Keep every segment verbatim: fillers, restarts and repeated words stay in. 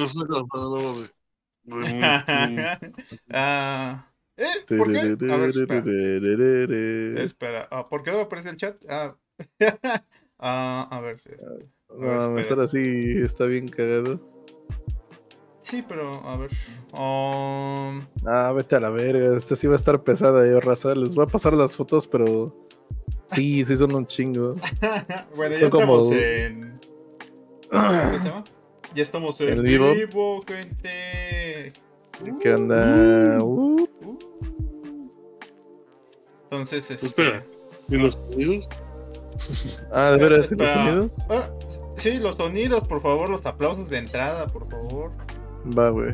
No sé la palabra de, de muy, muy... Ah, ¿eh? ¿Por qué? A ver, espera. Turururururururu. Espera. Ah, ¿por qué no aparece el chat? Ah, ah, a ver. A ver, No, me espera. sale así, está bien cagado. Sí, pero a ver. Um, Ah, vete a la verga, esta sí va a estar pesada, yo, raza. Les voy a pasar las fotos, pero sí, sí son un chingo. bueno, ya Son estamos como en. ¿Cómo se llama? Ya estamos en en vivo. vivo, gente. ¿Qué Uh, onda? Uh, uh. Entonces, espera, este. ¿y Ah, los sonidos? Ah, ¿de eh, veras? ¿Y los espera. sonidos? Ah, sí, los sonidos, por favor, los aplausos de entrada, por favor. Va, güey.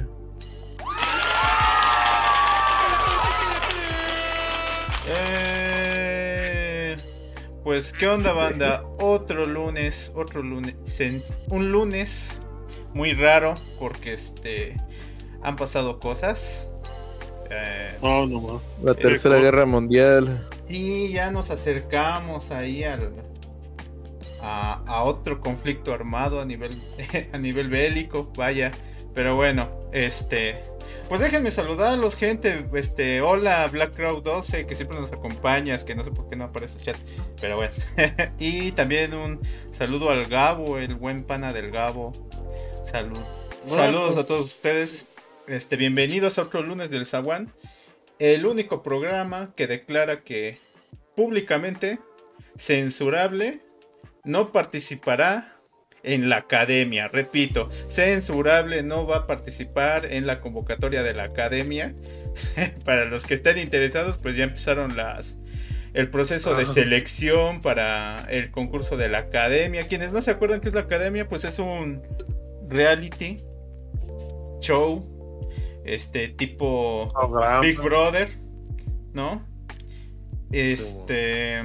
Eh, pues, ¿qué onda, banda? Otro lunes, otro lunes, un lunes muy raro porque este han pasado cosas. Eh, Oh, no más. La eh, Tercera Guerra Mundial. sí, ya nos acercamos ahí al, a, a otro conflicto armado a nivel a nivel bélico, vaya. Pero bueno, este, pues déjenme saludarlos, gente. Este, hola Black Crow doce, que siempre nos acompañas, que no sé por qué no aparece el chat, pero bueno. Y también un saludo al Gabo, el buen pana del Gabo. Salud. Ah, Saludos a todos ustedes. Este, bienvenidos a otro lunes del Zaguán, el único programa que declara que públicamente censurable no participará en la academia. Repito, censurable no va a participar en la convocatoria de la academia. Para los que estén interesados, pues ya empezaron las el proceso de ah, selección para el concurso de la academia. Quienes no se acuerdan qué es la academia, pues es un reality show, este tipo Big programa. Brother, ¿no? Sí, bueno. Este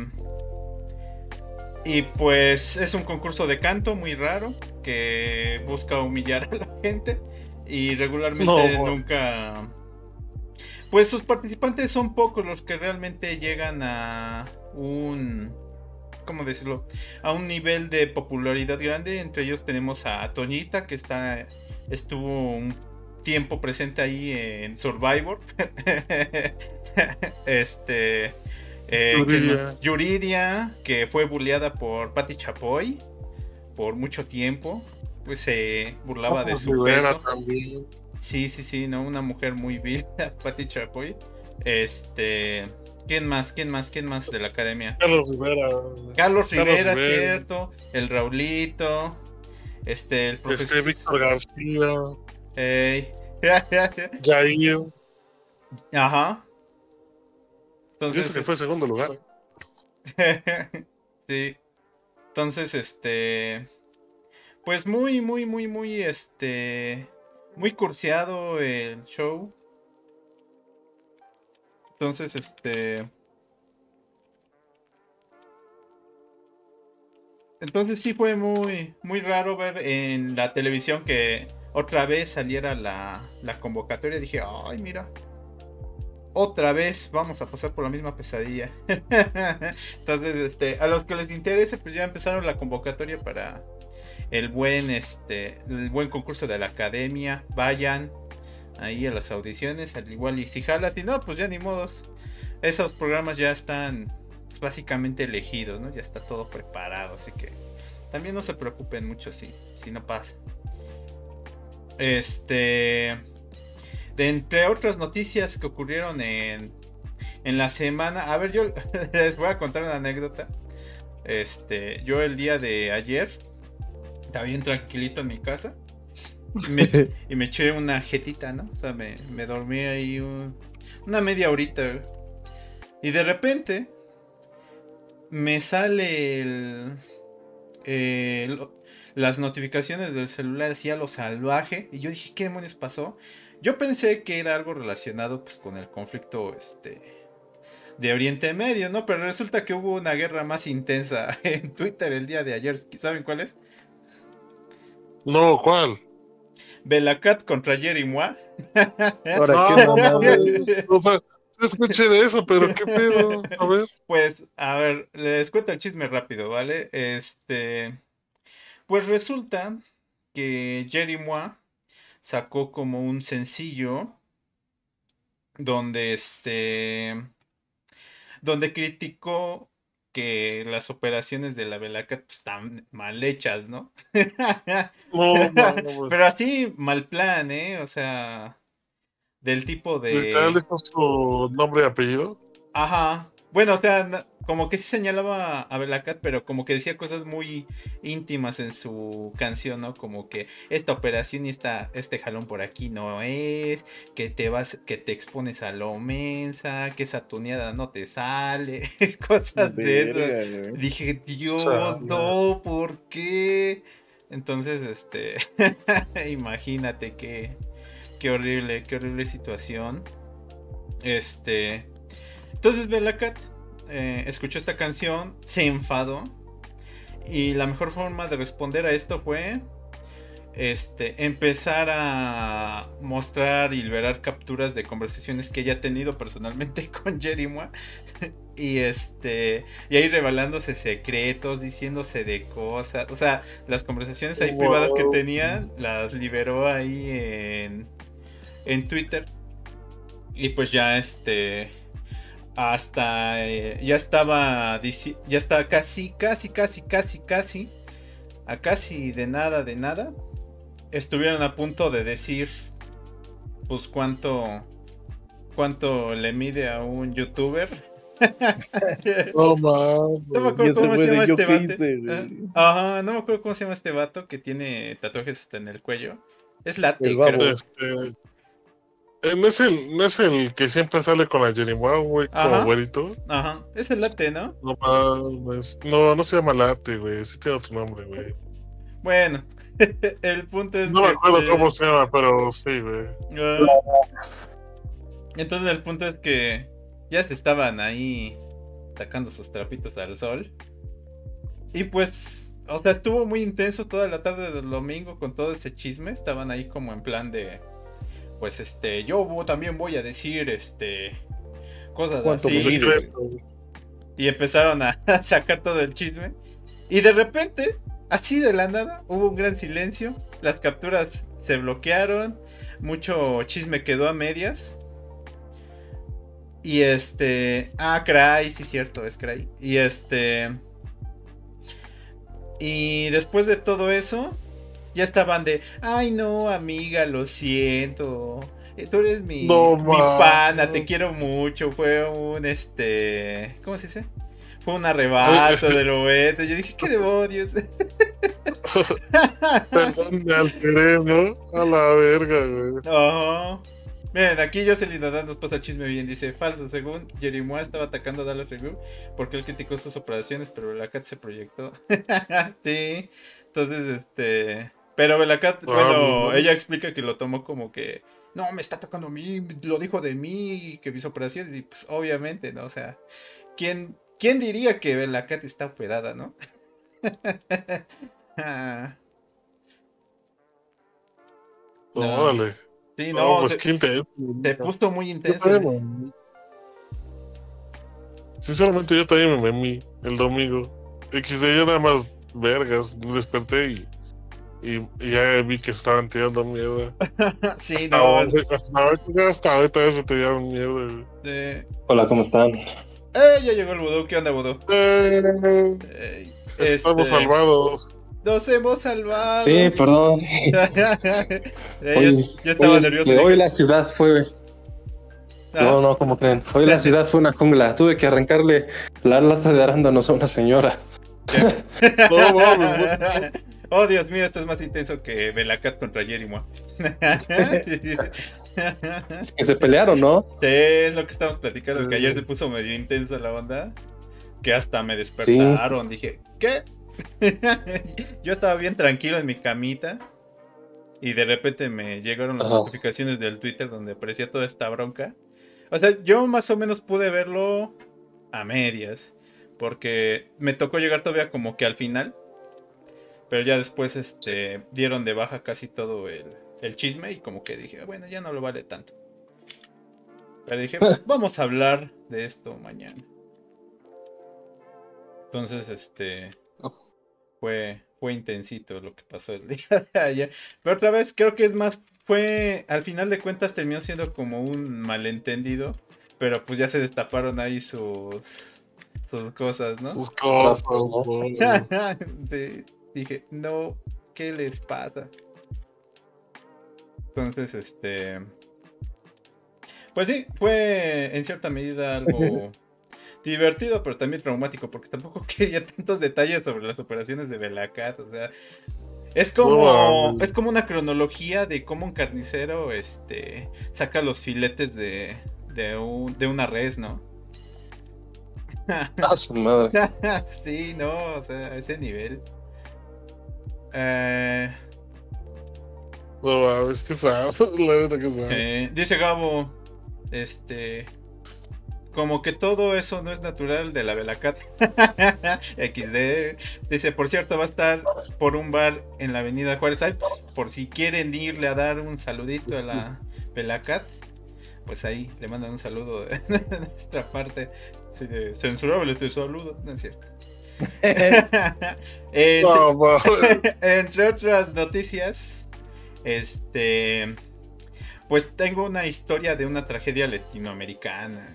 Y pues es un concurso de canto muy raro que busca humillar a la gente y No, regularmente bueno. nunca... Pues sus participantes son pocos los que realmente llegan a un... ¿Cómo decirlo? A un nivel de popularidad grande. Entre ellos tenemos a Toñita, que está estuvo un tiempo presente ahí en Survivor. este... Eh, ¿quién más? Yuridia. Yuridia, que fue bulleada por Patti Chapoy por mucho tiempo, pues se burlaba de Carlos su Rivera peso. también. Sí, sí, sí, ¿no? Una mujer muy vil, Patti Chapoy. Este, ¿quién más? ¿Quién más? ¿Quién más de la academia? Carlos Rivera. Carlos Carlos Rivera, Rivera. cierto, el Raulito, este, el Este, profesor... Víctor García. Hey. Jair. Ajá, Y eso que entonces... fue segundo lugar. sí, entonces, este... Pues muy, muy, muy, muy, este... Muy cursiado el show. Entonces, este... Entonces sí fue muy, muy raro ver en la televisión que otra vez saliera la, la convocatoria. Dije, ay, mira, otra vez vamos a pasar por la misma pesadilla. Entonces, este, a los que les interese, pues ya empezaron la convocatoria para el buen, este, el buen concurso de la academia. Vayan ahí a las audiciones, al igual y si jalas, y no, pues ya ni modos. Esos programas ya están pues, básicamente elegidos, ¿no? Ya está todo preparado, así que también no se preocupen mucho si, si no pasa. Este, de entre otras noticias que ocurrieron en, en la semana, a ver, yo les voy a contar una anécdota. Este, yo el día de ayer estaba bien tranquilito en mi casa y me, y me eché una jetita, ¿no? O sea, me, me dormí ahí un, una media horita. Y de repente me sale el, eh, lo- las notificaciones del celular así a lo salvaje. Y yo dije, ¿qué demonios pasó? Yo pensé que era algo relacionado pues con el conflicto este de Oriente Medio, ¿no? Pero resulta que hubo una guerra más intensa en Twitter el día de ayer. ¿Saben cuál es? No, ¿cuál? Belacat contra Jerry Mois. Ahora, qué Ah, no mames. pues, O sea, sí escuché de eso, pero qué pedo. A ver. a ver, les cuento el chisme rápido, ¿vale? Este, pues resulta que Jerry Mois sacó como un sencillo donde este donde criticó que las operaciones de la Belacat pues, están mal hechas, ¿no? No, no, Pero así mal plan, ¿eh? O sea, del tipo literal de dijo su nombre y apellido. ajá. Bueno, o sea, na- como que sí señalaba a Belacat, pero como que decía cosas muy íntimas en su canción, ¿no? Como que esta operación y esta, este jalón por aquí no es, que te vas, que te expones a lo mensa, que esa tuneada no te sale, cosas de eso. Verga, güey. Dije, Dios, Chale. no, ¿por qué? Entonces, este, imagínate qué, qué horrible, qué horrible situación. Este. Entonces Belacat eh, escuchó esta canción, se enfadó y la mejor forma de responder a esto fue este, empezar a mostrar y liberar capturas de conversaciones que ella ha tenido personalmente con Jerimois y este y ahí revelándose secretos, diciéndose de cosas, o sea, las conversaciones ahí privadas que Wow. tenían las liberó ahí en, en Twitter y pues ya este hasta eh, ya estaba ya estaba casi casi casi casi casi a casi de nada de nada estuvieron a punto de decir pues cuánto cuánto le mide a un youtuber. No No me mames. Y acuerdo ese cómo se güey llama de yo este qué vato. hice, Ah, güey. ajá, no me acuerdo cómo se llama este vato que tiene tatuajes hasta en el cuello. Es El Late, creo. babo. Este, eh, ¿no es el, no es el que siempre sale con la Jerimois, güey, como Ajá, güerito? ajá, es el Late, ¿no? No mames. No, no se llama Late, güey. Sí tiene otro nombre, güey. Bueno, el punto es No me que acuerdo cómo este se llama, pero sí, güey. ah, entonces el punto es que ya se estaban ahí sacando sus trapitos al sol. Y pues, o sea, estuvo muy intenso toda la tarde del domingo con todo ese chisme. Estaban ahí como en plan de, pues este, yo también voy a decir, este, cosas ¿Cuánto Su me así. mide? secreto, güey. Y empezaron a, a sacar todo el chisme. Y de repente, así de la nada, hubo un gran silencio. Las capturas se bloquearon. Mucho chisme quedó a medias. Y este. Ah, Cry, sí, cierto, es Cry. Y este. Y después de todo eso, ya estaban de. Ay, no, amiga, lo siento. eh, Tú eres mi, No mi pana, te mames. quiero mucho. Fue un este. ¿Cómo se dice? Fue un Ay, arrebato de lo beto. Yo dije, ¿qué demonios? perdón, me alteré, ¿no? A la verga, güey. Ajá. Miren, aquí Jocelyn Adán nos pasa el chisme bien. Dice, falso, según Jerimois estaba atacando a Dallas Review porque él criticó sus operaciones, pero Belacat se proyectó. Sí, entonces, este... Pero Belacat, Ah, bueno, bueno. ella explica que lo tomó como que, no, me está atacando a mí, lo dijo de mí, que mis operaciones, y pues obviamente, ¿no? O sea, ¿quién, quién diría que Belacat está operada, no? Ah, No, no, órale. sí, No, no, pues se, qué intenso, se neta. puso muy Yo intenso también, el... me- sinceramente, yo también me memí el domingo. equis de yo nada más vergas. Me desperté y, y, y ya vi que estaban tirando mierda. Sí, Hasta no. ahora, hasta ahorita, hasta ahorita se tiraron mierda, güey. Eh, Hola, ¿cómo están? eh, ya llegó el vudú. ¿Qué onda, vudú? Eh, Eh, estamos este. salvados. Nos hemos salvado. Sí, perdón. Eh, yo, Hoy, yo estaba hoy, nervioso. hoy Dije. la ciudad fue... ¿Ah? No, no, ¿cómo creen? Hoy la ciudad fue una jungla. Tuve que arrancarle la lata de arándanos a una señora. ¿Qué? No mames, Oh, Dios mío, esto es más intenso que Belacat contra Jerimois. Que se pelearon, ¿no? Sí, es lo que estamos platicando, que ayer se puso medio intensa la onda, que hasta me Sí. despertaron, dije, ¿qué? Yo estaba bien tranquilo en mi camita y de repente me llegaron las Ajá. notificaciones del Twitter donde aparecía toda esta bronca. O sea, yo más o menos pude verlo a medias, porque me tocó llegar todavía como que al final, pero ya después este, dieron de baja casi todo el, el chisme y como que dije, bueno, ya no lo vale tanto. Pero dije, vamos a hablar de esto mañana. Entonces, este, fue, fue intensito lo que pasó el día de ayer. Pero otra vez creo que es más fue, al final de cuentas terminó siendo como un malentendido, pero pues ya se destaparon ahí sus, sus cosas, ¿no? Sus cosas, ¿no? De- dije, no, ¿qué les pasa? Entonces, este... Pues sí, fue en cierta medida algo divertido, pero también traumático, porque tampoco quería tantos detalles sobre las operaciones de Belacat, o sea... Es como, No, es como una cronología de cómo un carnicero este, saca los filetes de, de, un, de una res, ¿no? Ah, su madre. Sí, no, o sea, a ese nivel. Eh, No mames, que sabes, la neta que sabes. eh, dice Gabo, este, como que todo eso no es natural de la Belacat. equis de. Dice, por cierto, va a estar por un bar en la avenida Juárez. Ay, pues, por si quieren irle a dar un saludito a la Belacat, pues ahí le mandan un saludo de nuestra parte. Así de censurable te saludo, no es cierto. Eh, No, mames. entre otras noticias, este, pues tengo una historia de una tragedia latinoamericana.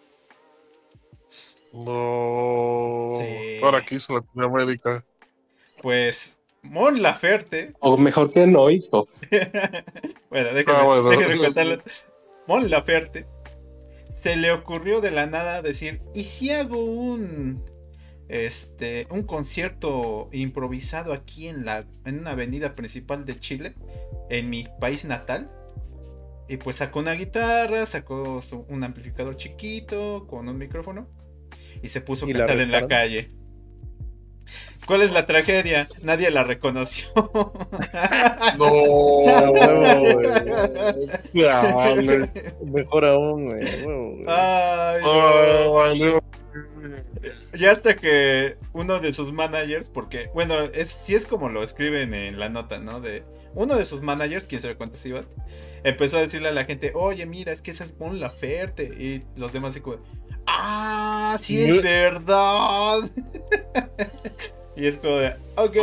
No. Sí. Ahora aquí hizo Latinoamérica. Pues Mon Laferte. O mejor que no, hijo. Bueno, déjenme, Ah, bueno, déjenme sí. contarlo. Mon Laferte se le ocurrió de la nada decir, ¿y si hago un este un concierto improvisado aquí en la en una avenida principal de Chile, en mi país natal? Y pues sacó una guitarra, sacó su- un amplificador chiquito con un micrófono y se puso a ¿Y la cantar en la arrestaron? calle. ¿Cuál es la tragedia? Nadie la reconoció. No. A huevo, güey. Dale. Mejor aún, güey. a huevo, güey. Ay, No, no. valió. Ya hasta que uno de sus managers, porque, bueno, es, sí es como lo escriben en la nota, ¿no? De uno de sus managers, quién sabe cuántos iban, empezó a decirle a la gente, oye, mira, es que esa es Mon Laferte. Y los demás así como, ah, sí es No. verdad. Y es como de, ok.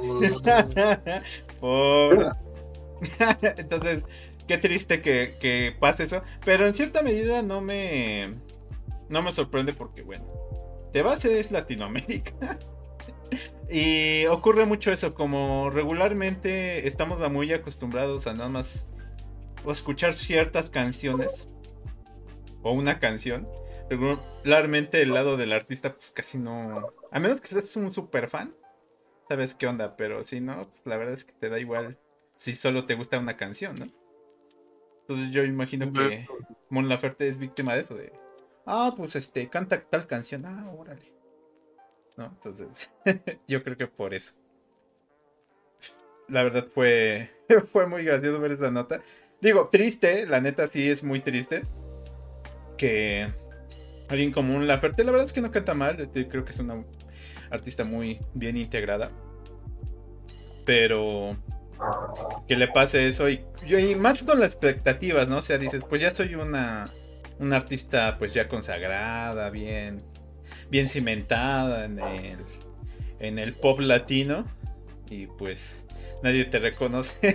Por... Entonces, qué triste que, que pase eso. Pero en cierta medida no me... No me sorprende porque, bueno, de base es Latinoamérica. Y ocurre mucho eso, como regularmente estamos muy acostumbrados a nada más o escuchar ciertas canciones o una canción. Regularmente el lado del artista pues casi no... A menos que seas un super fan, sabes qué onda, pero si no, pues la verdad es que te da igual si solo te gusta una canción, ¿no? Entonces yo imagino que Mon Laferte es víctima de eso, de... Ah, pues este, canta tal canción, ah, órale. ¿No? Entonces, yo creo que por eso. La verdad fue, fue muy gracioso ver esa nota. Digo, triste, la neta sí es muy triste. Que alguien como un Laferte, la verdad es que no canta mal. Creo que es una artista muy bien integrada. Pero que le pase eso y, y más con las expectativas, ¿no? O sea, dices, pues ya soy una, una artista pues ya consagrada, bien, bien cimentada en el, en el pop latino y pues nadie te reconoce.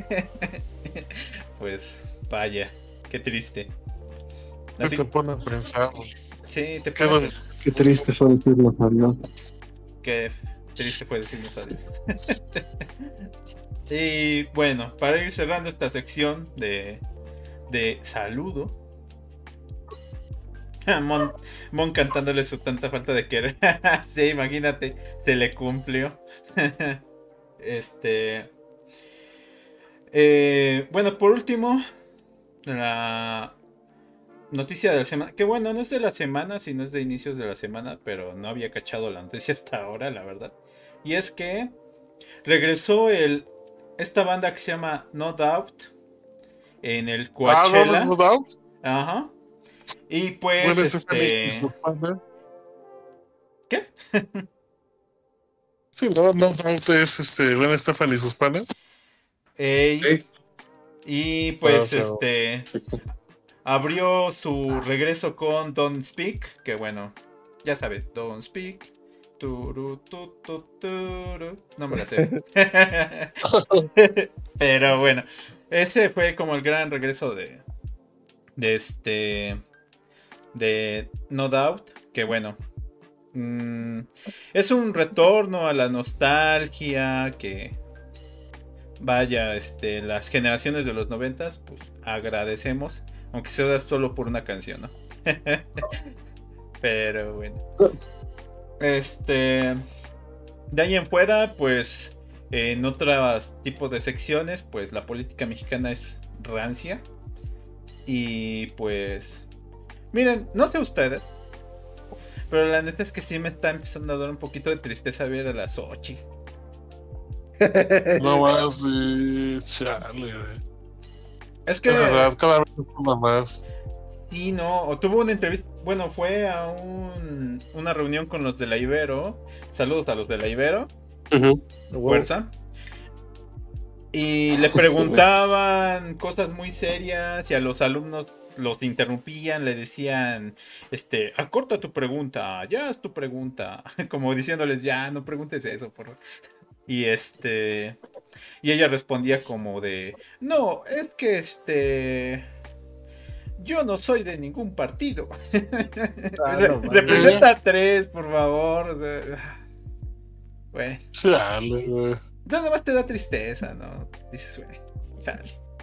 Pues vaya, qué triste. Así, te pone a pensar. Sí, te ¿Qué, pone, Qué triste fue decirnos adiós. qué triste fue decirnos adiós. Y bueno, para ir cerrando esta sección de, de saludo, Mon, Mon cantándole su tanta falta de querer. Sí, imagínate, se le cumplió. Este. Eh, bueno, por último, la noticia de la semana. Que bueno, no es de la semana, sino es de inicios de la semana, pero no había cachado la noticia hasta ahora, la verdad. Y es que regresó el esta banda que se llama No Doubt en el Coachella. Ah, no, no Doubt. Ajá. Y pues Bueno, este... este... ¿Qué? Sí, no, no Doubt es este, Gwen Stefani y sus panas. Ey, Sí. y pues Ah, este abrió su regreso con Don't Speak, que bueno, ya sabes, Don't Speak. Turu, tu, tu, turu. No me la sé. Pero bueno, ese fue como el gran regreso de, de este, de No Doubt, que bueno, mmm, es un retorno a la nostalgia que, vaya, este, las generaciones de los noventas, pues agradecemos, aunque sea solo por una canción, ¿no? Pero bueno, este, de ahí en fuera, pues en otros tipos de secciones, pues la política mexicana es rancia. Y pues, miren, no sé ustedes, pero la neta es que sí me está empezando a dar un poquito de tristeza ver a la Xochitl. No más, sí, chale, güey. Es que, Es verdad, cada vez es una más. sí, no, o tuvo una entrevista, bueno, fue a un, una reunión con los de la Ibero. Saludos a los de la Ibero. Ujú. Fuerza. Y le preguntaban cosas muy serias y a los alumnos los interrumpían, le decían, este, acorta tu pregunta, ya haz tu pregunta, como diciéndoles, ya, no preguntes eso, por favor. Y este, y ella respondía como de, no, es que este, yo no soy de ningún partido. Ah, Re- no mames. representa a tres, por favor. O sea, bueno. Chale, güey. Nada más te da tristeza, ¿no? Dices, güey, chale.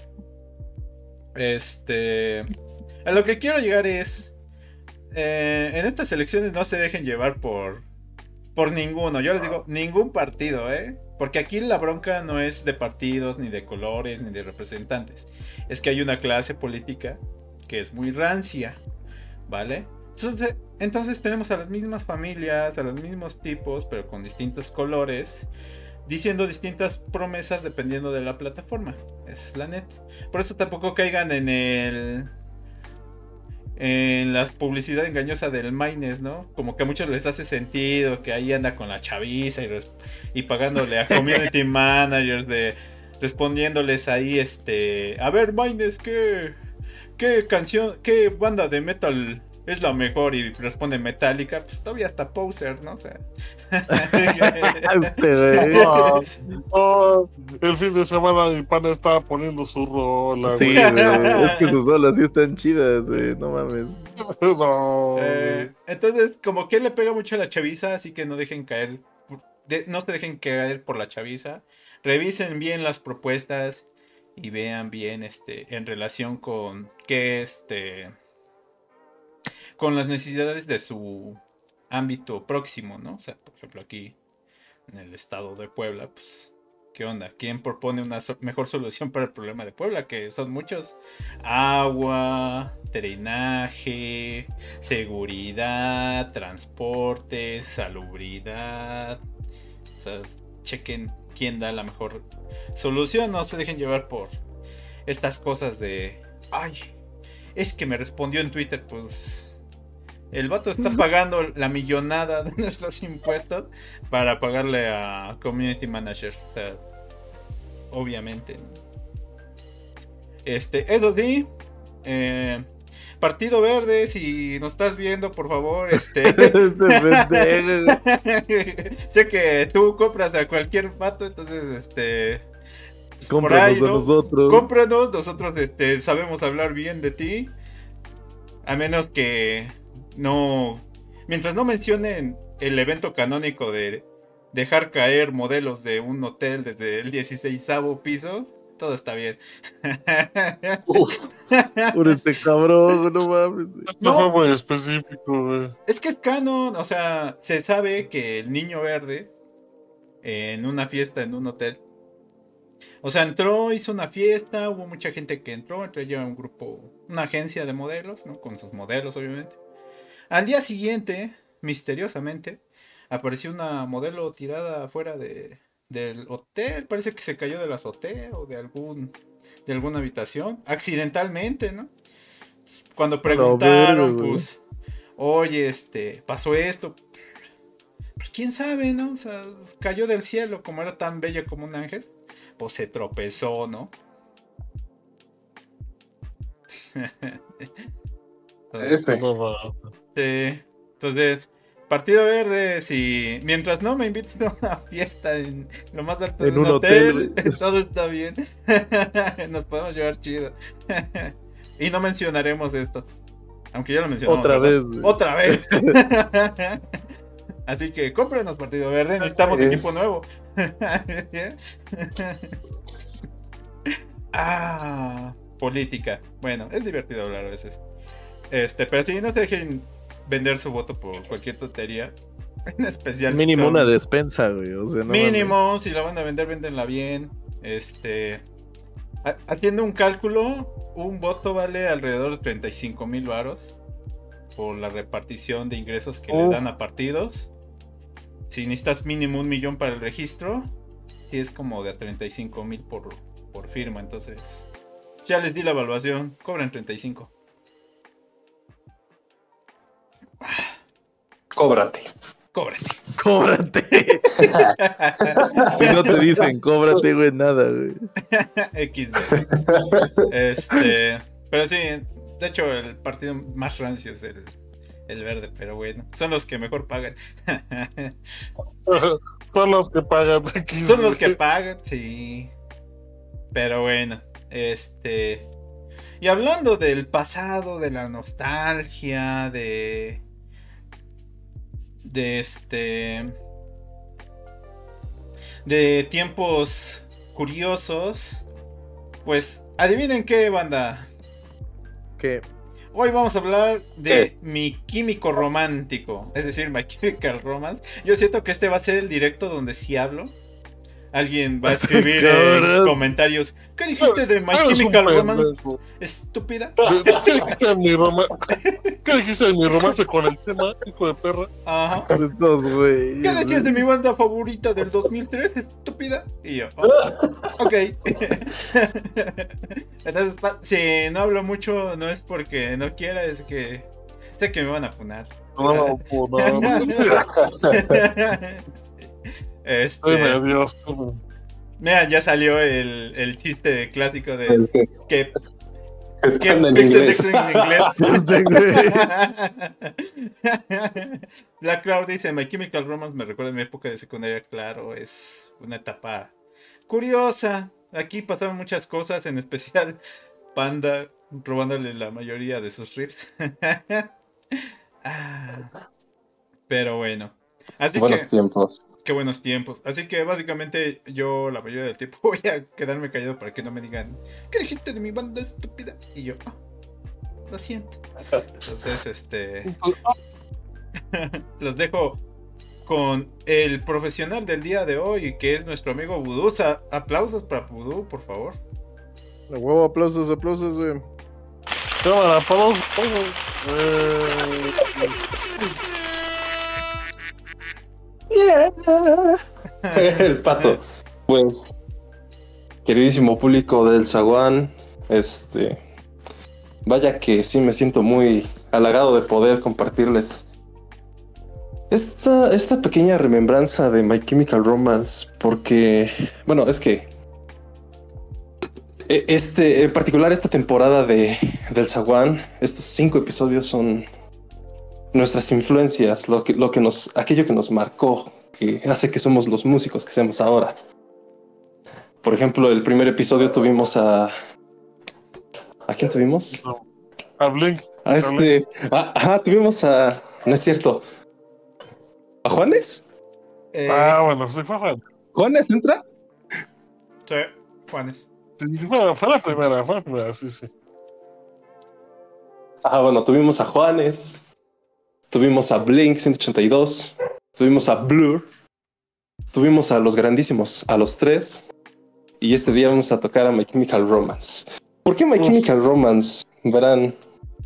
Este. A lo que quiero llegar es. Eh, en estas elecciones no se dejen llevar por. Por ninguno. Yo les digo, ningún partido, ¿eh? Porque aquí la bronca no es de partidos, ni de colores, ni de representantes. Es que hay una clase política que es muy rancia, ¿vale? Entonces, entonces tenemos a las mismas familias, a los mismos tipos, pero con distintos colores, diciendo distintas promesas dependiendo de la plataforma. Esa es la neta. Por eso tampoco caigan en el... en la publicidad engañosa del Maynes, ¿no? Como que a muchos les hace sentido que ahí anda con la chaviza y, res- y pagándole a community managers de... respondiéndoles ahí, este... A ver, Maynes, ¿qué... qué canción, qué banda de metal es la mejor? Y responde Metallica, pues todavía está Poser, ¿no? O sea... Este, güey. No, no, el fin de semana mi pana estaba poniendo su rola, Sí, güey. güey. Es que sus olas sí están chidas, güey. No mames. No, Eh, güey. entonces, como que le pega mucho a la chaviza, así que no dejen caer, de- no se dejen caer por la chaviza. Revisen bien las propuestas y vean bien, este, en relación con qué, este, con las necesidades de su ámbito próximo, ¿no? O sea, por ejemplo, aquí en el estado de Puebla, pues, ¿qué onda? ¿Quién propone una so- mejor solución para el problema de Puebla? Que son muchos. Agua, drenaje, seguridad, transporte, salubridad. O sea, chequen quién da la mejor solución. No se dejen llevar por estas cosas de... Ay, es que me respondió en Twitter, pues... El vato está pagando la millonada de nuestros impuestos para pagarle a community managers. O sea, obviamente. Este, eso sí. Eh, Partido Verde, si nos estás viendo, por favor, este. Este pendejo. Sé que tú compras a cualquier vato, entonces, este. Pues, por Cómpranos ahí, a ¿no? nosotros. Cómpranos, nosotros este, sabemos hablar bien de ti. A menos que no. Mientras no mencionen el evento canónico de dejar caer modelos de un hotel desde el dieciseisavo piso, todo está bien. Por este cabrón, no mames. güey. Esto No. fue muy específico, güey. Es que es canon, o sea, se sabe que el niño verde en una fiesta en un hotel, o sea, entró, hizo una fiesta, hubo mucha gente que entró, entre ellos un grupo, una agencia de modelos, ¿no? Con sus modelos, obviamente. Al día siguiente, misteriosamente, apareció una modelo tirada afuera de, del hotel. Parece que se cayó de la azotea o de algún de alguna habitación, accidentalmente, ¿no? Cuando preguntaron, verga, pues, oye, este, pasó esto. Pues quién sabe, ¿no? O sea, cayó del cielo, como era tan bella como un ángel, pues se tropezó, ¿no? Entonces, F. No, no. sí. Entonces, Partido Verde, si mientras no me inviten a una fiesta en lo más alto de En un, un hotel, hotel, todo está bien. Nos podemos llevar chido. Y no mencionaremos esto. Aunque ya lo mencionamos. Otra ¿verdad? vez, güey. Otra vez. Así que cómprenos Partido Verde, necesitamos Es- equipo nuevo. Ah, política. Bueno, es divertido hablar a veces. Este, pero si no se dejen vender su voto por cualquier tontería. En especial. si Mínimo son- una despensa, güey. O sea, no Mínimo, si la van a vender, véndenla bien. Este. ha- Haciendo un cálculo, un voto vale alrededor de treinta y cinco mil varos. Por la repartición de ingresos que le Uf. dan a partidos. Si necesitas mínimo un millón para el registro, sí es como de a treinta y cinco mil por, por firma. Entonces, ya les di la evaluación. Cobran treinta y cinco. Cóbrate. Cóbrate. mames. Cóbrate. Si no te dicen cóbrate, güey, nada, güey. equis de. Este. Pero sí, de hecho, el partido más rancio es el, el verde. Pero bueno, son los que mejor pagan. Son los que pagan aquí. Son los que pagan, sí. Pero bueno, este. Y hablando del pasado, de la nostalgia, de. De este. De tiempos curiosos. Pues, adivinen qué, banda. ¿Qué? Hoy vamos a hablar de ¿Qué? mi químico romántico. Es decir, My Chemical Romance. Yo siento que este va a ser el directo donde sí hablo. Alguien va a escribir en Cabrón. comentarios: ¿qué dijiste de My Eres un Chemical Romance? pendejo. Estúpida. ¿De- de ¿Qué dijiste de mi roma- ¿Qué dijiste de mi romance con el tema, hijo de perra? Ajá. Estos, güey. ¿Qué decías de mi banda favorita del dos mil tres, estúpida? Y yo, oh, ok. Entonces, pa- si no hablo mucho, no es porque no quiera, es que sé que me van a funar. No, no, no, no. Este, Ay, mi Dios. mira, ya salió el, el chiste clásico de El que que, que están en Pixel inglés. Dixon en inglés. Este, güey. Black Cloud dice: My Chemical Romance me recuerda a mi época de secundaria. Claro, es una etapa curiosa. Aquí pasaron muchas cosas, en especial Panda robándole la mayoría de sus riffs. Ah, pero bueno, así Buenos que tiempos. qué buenos tiempos. Así que básicamente yo la mayoría del tiempo voy a quedarme callado para que no me digan: ¿qué dijiste de mi banda estúpida? Y yo, "Ah, lo siento". Entonces, este, los dejo con el profesional del día de hoy, que es nuestro amigo Voodoo. Sa- aplausos para Voodoo, por favor. A huevo, aplausos, aplausos, güey. Cámara, todos. Eh, El pato. Pues, queridísimo público del Zaguán, este, vaya que sí me siento muy halagado de poder compartirles esta, esta pequeña remembranza de My Chemical Romance, porque, bueno, es que e- este, en particular esta temporada de, del Zaguán, estos cinco episodios son nuestras influencias, lo que, lo que nos, aquello que nos marcó, que hace que somos los músicos que somos ahora. Por ejemplo, el primer episodio tuvimos a... ¿A quién tuvimos? a Blink. A este... ah, Ajá, tuvimos a... No es cierto. ¿A Juanes? Eh, Ah, bueno, sí fue, fue, ¿Juanes entra? sí, Juanes. sí, sí, fue, fue la primera, fue la primera, sí, sí. Ah, bueno, tuvimos a Juanes. Tuvimos a Blink ciento ochenta y dos. Tuvimos a Blur. Tuvimos a los grandísimos, a los tres. Y este día vamos a tocar a My Chemical Romance. ¿Por qué My Chemical Romance? Verán,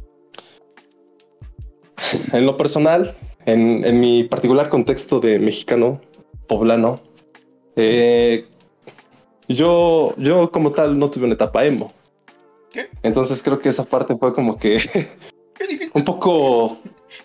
en lo personal, en, en mi particular contexto de mexicano, poblano, eh, yo, yo como tal no tuve una etapa emo. ¿Qué? Entonces creo que esa parte fue como que ¿Qué dijiste? un poco...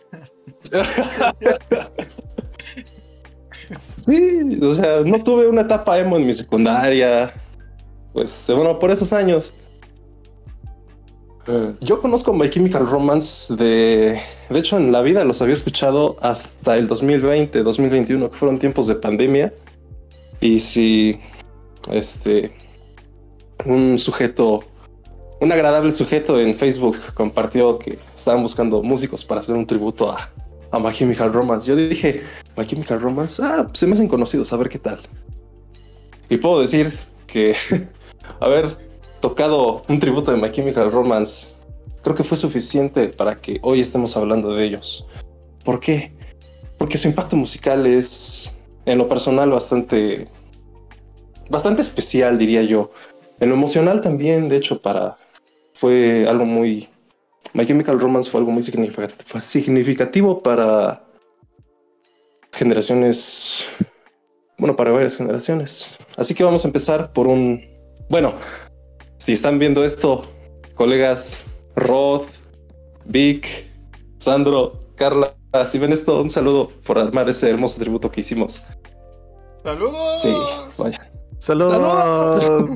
Sí, o sea, no tuve una etapa emo en mi secundaria. Pues, bueno, por esos años. Uh, yo conozco My Chemical Romance de... De hecho, en la vida los había escuchado hasta el dos mil veinte, dos mil veintiuno, que fueron tiempos de pandemia. Y si... Este... Un sujeto... Un agradable sujeto en Facebook compartió que estaban buscando músicos para hacer un tributo a, a My Chemical Romance. Yo dije, My Chemical Romance, ah, se me hacen conocidos, a ver qué tal. Y puedo decir que haber tocado un tributo de My Chemical Romance creo que fue suficiente para que hoy estemos hablando de ellos. ¿Por qué? Porque su impacto musical es, en lo personal, bastante, bastante especial, diría yo. En lo emocional también, de hecho, para... Fue algo muy... My Chemical Romance fue algo muy significativo, fue significativo para generaciones... Bueno, para varias generaciones. Así que vamos a empezar por un... Bueno, si están viendo esto, colegas, Rod, Vic, Sandro, Carla, si ven esto, un saludo por armar ese hermoso tributo que hicimos. ¡Saludos! Sí, vaya. ¡Saludos! ¡Saludos!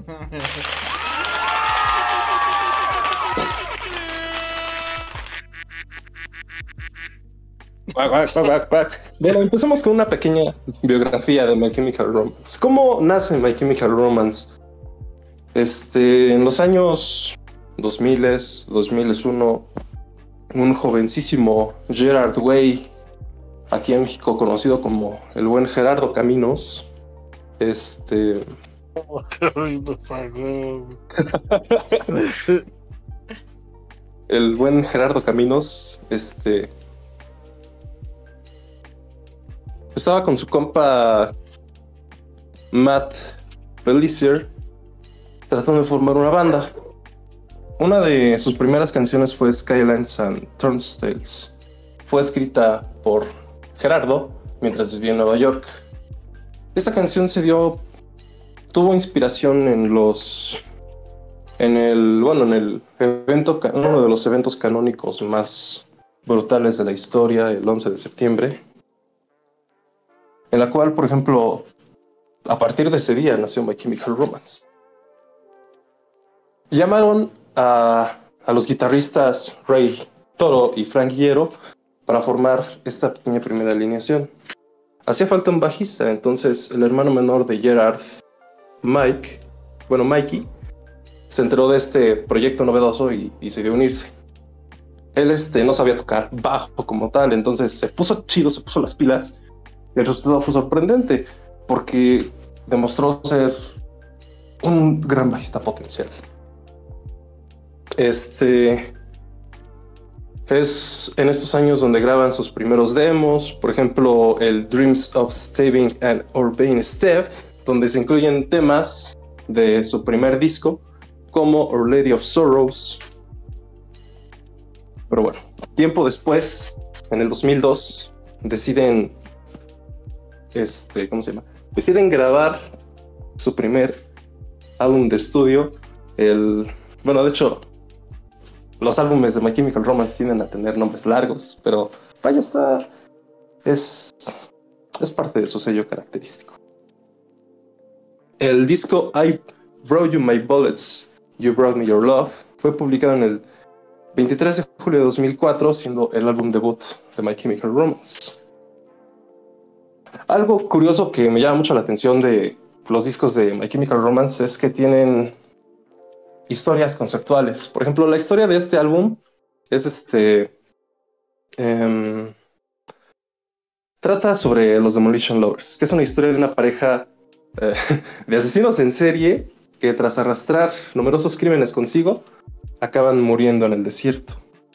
Bueno, empecemos con una pequeña biografía de My Chemical Romance. ¿Cómo nace My Chemical Romance? Este, en los años dos mil, dos mil uno, un jovencísimo Gerard Way, aquí en México conocido como el buen Gerardo Caminos, este... Oh, qué lindo sagón. El buen Gerardo Caminos, este... estaba con su compa Matt Pellicer tratando de formar una banda. Una de sus primeras canciones fue Skylines and Turnstiles. Fue escrita por Gerardo mientras vivía en Nueva York. Esta canción se dio, tuvo inspiración en los, en el, bueno, en el evento, uno de los eventos canónicos más brutales de la historia, el once de septiembre. En la cual, por ejemplo, a partir de ese día nació My Chemical Romance. Llamaron a, a los guitarristas Ray Toro y Frank Iero para formar esta pequeña primera alineación. Hacía falta un bajista, entonces el hermano menor de Gerard, Mike, bueno, Mikey, se enteró de este proyecto novedoso y decidió unirse. Él este, no sabía tocar bajo como tal, entonces se puso chido, se puso las pilas. El resultado fue sorprendente porque demostró ser un gran bajista potencial. Este es en estos años donde graban sus primeros demos, por ejemplo, el Dreams of Staving and Urbane Step, donde se incluyen temas de su primer disco, como Our Lady of Sorrows. Pero bueno, tiempo después, en el dos mil dos, deciden Este, ¿cómo se llama? Deciden grabar su primer álbum de estudio. El, bueno, de hecho, los álbumes de My Chemical Romance tienden a tener nombres largos, pero vaya, está, es, es parte de su sello característico. El disco I Brought You My Bullets, You Brought Me Your Love fue publicado en el veintitrés de julio de dos mil cuatro, siendo el álbum debut de My Chemical Romance. Algo curioso que me llama mucho la atención de los discos de My Chemical Romance es que tienen historias conceptuales. Por ejemplo, la historia de este álbum es este... Um, trata sobre los Demolition Lovers, que es una historia de una pareja eh, de asesinos en serie que tras arrastrar numerosos crímenes consigo, acaban muriendo en el desierto.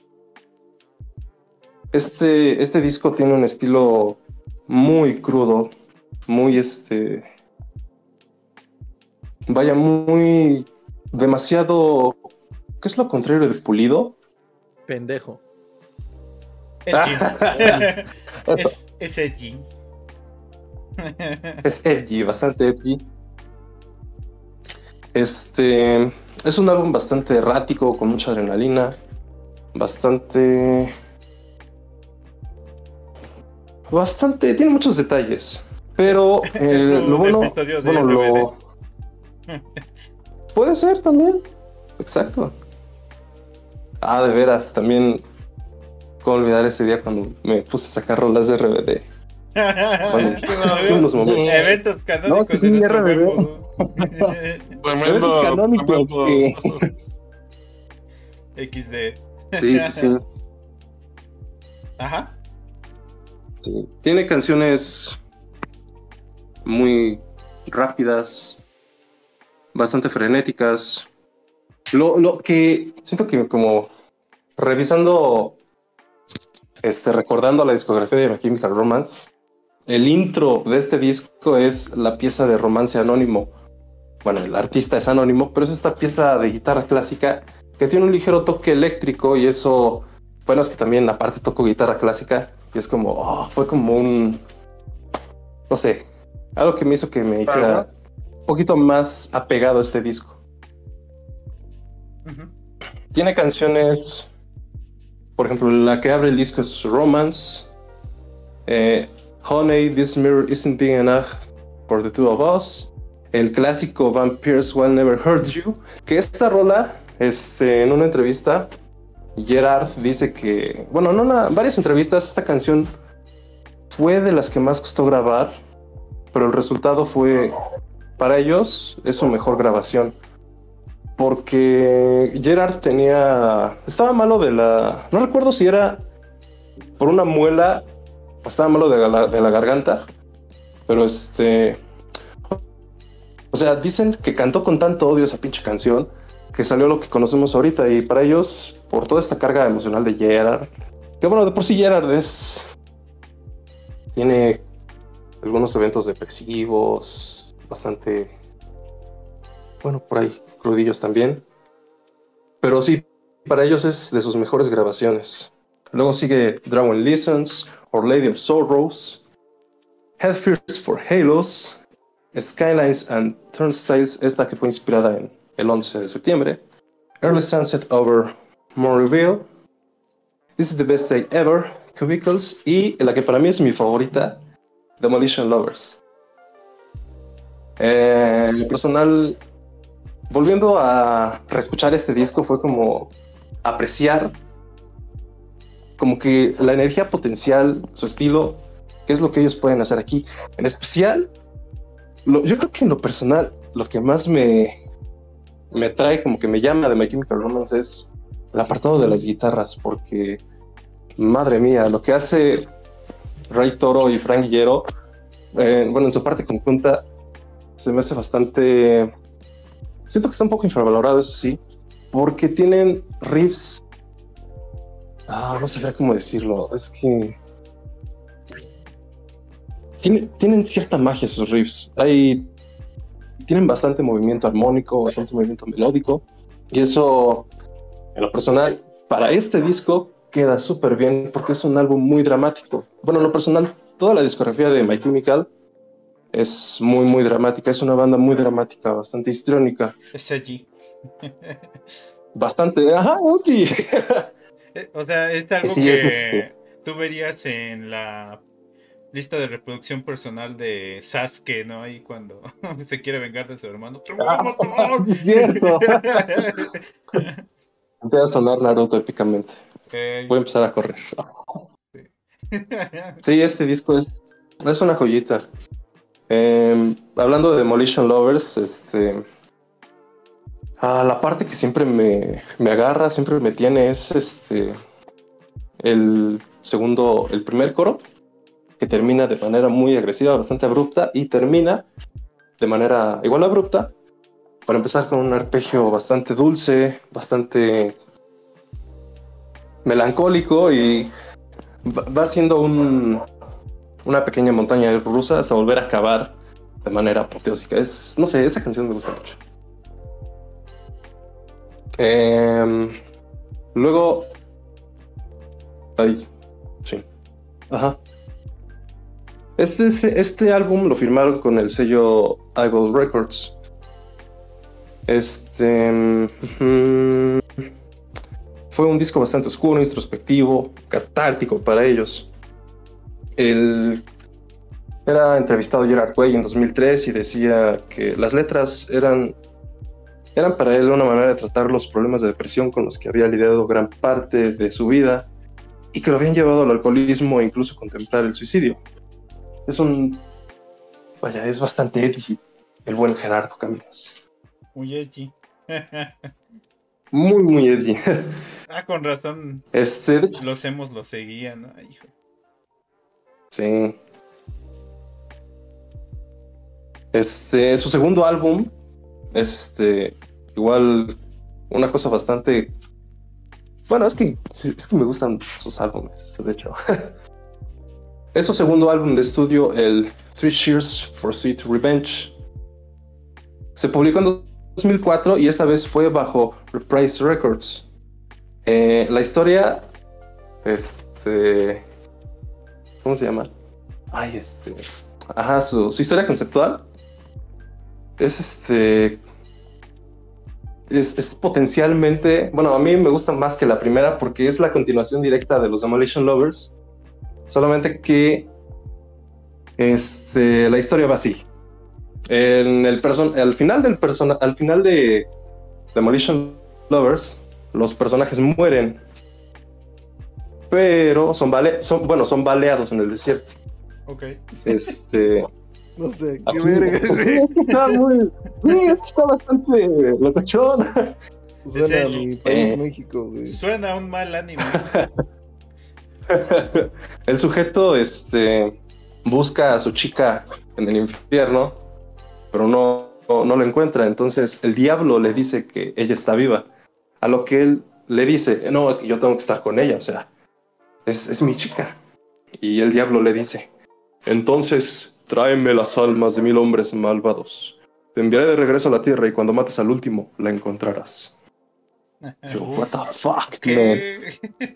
Este, este disco tiene un estilo muy crudo, muy este... Vaya, muy... demasiado... ¿Qué es lo contrario de pulido? Pendejo. Edgy. es, es edgy. Es edgy, bastante edgy. Este... Es un álbum bastante errático, con mucha adrenalina. Bastante... Bastante... Tiene muchos detalles. Pero eh, lo bueno... Bueno, lo... Puede ser también. Exacto. Ah, de veras, también. ¿Cómo olvidar ese día cuando me puse a sacar rolas de R B D? Bueno, qué unos momentos. Eventos canónicos No, que sí, de nuestro R B D. buen Bugú. Tremendo, Eventos canónicos tremendo. que- equis de. Sí, sí, sí. Ajá. Sí. Tiene canciones muy rápidas, bastante frenéticas. Lo, lo que siento que como revisando, este, recordando la discografía de My Chemical Romance, el intro de este disco es la pieza de Romance Anónimo. Bueno, el artista es anónimo, pero es esta pieza de guitarra clásica que tiene un ligero toque eléctrico y eso, bueno, es que también aparte toco guitarra clásica y es como, oh, fue como un, no sé, algo que me hizo que me hiciera un poquito más apegado a este disco. Ujú. Tiene canciones, por ejemplo, la que abre el disco es Romance, eh, Honey, This Mirror Isn't Big Enough for the Two of Us, el clásico Vampires Will Never Hurt You, que esta rola, este, en una entrevista, Gerard dice que, bueno, en una, varias entrevistas, esta canción fue de las que más costó grabar, pero el resultado fue, para ellos, es su mejor grabación. Porque Gerard tenía, estaba malo de la, no recuerdo si era por una muela o estaba malo de la, de la garganta, pero este, o sea, dicen que cantó con tanto odio esa pinche canción que salió lo que conocemos ahorita y para ellos, por toda esta carga emocional de Gerard, que bueno, de por sí Gerard es, tiene algunos eventos depresivos, bastante, bueno, por ahí, crudillos también, pero sí, para ellos es de sus mejores grabaciones. Luego sigue Dragon Listens, Our Lady of Sorrows, Hellfires for Halos, Skylines and Turnstiles, esta que fue inspirada en el once de septiembre, Early Sunset over Moreville, This is the Best Day Ever, Cubicles, y la que para mí es mi favorita, Demolition Lovers. Eh, en lo personal, volviendo a reescuchar este disco, fue como apreciar como que la energía potencial, su estilo, qué es lo que ellos pueden hacer aquí. En especial, lo, yo creo que en lo personal, lo que más me, me trae, como que me llama de My Chemical Romance es el apartado de las guitarras, porque, madre mía, lo que hace Ray Toro y Frank Iero, eh, bueno, en su parte conjunta, se me hace bastante... Siento que está un poco infravalorado, eso sí, porque tienen riffs... Ah, no sabría cómo decirlo, es que... Tienen, tienen cierta magia sus riffs. Hay... Tienen bastante movimiento armónico, bastante movimiento melódico, y eso, en lo personal, para este disco queda súper bien, porque es un álbum muy dramático. Bueno, en lo personal, toda la discografía de My Chemical es muy, muy dramática. Es una banda muy dramática, bastante histriónica. Es allí. Bastante, ajá, oye. O sea, es algo Sí, que es tú verías en la lista de reproducción personal de Sasuke, ¿no? Ahí cuando se quiere vengar de su hermano. ¡Te voy a matar! Es cierto. Voy a sonar Naruto épicamente. Okay. Voy a empezar a correr. Sí, este disco es, es una joyita. Eh, hablando de Demolition Lovers, este, ah, la parte que siempre me, me agarra, siempre me tiene es este, el segundo, el primer coro, que termina de manera muy agresiva, bastante abrupta, y termina de manera igual abrupta, para empezar con un arpegio bastante dulce, bastante melancólico, y va, va siendo un... una pequeña montaña rusa hasta volver a acabar de manera apoteósica. Es, no sé, esa canción me gusta mucho. Eh, luego... Ay, sí. Ajá. Este, este álbum lo firmaron con el sello Idol Records. Este... Mm, fue un disco bastante oscuro, introspectivo, catártico para ellos. El, era entrevistado Gerard Way en dos mil tres y decía que las letras eran eran para él una manera de tratar los problemas de depresión con los que había lidiado gran parte de su vida y que lo habían llevado al alcoholismo e incluso contemplar el suicidio. Es un... Vaya, es bastante edgy el buen Gerardo Caminos. Muy edgy. Muy, muy edgy. Ah, con razón. Este... Los hemos lo seguían, ¿no? Ay, hijo. Sí. Este, su segundo álbum es este, igual una cosa bastante... Bueno, es que, es que me gustan sus álbumes, de hecho. Es su segundo álbum de estudio, el Three Cheers for Sweet Revenge. Se publicó en dos mil cuatro y esta vez fue bajo Reprise Records. Eh, la historia, este... ¿Cómo se llama? Ay, este... Ajá, su, su historia conceptual es este... Es, es potencialmente... Bueno, a mí me gusta más que la primera porque es la continuación directa de los Demolition Lovers. Solamente que este, la historia va así. En el person al final del persona al final de Demolition Lovers, los personajes mueren, pero son bale son bueno son baleados en el desierto. Ok. Este. No sé, qué así, verga, güey. Está muy. Sí, está bastante locochón. Suena a Sí, mi país, eh. México, güey. Suena un mal anime. El sujeto este, busca a su chica en el infierno, pero no, no, no la encuentra. Entonces el diablo le dice que ella está viva. A lo que él le dice, no, es que yo tengo que estar con ella, o sea, es, es mi chica. Y el diablo le dice, entonces tráeme las almas de mil hombres malvados. Te enviaré de regreso a la tierra y cuando mates al último, la encontrarás. Yo, what the fuck, ¿Qué?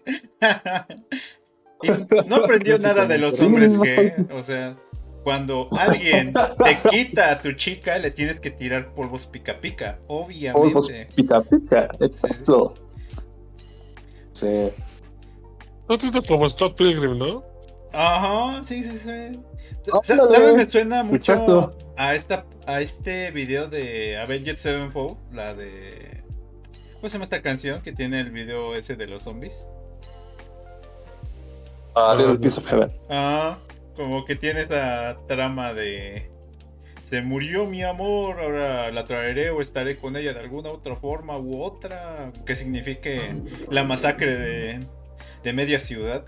Y no aprendió nada de los hombres G. O sea, cuando alguien te quita a tu chica, le tienes que tirar polvos pica pica, obviamente. Pica pica, exacto. Sí. No te como Scott Pilgrim, ¿no? Ajá, sí, sí, sí. Oh, Sa- no, ¿Sabes? no. Me suena mucho Exacto. a esta a este video de Avenged Sevenfold, la de... ¿Cómo se llama esta canción que tiene el video ese de los zombies? A Little Piece of Heaven. Ah, como que tiene esa trama de... Se murió mi amor, ahora la traeré o estaré con ella de alguna otra forma u otra, que signifique la masacre de, de media ciudad.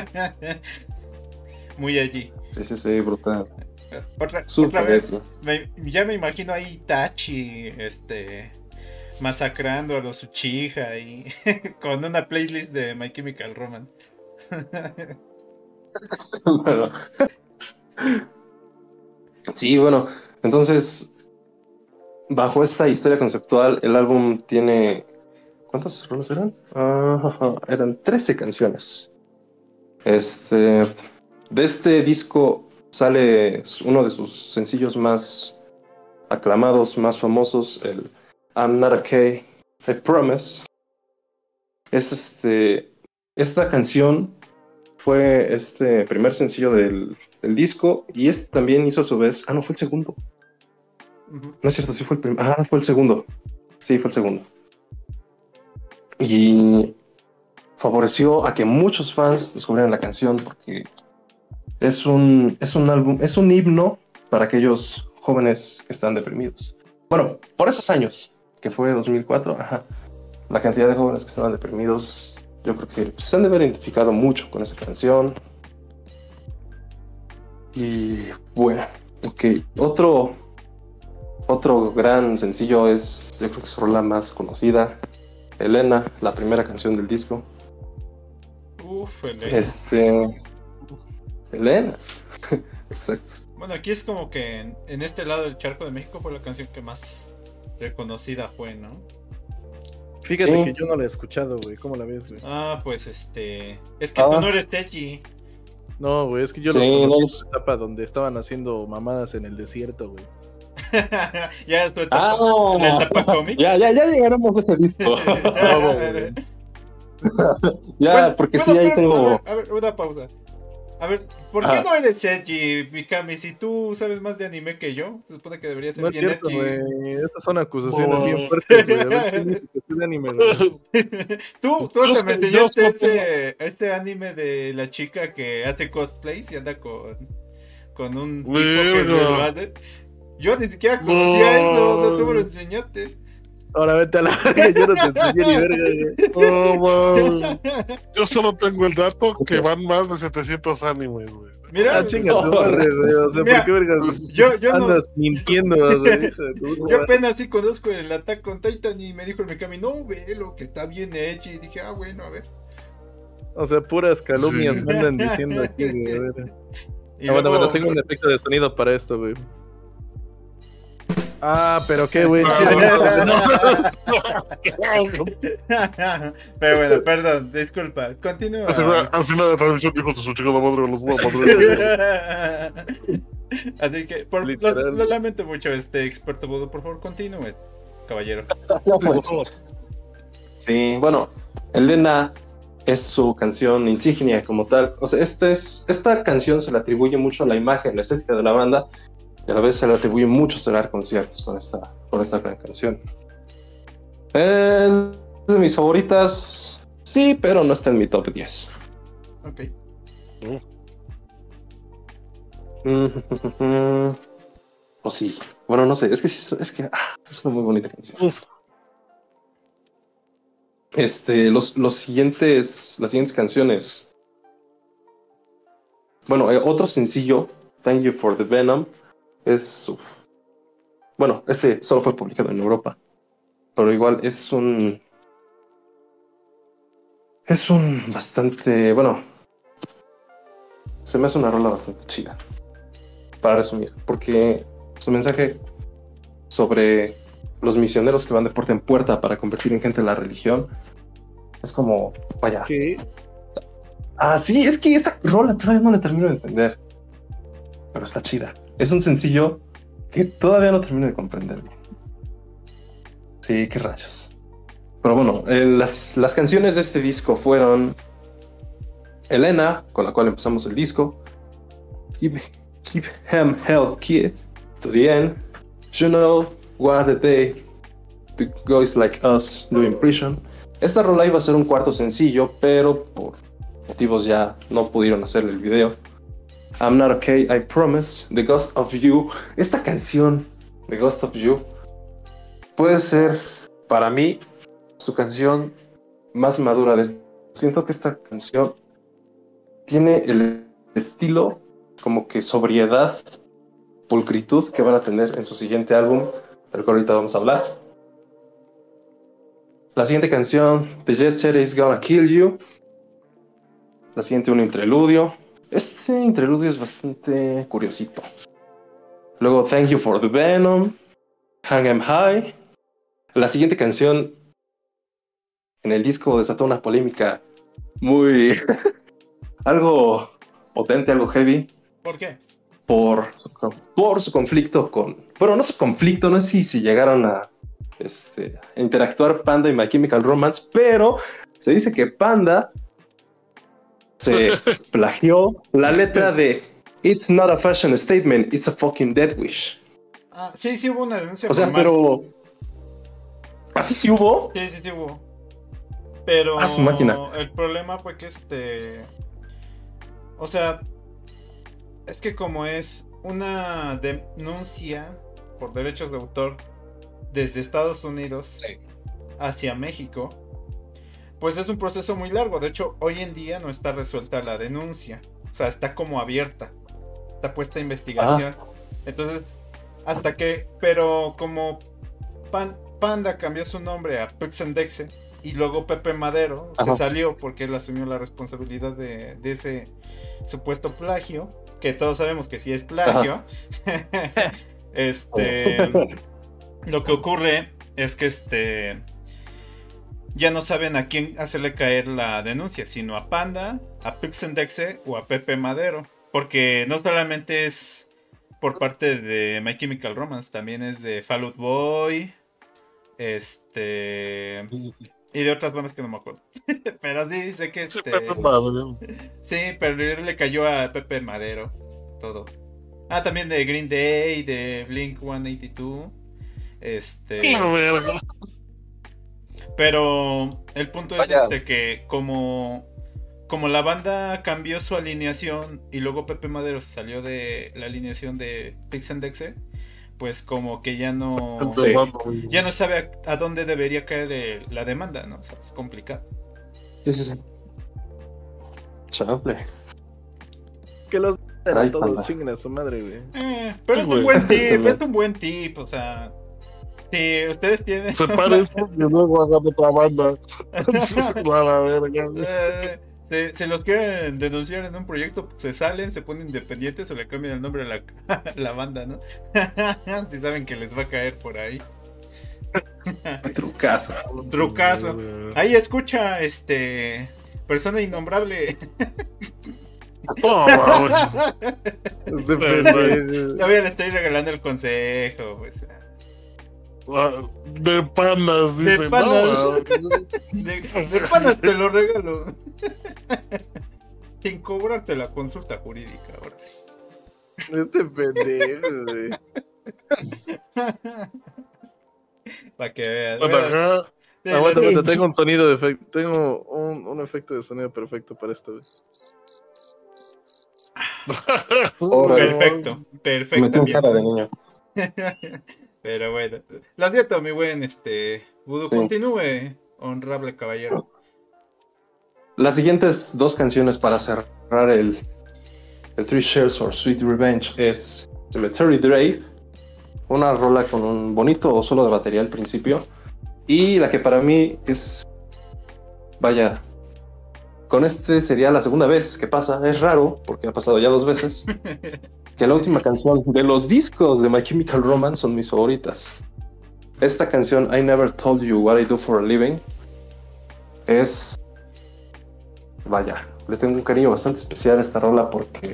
Muy allí. Sí, sí, sí, brutal. Otra, Súper otra vez, eso. me- ya me imagino ahí Itachi, este, masacrando a los Uchiha y con una playlist de My Chemical Romance. Bueno. Sí, bueno, entonces, bajo esta historia conceptual, el álbum tiene... ¿Cuántas rolas eran? Ah, eran trece canciones. Este, de este disco sale uno de sus sencillos más aclamados, más famosos, el I'm Not Okay, I Promise. Es este, esta canción fue este primer sencillo del, del disco y este también hizo a su vez... Ah, no, fue el segundo. Ujú. No es cierto, sí fue el primero. Ah, fue el segundo. Sí, fue el segundo. Y favoreció a que muchos fans descubrieran la canción porque es un, es un álbum, es un himno para aquellos jóvenes que están deprimidos. Bueno, por esos años, que fue dos mil cuatro, ajá, la cantidad de jóvenes que estaban deprimidos, yo creo que pues, se han de haber identificado mucho con esa canción. Y bueno, ok, otro, otro gran sencillo es, yo creo que su rola más conocida, Elena, la primera canción del disco. Uf, el- Este. Elena. Exacto. Bueno, aquí es como que en, en este lado del charco de México fue la canción que más reconocida fue, ¿no? Fíjate Sí. que yo no la he escuchado, güey. ¿Cómo la ves, güey? Ah, pues este... Es que Ah. tú no eres Teji. No, güey, es que yo Sí, los conocí no. en la etapa donde estaban haciendo mamadas en el desierto, güey. Ya es tu etapa, Ah, no. la etapa cómic. Ya, ya, ya llegaremos a ese disco. Ya, No, ya, güey. Ya, Bueno, porque bueno, sí, ahí pero, tengo. A ver, a ver, una pausa. A ver, ¿por qué Ajá. no eres edgy, Mikami? Si tú sabes más de anime que yo, se supone que deberías ser No es bien cierto, edgy. güey. Estas son acusaciones bien No. fuertes, güey. A ver, ¿quién dice que soy de anime, güey? Tú, tú Yo hasta me sé- yo enseñaste sé ese, este anime de la chica que hace cosplays y anda con, con un tipo que le lo Verga. hace. Yo ni siquiera No. conocía eso, o sea, tú me lo enseñaste. Ahora vete a la verga, yo no te enseñé ni verga, güey. No, man. Yo solo tengo el dato que van más de setecientos animes, güey. Mira, Ah, chinga tu madre, güey. O sea, Mira, ¿por qué vergas yo, yo no, andas mintiendo, güey? Hijo de tu puta yo madre. apenas sí conozco el Attack on Titan y me dijo el Mikami, no, velo, que está bien hecho. Y dije, ah, bueno, a ver. O sea, puras calumnias Sí. me andan diciendo aquí, güey. A ver. Y Ah, bueno, luego- bueno, tengo un efecto de sonido para esto, güey. Ah, pero qué buen chido. Pero bueno, perdón, disculpa. Continúa. Así, güey, al final de la transmisión dijo su chingada madre, los voy a madre. Así que, por, lo, Literal. lo lamento mucho, este experto Voodoo. Por favor, continúe, caballero. Sí, bueno, Elena es su canción insignia como tal. O sea, este es, esta canción se le atribuye mucho a la imagen, la estética de la banda, y a la vez se le atribuye mucho cerrar conciertos con esta, con esta gran canción. Es de mis favoritas, sí, pero no está en mi top diez. Ok. O sí, bueno, no sé, es que, sí, es, que ah, es una muy bonita canción. Uf. Este, los, los siguientes, las siguientes canciones. Bueno, eh, otro sencillo, Thank You for the Venom, es, uf. Bueno, este solo fue publicado en Europa, pero igual es un, es un bastante, bueno, se me hace una rola bastante chida, para resumir, porque su mensaje sobre los misioneros que van de puerta en puerta para convertir en gente la religión es como, vaya. ¿Qué? Ah, sí, es que esta rola todavía no la termino de entender, pero está chida. Es un sencillo que todavía no termino de comprender bien. Sí, qué rayos. Pero bueno, eh, las, las canciones de este disco fueron Elena, con la cual empezamos el disco, Keep, keep Him Held Kid, To the End, You Know What the Day, The Guys Like Us Do in Prison. Esta rola iba a ser un cuarto sencillo, pero por motivos ya no pudieron hacer el video. I'm Not Okay, I Promise, The Ghost of You. Esta canción, The Ghost of You, puede ser para mí su canción más madura. De... Siento que esta canción tiene el estilo, como que sobriedad, pulcritud que van a tener en su siguiente álbum, del que ahorita vamos a hablar. La siguiente canción, The Jet Set Is Gonna Kill You. La siguiente, un interludio. Este interludio es bastante curiosito. Luego, Thank You for the Venom, Hang 'em High. La siguiente canción en el disco desató una polémica muy... algo potente, algo heavy. ¿Por qué? Por, por su conflicto con... Bueno, no su conflicto, no sé si, si llegaron a este, interactuar Panda y My Chemical Romance, pero se dice que Panda se plagió la letra de It's not a fashion statement, it's a fucking death wish. Ah, sí, sí hubo una denuncia O sea, formal. pero... ¿Así sí hubo? Sí, sí, sí hubo. Pero Ah, su máquina. el problema fue que este... O sea, es que como es una denuncia por derechos de autor desde Estados Unidos Sí. hacia México, pues es un proceso muy largo. De hecho, hoy en día no está resuelta la denuncia. O sea, está como abierta. Está puesta a investigación. Ah. Entonces, hasta que... Pero como Pan, Panda cambió su nombre a Puxendexe y luego Pepe Madero Ajá. se salió porque él asumió la responsabilidad de, de ese supuesto plagio, que todos sabemos que sí es plagio. este... Lo que ocurre es que este... ya no saben a quién hacerle caer la denuncia, sino a Panda, a Puxendexe o a Pepe Madero. Porque no solamente es por parte de My Chemical Romance, también es de Fall Out Boy, este, Y de otras bandas que no me acuerdo. Pero sí, sé que Sí, este. Pepe Madero. Sí, pero le cayó a Pepe Madero. Todo. Ah, también de Green Day, de Blink ciento ochenta y dos. Este. La verga. Pero el punto es Vaya. este que como. Como la banda cambió su alineación y luego Pepe Madero se salió de la alineación de Pix and Dexe, pues como que ya no. Sí. Ya no sabe a, a dónde debería caer eh, la demanda, ¿no? O sea, es complicado. Sí, sí, sí. Chable. Que los Ay, a todos panda. chinguen a su madre, güey. Eh, pero Sí, es un güey. buen Sí, tip, güey. es un buen tip, o sea. Si ustedes tienen. Se parece y luego hagan otra banda. A la verga. Eh, se, se los quieren denunciar en un proyecto, pues se salen, se ponen independientes o le cambian el nombre a la, la banda, ¿no? Si saben que les va a caer por ahí. Trucazo. Trucazo. Ahí escucha, este. Persona innombrable. No, mames. Este Pero, pendejo. Todavía le estoy regalando el consejo, pues. Ah, De panas, De dicen. panas. No, mames. De, de panas te lo regalo. Sin cobrarte la consulta jurídica, ahora. Este pendejo, güey. Para que veas. Bueno, Bueno, ajá. sí, Aguanta, sí. aguanta, tengo un sonido de efecto. Tengo un, un efecto de sonido perfecto para esto, güey. Perfecto, perfecto. Metí un cara de niño. Pero bueno, lo siento, mi buen este Voodoo, Sí. continúe, honrable caballero. Las siguientes dos canciones para cerrar el, el Three Shares or Sweet Revenge es Cemetery Grave, una rola con un bonito solo de batería al principio, y la que para mí es, vaya, con este sería la segunda vez que pasa, es raro porque ha pasado ya dos veces, que la última canción de los discos de My Chemical Romance son mis favoritas. Esta canción, I Never Told You What I Do for a Living, es, vaya, le tengo un cariño bastante especial a esta rola porque,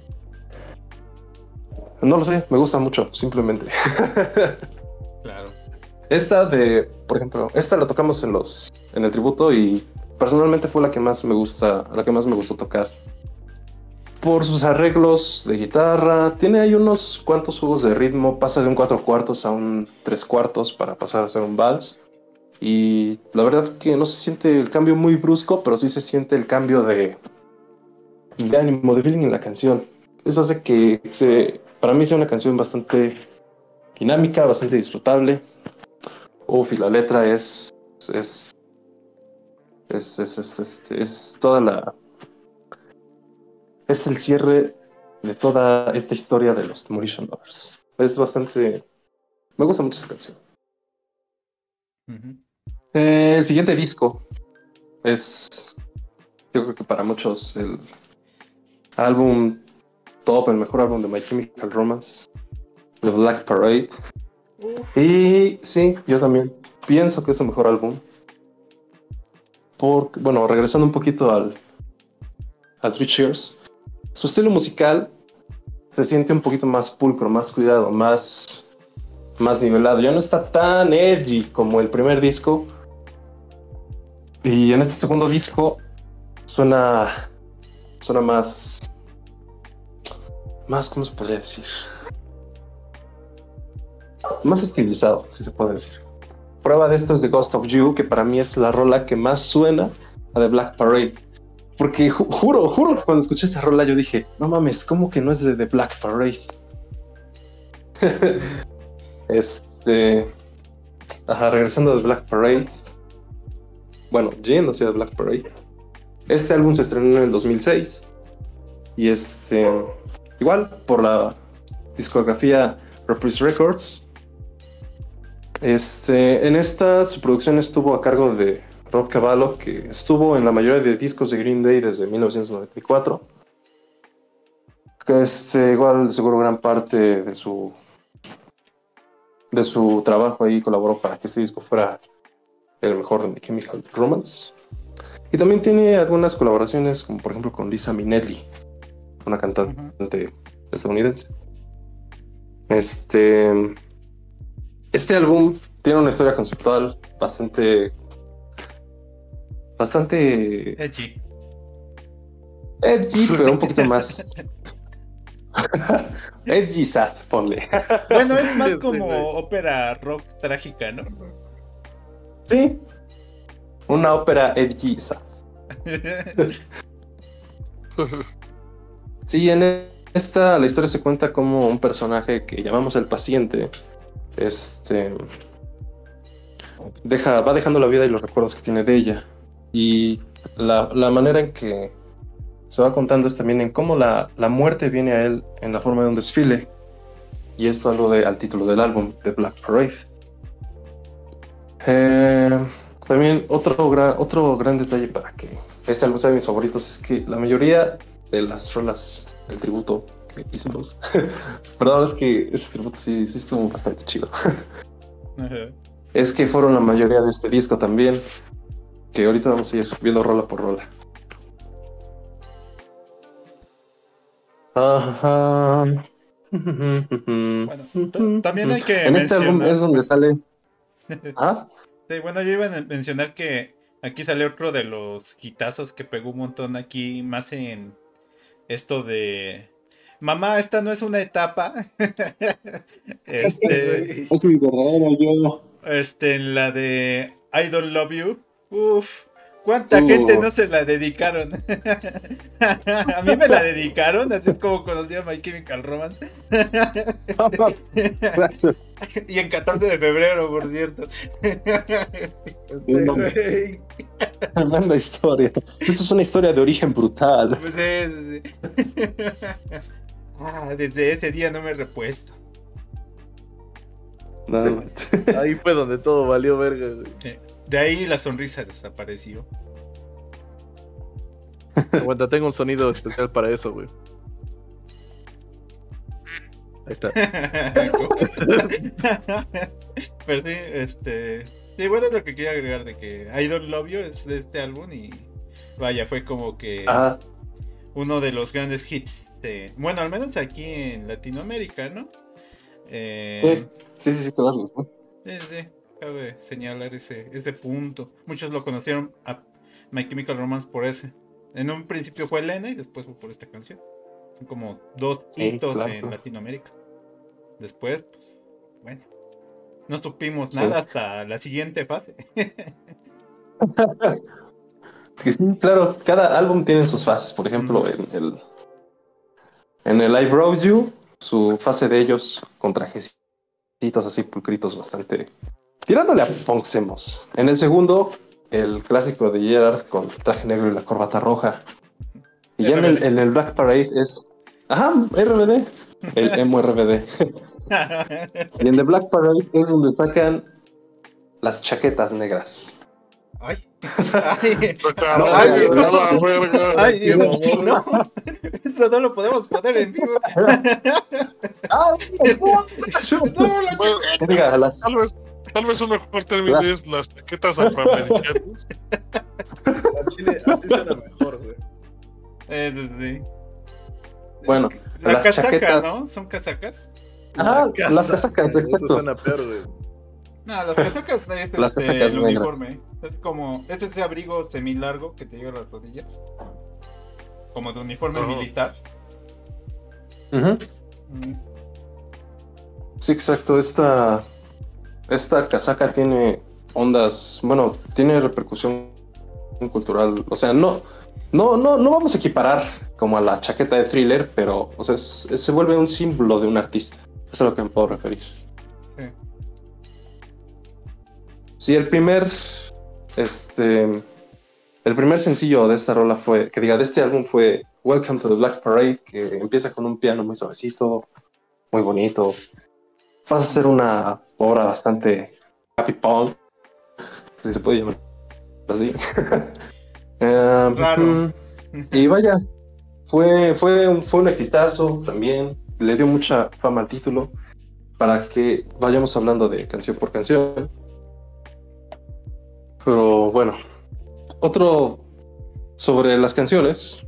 no lo sé, me gusta mucho, simplemente. Claro. Esta de, por ejemplo, esta la tocamos en los, en el tributo y personalmente fue la que más me gusta, la que más me gustó tocar. Por sus arreglos de guitarra, tiene ahí unos cuantos juegos de ritmo, pasa de un cuatro cuartos a un tres cuartos para pasar a ser un vals. Y la verdad que no se siente el cambio muy brusco, pero sí se siente el cambio de, de ánimo, de feeling en la canción. Eso hace que se, para mí sea una canción bastante dinámica, bastante disfrutable. Uf, y la letra es es es, es, es, es, es toda la es el cierre de toda esta historia de los Demolition Lovers. Es bastante, me gusta mucho esa canción. Ujú. Eh, el siguiente disco es, yo creo que para muchos el álbum top, el mejor álbum de My Chemical Romance, The Black Parade. Uf, Y sí, yo también pienso que es su mejor álbum. Porque, bueno, regresando un poquito al, al Three Cheers, su estilo musical se siente un poquito más pulcro, más cuidado, más, más nivelado. Ya no está tan edgy como el primer disco. Y en este segundo disco suena, suena más, más, ¿cómo se podría decir? Más estilizado, si se puede decir. Prueba de esto es The Ghost of You, que para mí es la rola que más suena a The Black Parade. Porque ju- juro, juro que cuando escuché esa rola yo dije, no mames, ¿cómo que no es de The Black Parade? este... Ajá, regresando a The Black Parade. Bueno, yendo hacia The Black Parade. Este álbum se estrenó en el dos mil seis. Y este... Igual, por la discografía Reprise Records. Este, en esta su producción estuvo a cargo de Rob Cavallo, que estuvo en la mayoría de discos de Green Day desde mil novecientos noventa y cuatro. Que este, igual seguro gran parte de su de su trabajo ahí colaboró para que este disco fuera el mejor de My Chemical Romance. Y también tiene algunas colaboraciones, como por ejemplo con Lisa Minnelli, una cantante estadounidense. Este, este álbum tiene una historia conceptual bastante bastante Edgy. edgy, pero un poquito más edgy sad, ponle. Bueno, es más Sí, como güey. ópera rock trágica, ¿no? Sí, una ópera edgy sad. Sí, en esta la historia se cuenta como un personaje que llamamos el paciente, este, deja, va dejando la vida y los recuerdos que tiene de ella. Y la, la manera en que se va contando es también en cómo la, la muerte viene a él en la forma de un desfile. Y esto alude al título del álbum, The Black Parade. Eh, también otro, gra- otro gran detalle para que este álbum sea de mis favoritos es que la mayoría de las rolas del tributo que hicimos, perdón, es que ese tributo sí, sí estuvo bastante chido, Ajá. es que fueron la mayoría de este disco también, que ahorita vamos a ir viendo rola por rola. Ajá. Bueno, t- también hay que en este álbum mencionar- es donde sale. ¿Ah? Sí, bueno, yo iba a mencionar que aquí sale otro de los hitazos que pegó un montón aquí, más en esto de mamá, esta no es una etapa. este, Es mi verdadero yo. este, en la de I Don't Love You. Uf, ¿cuánta Uh. gente no se la dedicaron? A mí me la dedicaron, así es como conocí a My Chemical Romance. Y en catorce de febrero, por cierto. Este, No. güey. Tremenda historia. Esto es una historia de origen brutal. Pues, sí, sí, sí. Ah, desde ese día no me he repuesto. Nada más. Ahí fue donde todo valió verga, güey. De ahí la sonrisa desapareció. Aguanta, tengo un sonido especial para eso, güey. Ahí está. Pero sí, este. Sí, bueno, es lo que quería agregar de que I Don't Love You es de este álbum y vaya, fue como que Ajá. uno de los grandes hits. De, bueno, al menos aquí en Latinoamérica, ¿no? Eh, Sí, sí, sí, claro. ¿No? sí, sí, cabe señalar ese, ese punto. Muchos lo conocieron a My Chemical Romance por ese. En un principio fue Elena y después fue por esta canción. Son como dos Sí, hitos claro. en Latinoamérica. Después, pues, bueno, no supimos Sí. nada hasta la siguiente fase. Es que sí, claro, cada álbum tiene sus fases. Por ejemplo, en el en el I Brought You, su fase de ellos con trajecitos así pulcritos bastante tirándole a Ponxemos. En el segundo, el clásico de Gerard con el traje negro y la corbata roja. Y ya en el, en el Black Parade es ajá, R B D, el emo R B D. Y en The Black Parade es donde sacan las chaquetas negras. Ay, ay, Sacaron ay, a no. la verga. ay, Dios, Qué no, eso no lo podemos poner en vivo. ¡Ah! No, la Bueno, Venga, las- tal vez, tal vez un mejor término es las chaquetas afroamericanas. Al chile, así suena mejor, güey. Eh, sí, sí. Bueno, La las casaca, chaquetas- ¿no? ¿Son casacas? Ajá, La las casa, casacas, güey, Eso exacto. suena peor, güey. No, las casacas es Las este, casacas el negras. uniforme. Es como, es ese abrigo semilargo que te llega a las rodillas. Como de uniforme Ajá. militar. Ujú. Mm. Sí, exacto. Esta, esta casaca tiene ondas, bueno, tiene repercusión cultural. O sea, no, no, no, no vamos a equiparar como a la chaqueta de Thriller, pero, o sea, es- es- se vuelve un símbolo de un artista. Eso es a lo que me puedo referir. Sí. Sí, el primer, este, el primer sencillo de esta rola fue, que diga, de este álbum fue Welcome to the Black Parade, que empieza con un piano muy suavecito, muy bonito. Pasa a ser una obra bastante happy punk, si se puede llamar así. Eh, Raro. ujú. Y vaya, fue, fue, un, fue un exitazo también, le dio mucha fama al título, para que vayamos hablando de canción por canción. Pero bueno, otro sobre las canciones.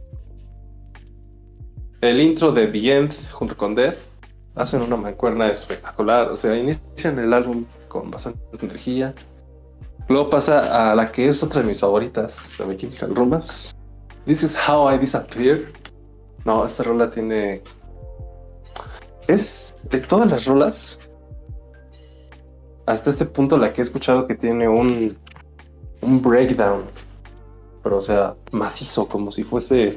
El intro de The End junto con Death hacen una mancuerna espectacular. O sea, inician el álbum con bastante energía. Luego pasa a la que es otra de mis favoritas, de My Chemical Romance. This is How I Disappear. No, esta rola tiene... Es de todas las rolas, hasta este punto la que he escuchado que tiene un, un breakdown. Pero o sea, macizo, como si fuese...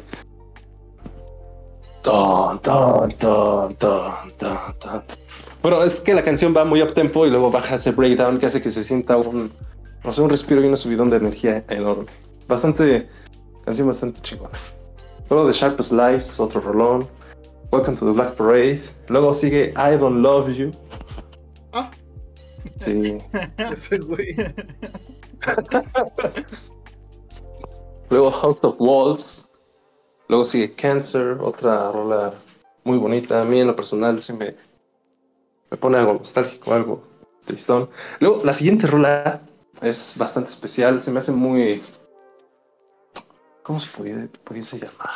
Ton, ton, ton, ton, ton, ton. Bueno, es que la canción va muy up tempo y luego baja ese breakdown que hace que se sienta un... No sé, un respiro y un subidón de energía enorme. Bastante... Canción bastante chingona. Luego The Sharpest Lives, otro rolón. Welcome to the Black Parade. Luego sigue I Don't Love You. Ah. Sí. Ese güey. Luego House of Wolves. Luego sigue Cancer, otra rola muy bonita. A mí en lo personal sí me, me pone algo nostálgico, algo tristón. Luego la siguiente rola es bastante especial. Se me hace muy... ¿Cómo se pudiese, pudiese llamar?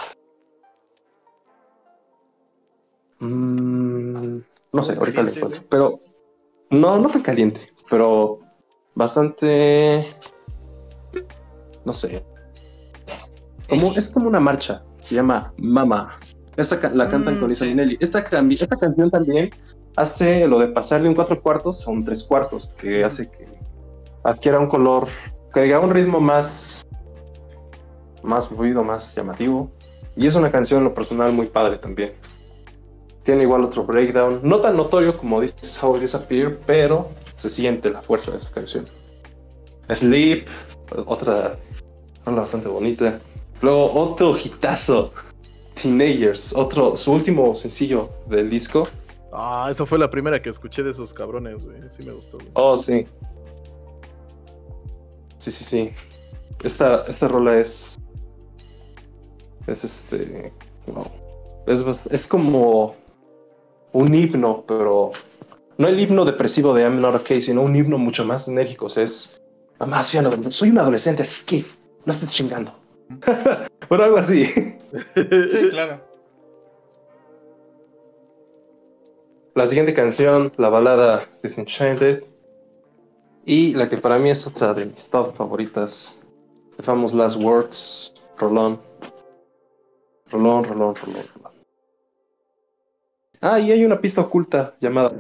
Mm, no sé, ahorita le encuentro. Pero no, no tan caliente, pero bastante... No sé. Como, es como una marcha. Se llama Mama. Esta ca- la cantan Mm, con Lisa sí. Minnelli. Esta, can- esta canción también hace lo de pasar de un cuatro cuartos a un tres cuartos, que hace que adquiera un color, que diga un ritmo más, más fluido, más llamativo. Y es una canción, en lo personal, muy padre también. Tiene igual otro breakdown, no tan notorio como This is How I Disappear, pero se siente la fuerza de esa canción. Sleep, otra rola bastante bonita. Luego otro hitazo, Teenagers, otro, su último sencillo del disco. Ah, esa fue la primera que escuché de esos cabrones, güey. Sí me gustó, güey. Oh, sí. Sí, sí, sí. Esta, esta rola es... Es este... Wow. Es, bast- es como un himno, pero... No el himno depresivo de I'm Not Okay, sino un himno mucho más enérgico. O sea, es... Mamá, soy, un- soy un adolescente, así que no estés chingando. Bueno, algo así. Sí, claro. La siguiente canción, la balada Disenchanted. Y la que para mí es otra de mis top favoritas, The Famous Last Words, Rolón. Rolón, rolón, rolón, rolón. Ah, y hay una pista oculta llamada...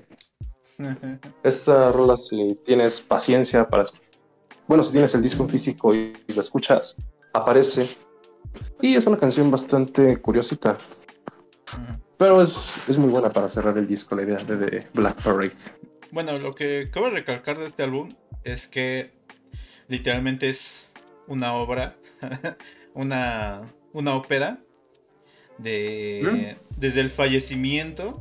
Esta rola, si tienes paciencia para... Bueno, si tienes el disco en físico y lo escuchas, aparece. Y es una canción bastante curiosita. Pero es, es muy buena para cerrar el disco, la idea de, de Black Parade. Bueno, lo que cabe recalcar de este álbum es que literalmente es una obra, una, una ópera de desde el fallecimiento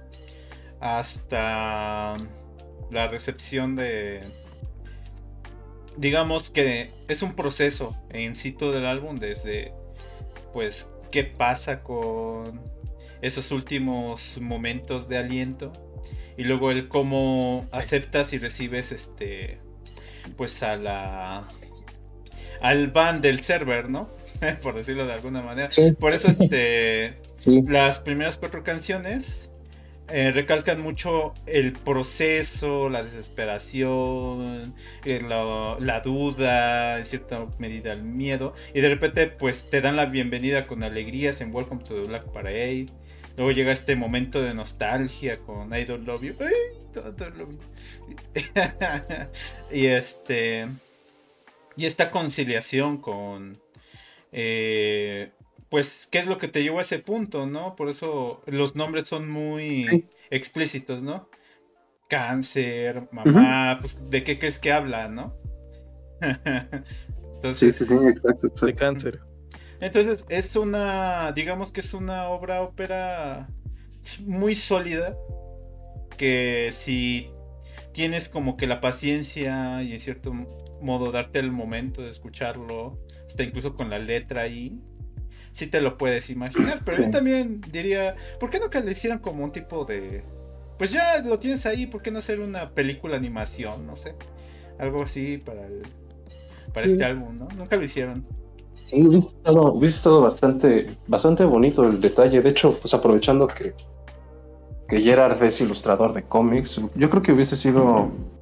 hasta la recepción de, digamos que es un proceso en sí todo el álbum, desde pues qué pasa con esos últimos momentos de aliento y luego el cómo aceptas y recibes este pues a la al ban del server, ¿no? Por decirlo de alguna manera. Sí. Por eso este Sí. las primeras cuatro canciones eh, recalcan mucho el proceso, la desesperación, eh, la, la duda, en cierta medida el miedo, y de repente pues te dan la bienvenida con alegrías en Welcome to the Black Parade. Luego llega este momento de nostalgia con I Don't Love You. Ay, I don't love you. Y este y esta conciliación con eh, pues qué es lo que te llevó a ese punto, ¿no? Por eso los nombres son muy Sí. explícitos, ¿no? Cáncer, mamá, uh-huh. Pues ¿de qué crees que habla, no? Entonces, sí, sí, sí, exacto, exacto. De cáncer. Entonces es una, digamos que es una obra ópera muy sólida, que si tienes como que la paciencia y en cierto modo darte el momento de escucharlo, hasta incluso con la letra ahí, sí te lo puedes imaginar. Pero yo también diría, ¿por qué no que le hicieran como un tipo de... Pues ya lo tienes ahí, ¿por qué no hacer una película animación? No sé, algo así para el, para sí. este álbum, ¿no? Nunca lo hicieron. Sí, hubiese estado, hubiese estado bastante, bastante bonito el detalle. De hecho, pues aprovechando que, que Gerard es ilustrador de cómics, yo creo que hubiese sido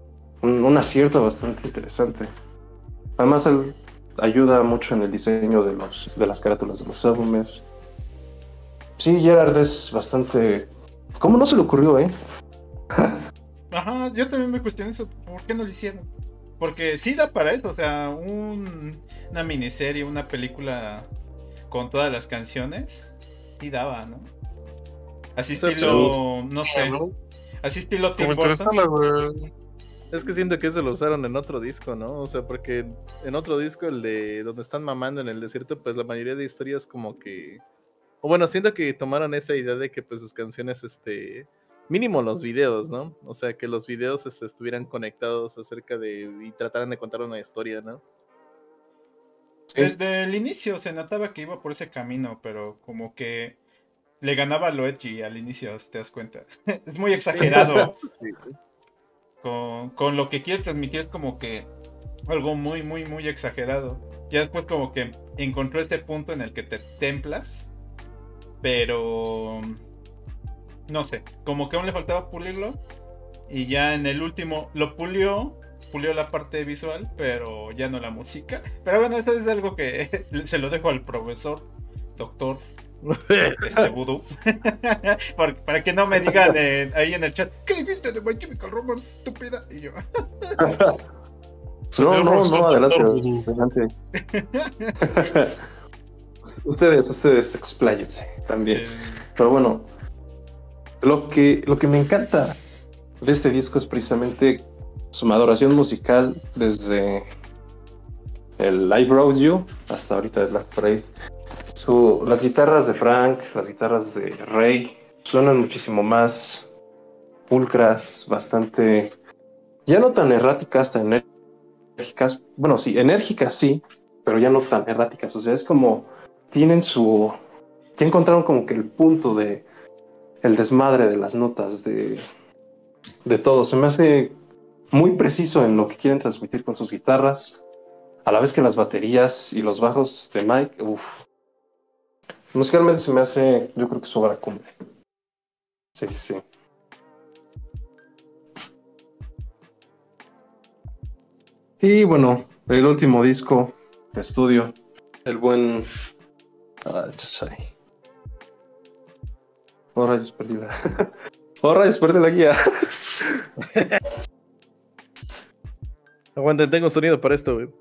un, un acierto bastante interesante. Además, él ayuda mucho en el diseño de, los, de las carátulas de los álbumes. Sí, Gerard es bastante... ¿Cómo no se le ocurrió, eh? Ajá, yo también me cuestioné eso, ¿por qué no lo hicieron? Porque sí da para eso, o sea, un, una miniserie, una película con todas las canciones, sí daba, ¿no? Así estilo, no sé, así estilo Tim Burton. Es que siento que se lo usaron en otro disco, ¿no? O sea, porque en otro disco, el de donde están mamando en el desierto, pues la mayoría de historias como que... O bueno, siento que tomaron esa idea de que pues sus canciones, este... mínimo los videos, ¿no? O sea, que los videos este, estuvieran conectados acerca de... y trataran de contar una historia, ¿no? Desde el inicio se notaba que iba por ese camino, pero como que le ganaba lo edgy al inicio, si te das cuenta. Es muy exagerado. Sí, sí. Con, con lo que quiere transmitir es como que algo muy, muy, muy exagerado. Ya después como que encontró este punto en el que te templas, pero no sé, como que aún le faltaba pulirlo. Y ya en el último lo pulió, pulió la parte visual, pero ya no la música. Pero bueno, esto es algo que se lo dejo al profesor, doctor este Voodoo. para, para que no me digan eh, ahí en el chat, ¿qué dijiste de My Chemical Romance, estúpida? Y yo no, no, no, adelante, adelante. ustedes, ustedes expláyense también. Eh... Pero bueno, lo que, lo que me encanta de este disco es precisamente su maduración musical desde el I Brought You hasta ahorita de Black Parade. Su, las guitarras de Frank, las guitarras de Ray suenan muchísimo más pulcras, bastante, ya no tan erráticas, tan enérgicas. Bueno, sí, enérgicas sí, pero ya no tan erráticas. O sea, es como tienen su, ya encontraron como que el punto de el desmadre de las notas, de, de todo. Se me hace muy preciso en lo que quieren transmitir con sus guitarras, a la vez que las baterías y los bajos de Mike, uff. Musicalmente se me hace, yo creo que su obra cumbre. Sí, sí, sí. Y bueno, el último disco de estudio, el buen... Ah, chai. Oh, rayos, perdí la... Oh, rayos, perdí la guía. Aguanten, tengo sonido para esto, güey.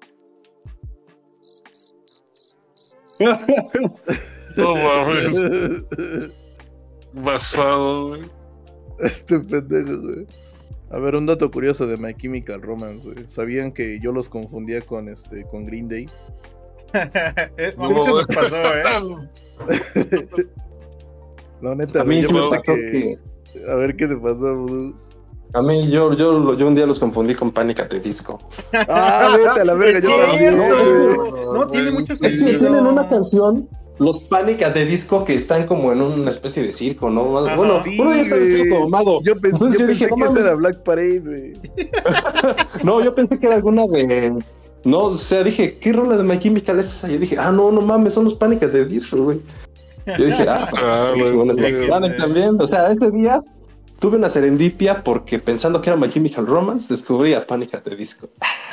No mames. Basado, güey. Este pendejo, güey. A ver, un dato curioso de My Chemical Romance, güey. ¿Sabían que yo los confundía con este con Green Day? eh, no, mucho nos pasó, ¿eh? No, neta, a mí sí me pasó que... que... A ver, ¿qué te pasó, bro? A mí, yo, yo, yo un día los confundí con Panic! At the Disco. Ah, vete a la verga, yo también. No, no, no, no tiene mucho sentido. Tienen una canción, los Panic! At the Disco, que están como en una especie de circo, ¿no? Ajá, bueno, sí, uno ya está vestido como mago. Yo, pe- Entonces, yo, yo pensé dije, que no, esa era Black Parade, güey. No, yo pensé que era alguna de... No, o sea, dije, ¿qué rola de My Chemical es esa? Yo dije, ah, no, no mames, son los Panic! At the Disco, güey. Yo dije, ah, ah pues, bueno, Panic! También, o sea, ese día tuve una serendipia porque pensando que era My Chemical Romance, descubrí a Panic! At the Disco.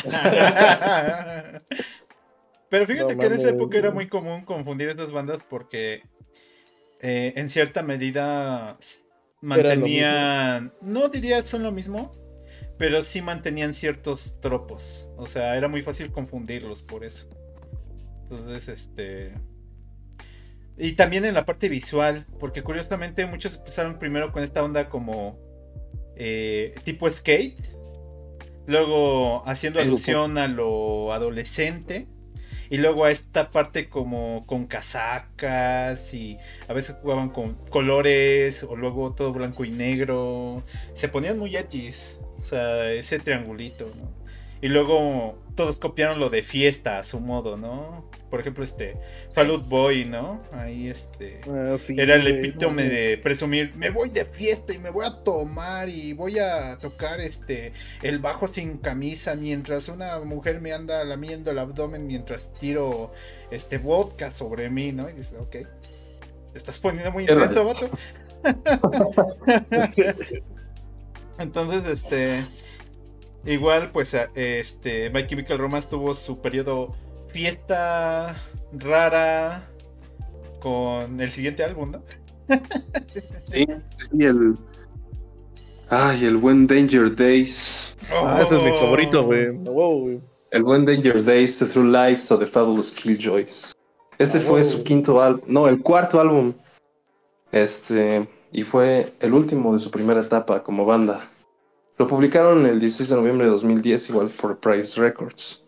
Pero fíjate No, que en esa mames, época era sí. muy común confundir estas bandas porque eh, en cierta medida mantenían, no diría son lo mismo, pero sí mantenían ciertos tropos. O sea, era muy fácil confundirlos por eso. Entonces, este... Y también en la parte visual, porque curiosamente muchos empezaron primero con esta onda como eh, tipo skate, luego haciendo alusión a lo adolescente, y luego a esta parte como con casacas, y a veces jugaban con colores, o luego todo blanco y negro, se ponían muy edgys, o sea, ese triangulito, ¿no? Y luego todos copiaron lo de fiesta a su modo, ¿no? Por ejemplo, este Fall Out Boy, ¿no? Ahí este Ah, sí, era el güey, epítome no, de presumir, me voy de fiesta y me voy a tomar y voy a tocar este el bajo sin camisa mientras una mujer me anda lamiendo el abdomen mientras tiro este vodka sobre mí, ¿no? Y dices, ok, te estás poniendo muy intenso, vato. Entonces, este igual, pues, este, My Chemical Romance tuvo su periodo fiesta rara con el siguiente álbum, ¿no? Sí, sí, el. Ay, el buen Danger Days. Ah, ese es mi favorito, güey. Wow, güey. El buen Danger Days, The True Lives of the Fabulous Killjoys. Este Ah, fue wow. su quinto álbum, no, el cuarto álbum. Este, y fue el último de su primera etapa como banda. Lo publicaron el dieciséis de noviembre de dos mil diez, igual por Price Records.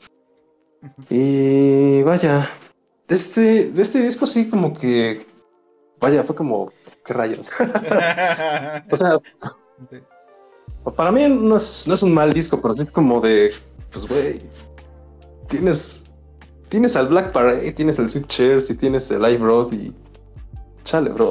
Y vaya, de este, de este disco sí como que, vaya, fue como, ¿qué rayos? O sea, para mí no es, no es un mal disco, pero es como de, pues güey, tienes, tienes al Black Parade, tienes el Sweet Chairs y tienes el Live Road y chale, bro.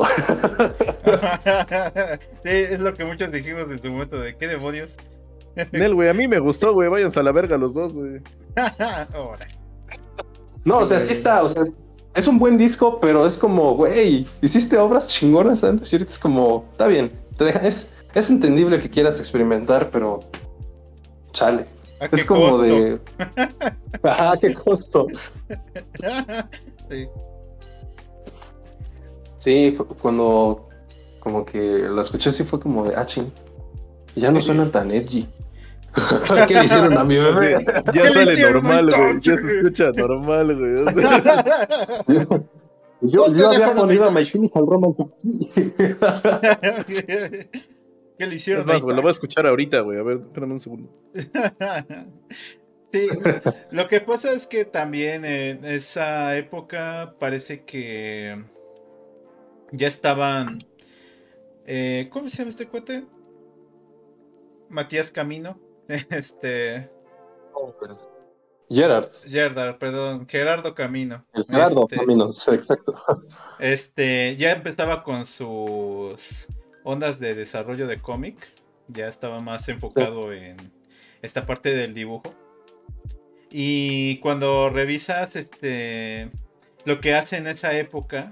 Sí, es lo que muchos dijimos en su momento, de qué demonios. Nel, güey, a mí me gustó, güey. Váyanse a la verga los dos, güey. Ahora. No, o sea, sí está, o sea, es un buen disco, pero es como, güey, hiciste obras chingonas antes y ahorita es como, está bien, te deja, es, es entendible que quieras experimentar, pero chale. ¿A qué Es como costo? de, ajá, qué costo. Sí. Sí, fue cuando como que la escuché sí fue como de, ah, ching, ya no suenan tan edgy. ¿Qué le hicieron a mi bebé? Ya ¿Qué le sale hicieron, normal, my güey. touch? Ya se escucha normal, güey. O sea, Yo, No te yo había dejo, no ponido a me My Chemical Romance aquí. ¿Qué le hicieron? es más, my güey, lo voy a touch? escuchar ahorita, güey. A ver, espérame un segundo. Sí, lo que pasa es que también en esa época parece que ya estaban. Eh, ¿Cómo se llama este cuate? Matías Camino. Este. Gerard, Gerard, perdón, Gerardo Camino. el Gerardo Este, Camino, sí, exacto. este, ya empezaba con sus ondas de desarrollo de cómic. Ya estaba más enfocado en esta parte del dibujo. Y cuando revisas este lo que hace en esa época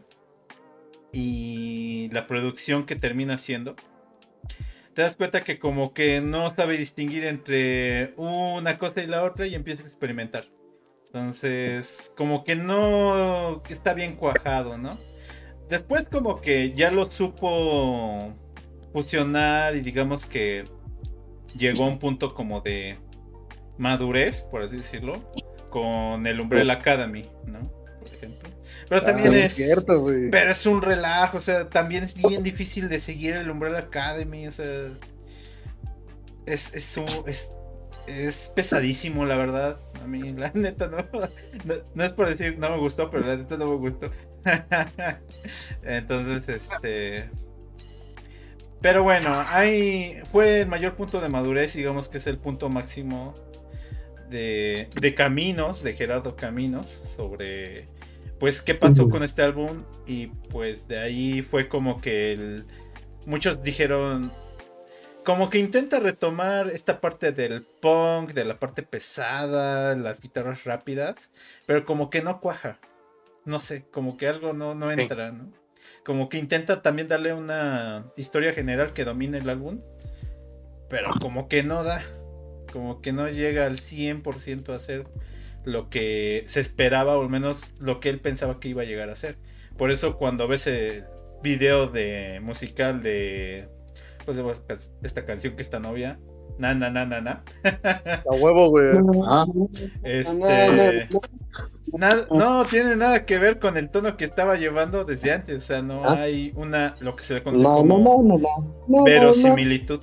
y la producción que termina haciendo, te das cuenta que como que no sabe distinguir entre una cosa y la otra y empieza a experimentar. Entonces, como que no está bien cuajado, ¿no? Después como que ya lo supo fusionar y digamos que llegó a un punto como de madurez, por así decirlo, con el Umbrella Academy, ¿no? Por ejemplo. Pero también Ah, es... cierto, güey. Pero es un relajo, o sea, también es bien difícil de seguir el Umbrella Academy, o sea... Es, es, un, es, es pesadísimo, la verdad. A mí, la neta, no, no, no es por decir no me gustó, pero la neta no me gustó. Entonces, este... Pero bueno, ahí fue el mayor punto de madurez, digamos que es el punto máximo de, de Caminos, de Gerardo Caminos, sobre pues qué pasó con este álbum. Y pues de ahí fue como que el, muchos dijeron, como que intenta retomar esta parte del punk, de la parte pesada, las guitarras rápidas, pero como que no cuaja, no sé, como que algo no, no entra, ¿no? Como que intenta también darle una historia general que domine el álbum, pero como que no da, como que no llega al cien por ciento a hacer lo que se esperaba, o al menos lo que él pensaba que iba a llegar a hacer. Por eso cuando ves el video de musical de pues de esta canción que esta novia, na na na na na, A huevo, güey. Ah, este nada, no tiene nada que ver con el tono que estaba llevando desde antes, o sea, no ¿Ah? hay una, lo que se le conoce no, como no, no, no, no, verosimilitud,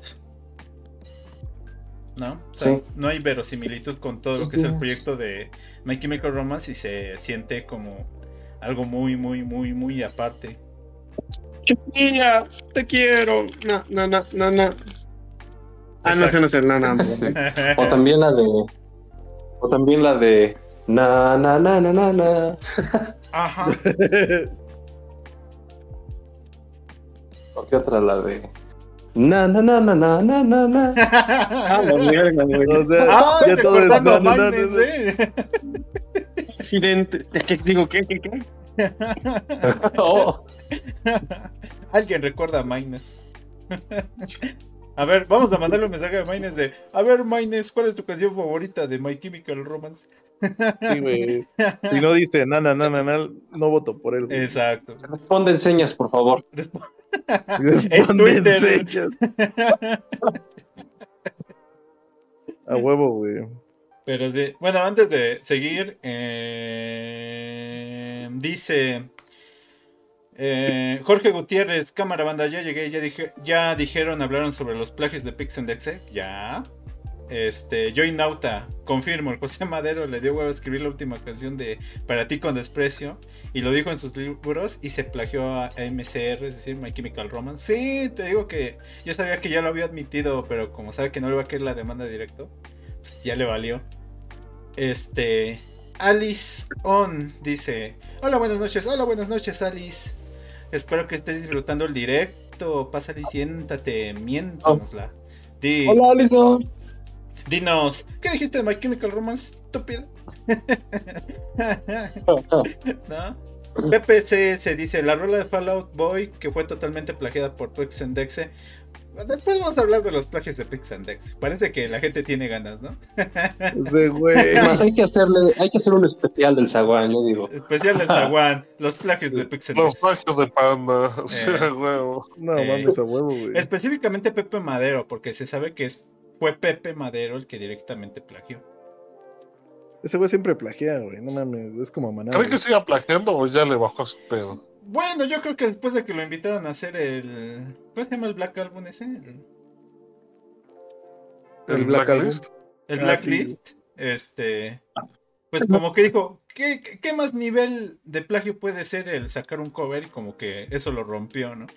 ¿no? O sea, Sí. no hay verosimilitud con todo lo que es el proyecto de My Chemical Romance y se siente como algo muy, muy, muy, muy aparte. Chiquilla, te quiero. No, no, no, no, no. Ah, no sé, no sé, no, no. no. Sí. O también la de. O también la de. Na, na, na, na, na, na. Ajá. ¿O qué otra? La de. Na, na, na, na, na, na, na, na. Ah, la mierda, güey. O sea, Ah, ya todo es. recordando No, a no, no, Maines, no, no. ¿eh? Accidente. Es que digo, ¿qué, qué, qué? Oh, Alguien recuerda a Maines. A ver, vamos a mandarle un mensaje a Maines de, a ver, Maines, ¿cuál es tu canción favorita de My Chemical Romance? Sí, güey. Si no dice nana, nana, nana, no voto por él, güey. Exacto. Responde en señas, por favor. Resp- Responde en Twitter. señas. A huevo, güey. Pero sí. Bueno, antes de seguir, eh, dice eh, Jorge Gutiérrez, cámara banda, ya llegué, ya dije, ya dijeron, hablaron sobre los plagios de Pixendexe, ya. Este, Joy Nauta, confirmo, el José Madero le dio huevo a escribir la última canción de Para ti con desprecio y lo dijo en sus libros y se plagió a M C R, es decir, My Chemical Romance. Sí, te digo que yo sabía que ya lo había admitido, pero como sabe que no le va a caer la demanda directo, pues ya le valió. Este, Alice On dice, hola, buenas noches, hola, buenas noches, Alice. Espero que estés disfrutando el directo. Pásale y siéntate, miéntanosla. Di, Hola, Alison. dinos, ¿qué dijiste de My Chemical Romance, estúpido? ¿No? P P C se dice, la rola de Fallout Boy que fue totalmente plagiada por Pixendexe. Después vamos a hablar de los plagios de Pixendexe. Parece que la gente tiene ganas, ¿no? Ese güey. Además, hay que hacerle, hay que hacer un especial del Zaguán, yo digo. Especial del Zaguán, los plagios de Los Pixendexe. plagios de Panda. O sea, Eh. huevo. No Eh, mames, a huevo, güey. Específicamente Pepe Madero, porque se sabe que es, fue Pepe Madero el que directamente plagió. Ese güey siempre plagia, güey. No mames, es como Maná. ¿Creen güey. que siga plagiando o ya le bajó su pedo? Bueno, yo creo que después de que lo invitaron a hacer el... ¿Cómo se llama el Black Album ese? El, ¿El, El Black Blacklist? el Ah, Blacklist. Este... Pues como que dijo, ¿qué, qué, ¿qué más nivel de plagio puede ser el sacar un cover? Y como que eso lo rompió, ¿no?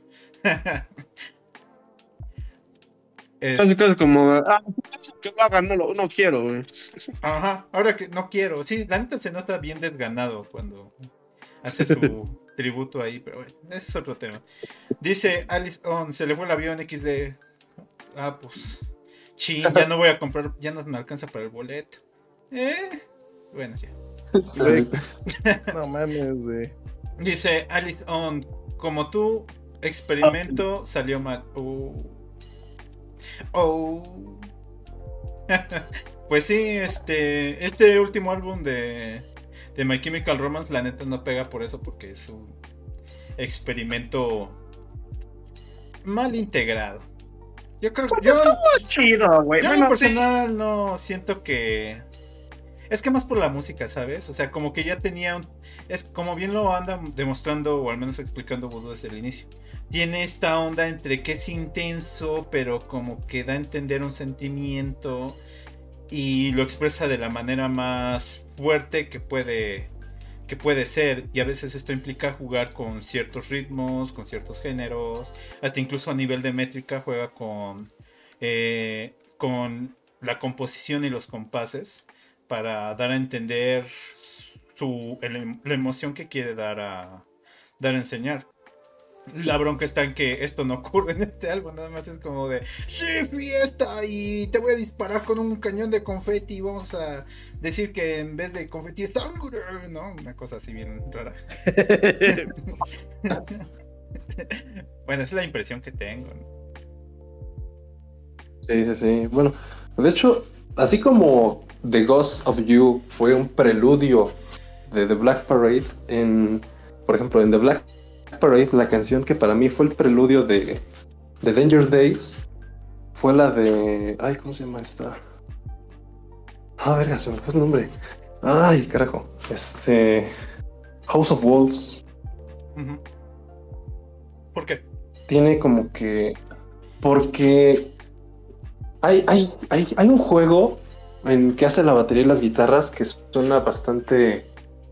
Es- Casi casi como, ah, que lo hagan, no, lo, no quiero, güey. Ajá, ahora que no quiero. Sí, la neta se nota bien desganado cuando hace su tributo ahí, pero bueno, ese es otro tema. Dice Alice On, se le fue el avión equis de. Ah, pues. Chin, ya no voy a comprar, ya no me alcanza para el boleto. Eh, bueno, ya. Güey. No mames, güey. Dice Alice On, como tú, experimento salió mal. Oh. Oh. Pues sí, este, este último álbum de, de My Chemical Romance, la neta no pega por eso, porque es un experimento mal integrado. Yo creo que yo, Chido, güey. yo en lo Bueno, sí. personal no siento que... Es que más por la música, ¿sabes? O sea, como que ya tenía un... Es como bien lo andan demostrando, o al menos explicando Voodoo desde el inicio. Tiene esta onda entre que es intenso, pero como que da a entender un sentimiento y lo expresa de la manera más fuerte que puede, que puede ser. Y a veces esto implica jugar con ciertos ritmos, con ciertos géneros, hasta incluso a nivel de métrica juega con, eh, con la composición y los compases para dar a entender su, el, la emoción que quiere dar a, dar a enseñar. La bronca está en que esto no ocurre en este álbum, nada más es como de sí, fiesta y te voy a disparar con un cañón de confeti y vamos a decir que en vez de confeti es sangre, ¿no? Una cosa así bien rara. Bueno, es la impresión que tengo, ¿no? Sí, sí, sí. Bueno, de hecho, así como The Ghost of You fue un preludio de The Black Parade, en, por ejemplo, en The Black Parade, la canción que para mí fue el preludio de, de Danger Days fue la de... Ay, ¿cómo se llama esta? Ah, verga, se me fue el nombre. Ay, carajo. Este... House of Wolves. Uh-huh. ¿Por qué? Tiene como que... Porque... Hay, hay, hay, hay un juego en que hace la batería y las guitarras que suena bastante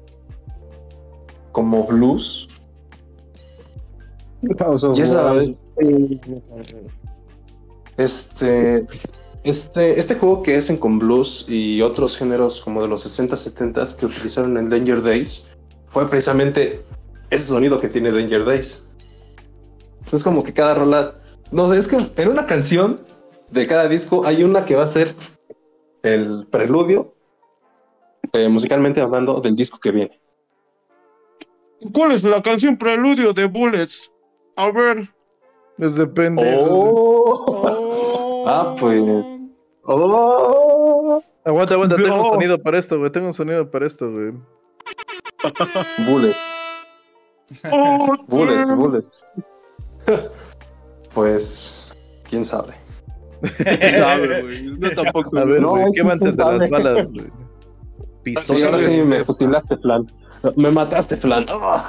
como blues. Y es la vez, este, este, este juego que hacen con blues y otros géneros como de los sesenta, setenta que utilizaron en Danger Days fue precisamente ese sonido que tiene Danger Days. Es como que cada rola, no sé, es que en una canción de cada disco hay una que va a ser el preludio, eh, musicalmente hablando, del disco que viene. ¿Cuál es la canción preludio de Bullets? A ver. Pues depende. Oh. Oh. Ah, pues. ¡Oh! Aguanta, aguanta, tengo un No. sonido para esto, güey. Tengo un sonido para esto, güey. Bullet, bullet, bullet. Pues, quién sabe. ¿Quién sabe, güey? No tampoco. A ver, No, güey, hay ¿qué que va antes de las sabe. balas, güey? Sí, Pistola, ahora sí güey. me futilaste, Flan. Me mataste, Flan.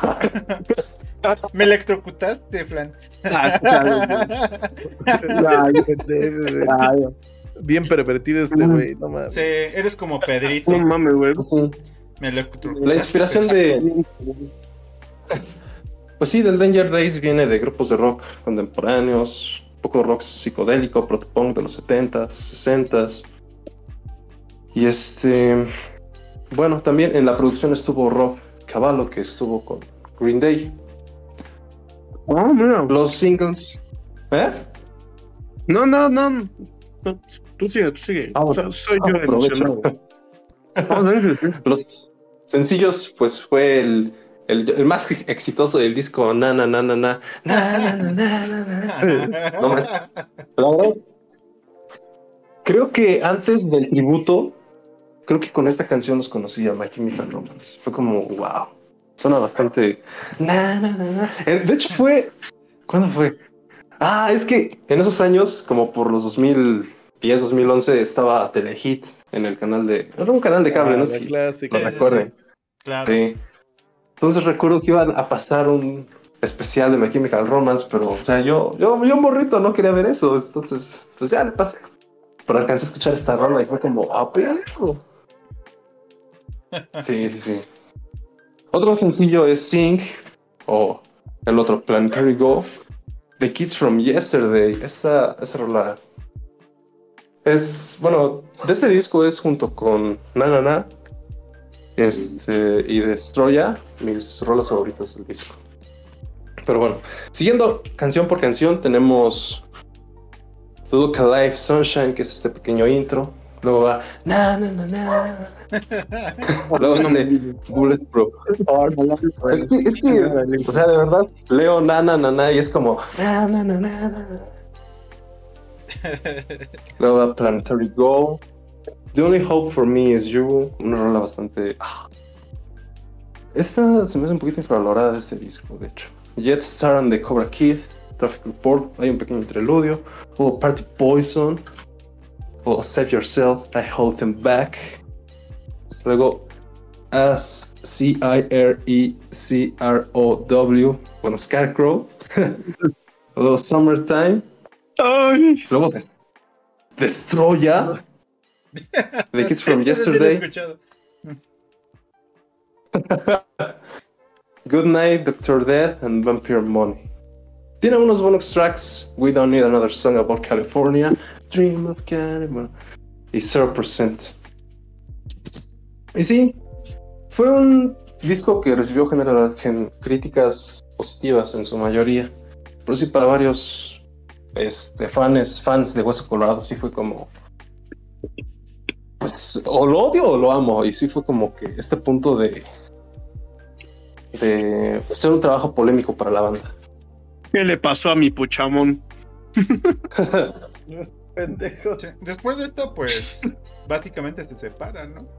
Me electrocutaste, Flan. Ah, sí, sabe, güey. Ya, ya, Pendejo, güey. ya, ya. Bien pervertido este, güey. No mames. Sí, eres como Pedrito. No mames, güey. Me electrocutaste. La inspiración de. Pues sí, del Danger Days viene de grupos de rock contemporáneos, un poco rock psicodélico, protopunk de los setentas, sesentas. Y este. Bueno, también en la producción estuvo Rob Cavallo, que estuvo con Green Day. Ah, mira. Los singles. ¿Eh? No, no, no. no. Tú sigue, tú sigue. Ah, So- soy yo aprovecho. emocionado. No, dale, sí. Los sencillos, pues fue el, el, el más exitoso del disco, Na Na Na Na Na. Na, na, na, na, na, na. No, man. La verdad, creo que antes del tributo, creo que con esta canción los conocí a My Chemical Romance. Fue como, wow, suena bastante. Na, na, na, na. Eh, De hecho, fue. ¿Cuándo fue? Ah, es que en esos años, como por los dos mil diez, dos mil once, estaba Telehit en el canal de. Era un canal de cable, Ah, no la sé si clásica. lo recuerden. Claro. Sí. Entonces recuerdo que iban a pasar un especial de My Chemical Romance, pero, o sea, yo, yo, yo morrito no quería ver eso. Entonces, pues ya le pasé. Pero alcancé a escuchar esta rola y fue como, ah, pero. Sí, sí, sí. Otro sencillo es Sing, o el otro, Planetary Go, The Kids from Yesterday. Esta, esta rola es, bueno, de este disco es junto con Na Na Na este, y Destroya, mis rolas favoritas del disco. Pero bueno, siguiendo canción por canción, tenemos Look Alive Sunshine, que es este pequeño intro. Luego va na na na na. Luego sale Bulletproof. Es que, es que, o sea, de verdad, leo na na na na y es como na na na na na. Luego va Planetary Go. The Only Hope for Me is You. Una rola bastante. ah. Esta se me hace un poquito infravalorada de este disco, de hecho. Jet Star and the Cobra Kid. Traffic Report. Hay un pequeño interludio. O Party Poison. O Save Yourself, I Hold Them Back. Luego, as C I R E C R O W, bueno, Scarecrow. Luego, Summertime. Ay. Luego, Destroya. The Kids from Yesterday. Good Night, Doctor Death, and Vampire Money. Tiene unos bonus tracks. We Don't Need Another Song About California. Dream of California. Y cero por ciento. Y sí, fue un disco que recibió general, gen, críticas positivas en su mayoría. Pero sí, para varios este, fans, fans de Hueso Colorado, sí fue como. Pues, o lo odio o lo amo. Y sí fue como que este punto de. de ser un trabajo polémico para la banda. ¿Qué le pasó a mi puchamón? Pendejo. Sí, después de esto, pues, básicamente se separan, ¿no?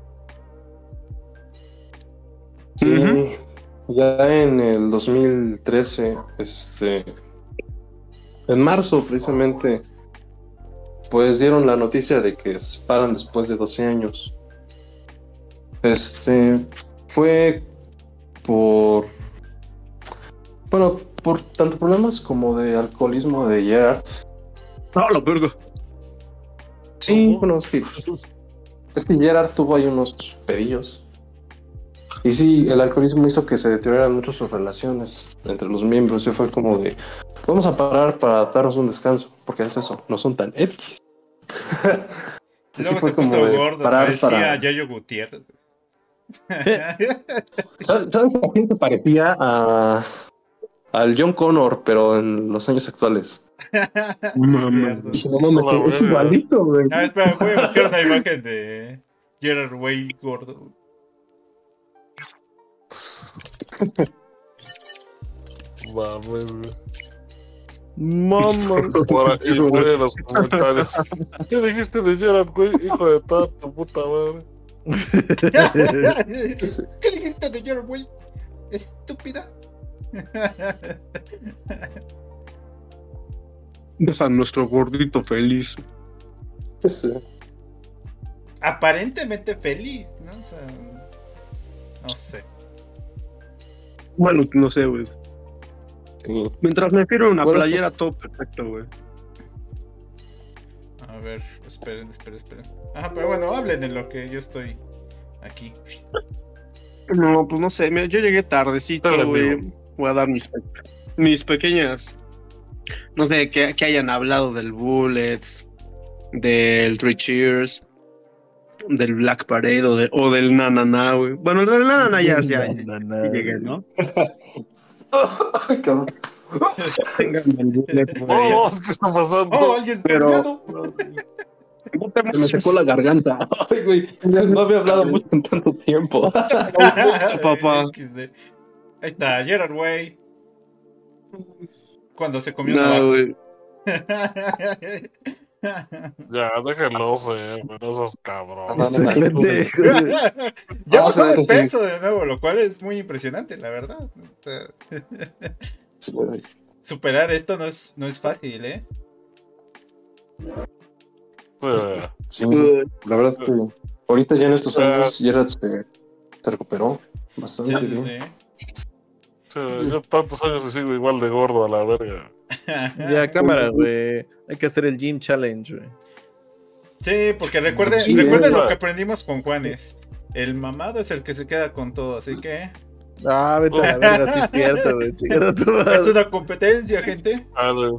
Sí, Ujú. ya en el dos mil trece, este, en marzo precisamente, pues dieron la noticia de que se separan después de doce años. Este, fue por, bueno, por tanto problemas como de alcoholismo de Gerard. No, la verga. Sí, bueno, es que, es que Gerard tuvo ahí unos pedillos. Y sí, el alcoholismo hizo que se deterioraran mucho sus relaciones entre los miembros. Y fue como de, vamos a parar para darnos un descanso, porque es eso, no son tan X. Y sí Luego fue se como puso de gordo, parar parecía para... a Yayo Gutiérrez. ¿Sabes sabes a quién se parecía? A... al John Connor, pero en los años actuales. Mamá. Cierto. Dije, no mames, La es verga. igualito, güey. Ah, espera, voy a buscar una imagen de Gerard Way gordo. Mames, güey. Mamá. Por ahí, por ahí los comentarios. ¿Qué dijiste de Gerard, güey? Hijo de toda tu puta madre. ¿Qué dijiste de Gerard, güey? Estúpida. Deja a nuestro gordito feliz. Sí. Aparentemente feliz, ¿no? O sea, no sé. Bueno, no sé, güey. Sí. Mientras me firme una Bueno, playera, todo perfecto, güey. A ver, esperen, esperen, esperen. Ajá, pero bueno, hablen de lo que yo estoy aquí. No, pues no sé, mira, yo llegué tardecito, Dale, güey. amigo. Voy a dar mis, pe- mis pequeñas. No sé, que, que hayan hablado del Bullets, del Three Cheers, del Black Parade o, de, o del Na Na Na, güey. Bueno, el del Na Na Na ya, ya, ya, Na, na, sí na. llegué, ¿no? Ay, cabrón. Tengan el Bullet, güey. Oh, ¿qué está pasando? ¡Oh, alguien Pero- droneado! No te Se me secó la garganta. Ay, güey. No había hablado mucho en tanto tiempo. papá. Equis de. Ahí está, Gerard, güey. Cuando se comió No, una güey. Ya, déjenlo ser, güey, no seas cabrón. No, no, no. Pendejo, güey. Ya Ah, bajó de sí. peso de nuevo, lo cual es muy impresionante, la verdad. O sea, Sí, güey. superar esto no es, no es fácil, ¿eh? Eh, Sí, la verdad que ahorita ya en estos años Gerard se, se recuperó Sí, bastante sí, bien. sí. sí, yo tantos años y sigo igual de gordo a la verga. Ya, cámara, güey. Hay que hacer el gym challenge, güey. Sí, porque recuerden, Sí, recuerden güey. lo que aprendimos con Juanes. El mamado es el que se queda con todo, así que Ah, vete a la verga, sí es cierto, güey. Chingada tu es madre. una competencia, gente. Ah, de-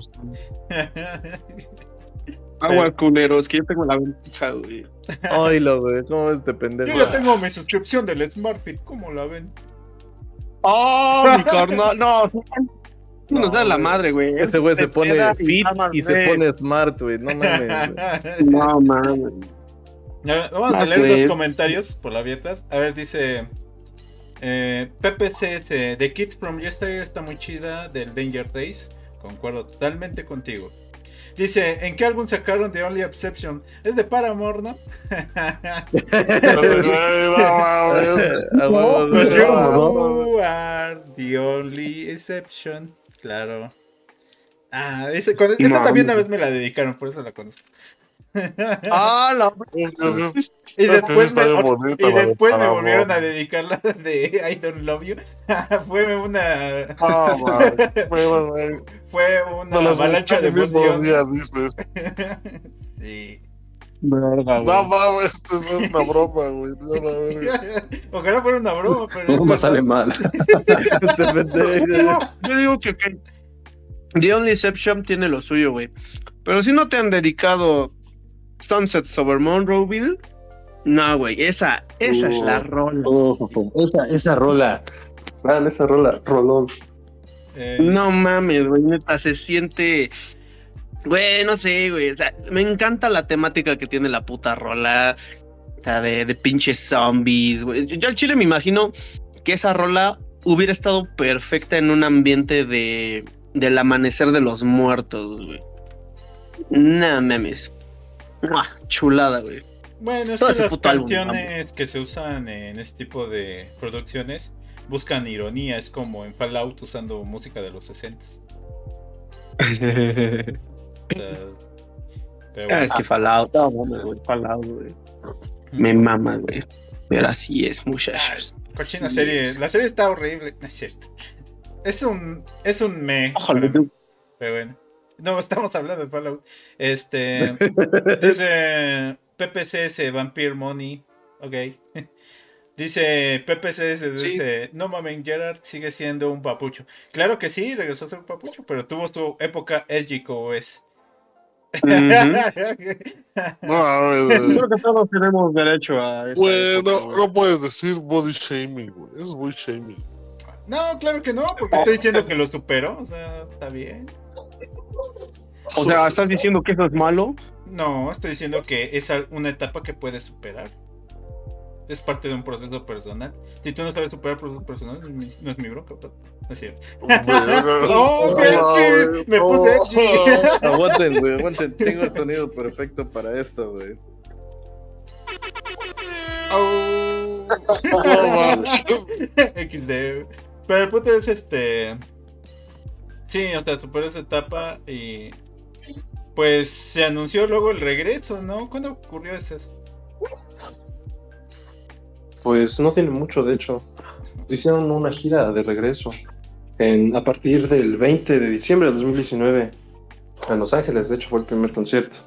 Aguas culeros, que yo tengo la ventaja, güey. Oilo, güey. ¿Cómo es este pendejo? Yo ya tengo mi suscripción del SmartFit, ¿cómo la ven? ¡Oh, mi carnal! No, no nos da No, la güey. madre, güey. Ese güey se pone peda fit nada más y se ve. pone smart, güey. No mames, güey. No, mames. Ya, vamos a Más, leer güey. los comentarios por la vía atrás. A ver, dice eh, P P C S, The Kids from Yesterday está muy chida, del Danger Days. Concuerdo totalmente contigo. Dice, ¿en qué álbum sacaron The Only Exception? Es de Paramore, ¿no? No mames. A huevo, güey. Pues no, you are the only exception. Claro. Ah, ese, con, esta No, también una hombre. vez me la dedicaron, por eso la conozco. ¡Ah, la Es que sí es- Y es que sí después, está me, bien bonita y la de después me Paramore. volvieron a dedicar la de I Don't Love You. fue una Ah, man, pero, güey, fue una no las avalancha de el mismo emoción. día, dices. Sí. verga, No güey. mames, esto es una broma, güey. No, la verga. Ojalá fuera una broma, pero No es me verdad. sale mal. Este Yo pendejo. digo, yo digo que, que The Only Exception tiene lo suyo, güey. Pero si no te han dedicado Sunsets over Monroeville, no, güey. Esa, esa es la Uh. rola. Oh, esa, esa rola. Man, esa rola, rolón. Eh, No mames, güey, neta, se siente. Güey, no sé, güey. O sea, me encanta la temática que tiene la puta rola. O sea, de, de pinches zombies, güey. Yo, yo al chile me imagino que esa rola hubiera estado perfecta en un ambiente de del amanecer de los muertos, güey. No mames. ¡Mua! Chulada, güey. Bueno, es todo que ese las puto álbum, canciones que se usan en este tipo de producciones buscan ironía, es como en Fallout usando música de los sesentas. O sea, pero Ah, bueno. es que Fallout. No, mames, güey. Fallout, güey. Me mama, güey. Pero así es, muchachos. Cochina Sí, serie, es. la serie está horrible, no es cierto. Es un es un me, Ojalá, para mí, tú. pero bueno. No, estamos hablando de Fallout. Este dice P P C S Vampire Money, ok. Dice P P C S, Sí. dice, no mames, Gerard sigue siendo un papucho. Claro que sí, regresó a ser un papucho, pero tuvo su época edgy como es. Ujú. No mames, güey. Creo que todos tenemos derecho a eso. Güey, no, no puedes decir body shaming, güey. Eso es muy shaming. No, claro que no, porque estoy diciendo que lo superó, o sea, está bien. O sea, ¿estás diciendo que eso es malo? No, estoy diciendo que es al- una etapa que puedes superar. es parte de un proceso personal. Si tú no sabes superar el proceso personal, no es mi, no es mi bronca, pero no es cierto. ¡Oh, güey! Me puse aquí. Aguanten, güey, aguanten. Tengo el sonido perfecto para esto, güey. Oh. equis de. Pero el punto es este. Sí, o sea, superó esa etapa y. Pues se anunció luego el regreso, ¿no? ¿Cuándo ocurrió eso? Pues no tiene mucho, de hecho. Hicieron una gira de regreso en, a partir del veinte de diciembre de dos mil diecinueve en Los Ángeles. De hecho, fue el primer concierto.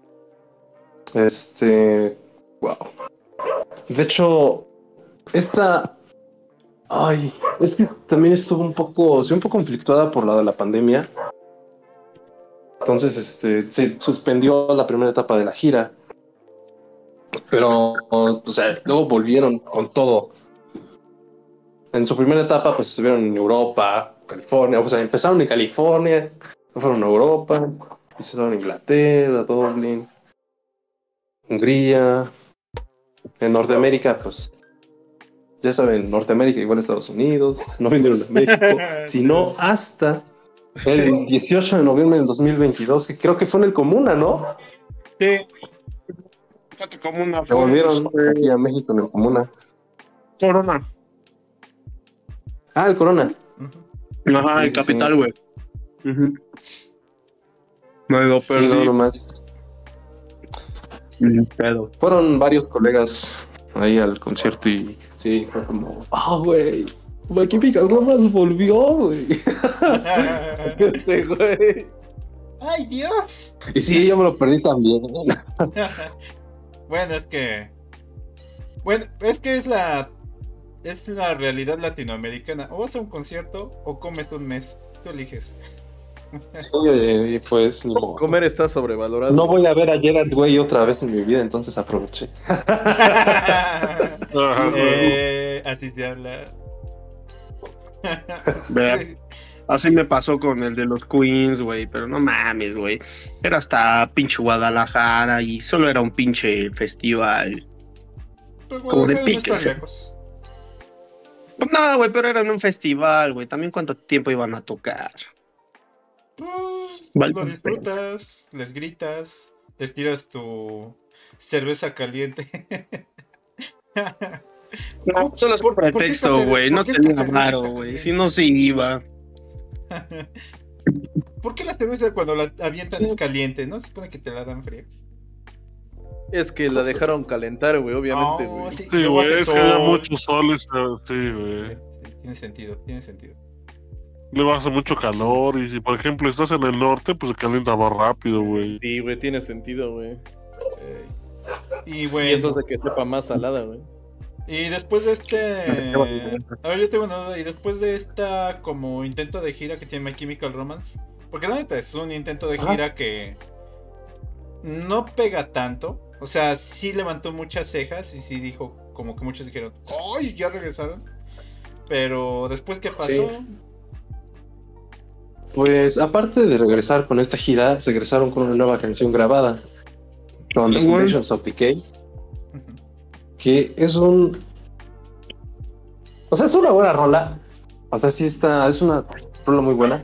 Este. Wow. De hecho, esta. Ay, es que también estuvo un poco. Sí, un poco conflictuada por la de la pandemia. Entonces, este, se suspendió la primera etapa de la gira. Pero, o sea, luego volvieron con todo. En su primera etapa, pues estuvieron en Europa, California. O sea, empezaron en California, fueron a Europa, hicieron Inglaterra, Dublín, Hungría. En Norteamérica, pues, ya saben, Norteamérica igual Estados Unidos. No vinieron a México, sino hasta el dieciocho de noviembre del dos mil veintidós, que creo que fue en el Comuna, ¿no? Sí. Comuna Se volvieron aquí a México en el Comuna. Corona. Ah, el Corona. Uh-huh. Ajá, Sí, el sí, capital, sí. güey. Uh-huh. Me lo Sí, perdí. no, no más. Ni pedo. Fueron varios colegas ahí al concierto y sí, fue como, ah, güey, My Chemical Romance volvió, güey. Este, güey. ¡Ay, Dios! Y sí, yo me lo perdí también. Bueno, es que. Bueno, es que es la. Es la realidad latinoamericana. O vas a un concierto o comes un mes. Tú eliges. Y, y pues, ni modo. Comer está sobrevalorado. No voy a ver a Gerard Way otra vez en mi vida, entonces aproveché. Ajá, güey. eh, así se habla. Vea. Así me pasó con el de los Queens, güey, pero no mames, güey. Era hasta pinche Guadalajara y solo era un pinche festival. Pues, Como de Guadalajara no pique, está o sea. lejos. Pues no, güey, pero era en un festival, güey. También cuánto tiempo iban a tocar. Pues, Vale, lo disfrutas, les gritas, les tiras tu cerveza caliente. No, solo es ¿Por- un por qué pretexto, esta- güey. por No qué esta tenía cerveza varo, está güey. caliente? Si no, sí iba. ¿Por qué la cerveza cuando la avientan Sí. es caliente? ¿No se supone que te la dan fría? Es que la dejaron calentar, güey, obviamente, No, güey. sí, Sí, luego güey, hace es que había sol. mucho sol. ese- Sí, güey. Sí, sí, tiene sentido, tiene sentido. Le hace mucho calor. Y si, por ejemplo, estás en el norte, pues se calienta más rápido, güey. Sí, güey, tiene sentido, güey. Eh, y Y bueno, eso hace que sepa más salada, güey. y después de este... A ver, yo tengo una duda. Y después de esta como intento de gira que tiene My Chemical Romance, porque la neta es un intento de Ajá. gira que no pega tanto. O sea, sí levantó muchas cejas y sí dijo, como que muchos dijeron, ¡ay, ya regresaron! Pero después, ¿qué pasó? Sí. Pues aparte de regresar con esta gira, regresaron con una nueva canción grabada con The Igual. Foundations of Decay, Ujú. que es un... O sea, es una buena rola. O sea, sí está... Es una rola muy buena.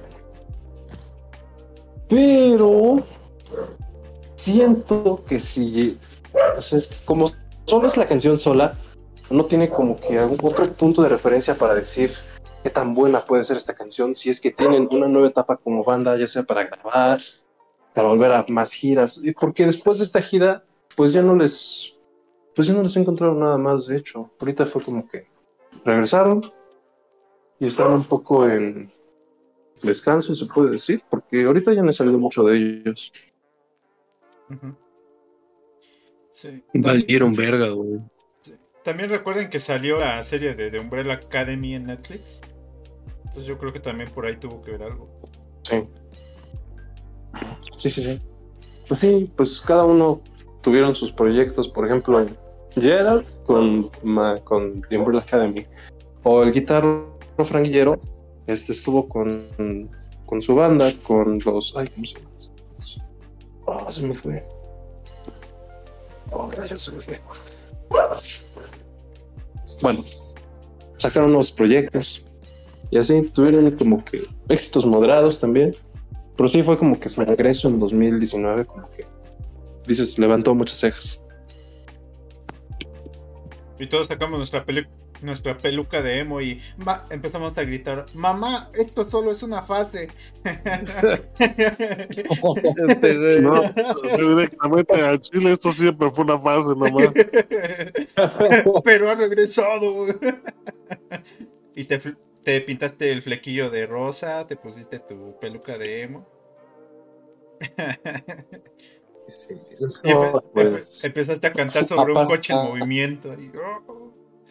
Pero... Siento que si... O sea, es que como solo es la canción sola, no tiene como que algún otro punto de referencia para decir qué tan buena puede ser esta canción, si es que tienen una nueva etapa como banda, ya sea para grabar, para volver a más giras, y porque después de esta gira, pues ya no les, pues ya no les encontraron nada más, de hecho, ahorita fue como que regresaron y estaban un poco en descanso, se puede decir, porque ahorita ya no he salido mucho de ellos. Ujú. Sí. Valieron verga, güey. Sí. También recuerden que salió la serie de The Umbrella Academy en Netflix. Entonces yo creo que también por ahí tuvo que ver algo. Sí. Sí, sí, sí. Pues sí, pues cada uno tuvieron sus proyectos, por ejemplo, Gerald con, ma- con The Umbrella Academy, o el guitarro Frank Guillero, este estuvo con, con su banda, con los... Ay, ¿cómo se llama? Oh, se me fue. Oh, rayos, se me fue. bueno, sacaron unos proyectos y así tuvieron como que éxitos moderados también, pero sí fue como que su regreso en dos mil diecinueve como que, dices, levantó muchas cejas. Y todos sacamos nuestra, pelu nuestra peluca de emo y ma empezamos a gritar, mamá, esto solo es una fase. Este, güey. No, directamente a Chile, esto siempre fue una fase nomás. Pero ha regresado. Y te, te pintaste el flequillo de rosa, te pusiste tu peluca de emo. Y empe No, pues, empe empezaste a cantar sobre un coche en movimiento. Y, oh.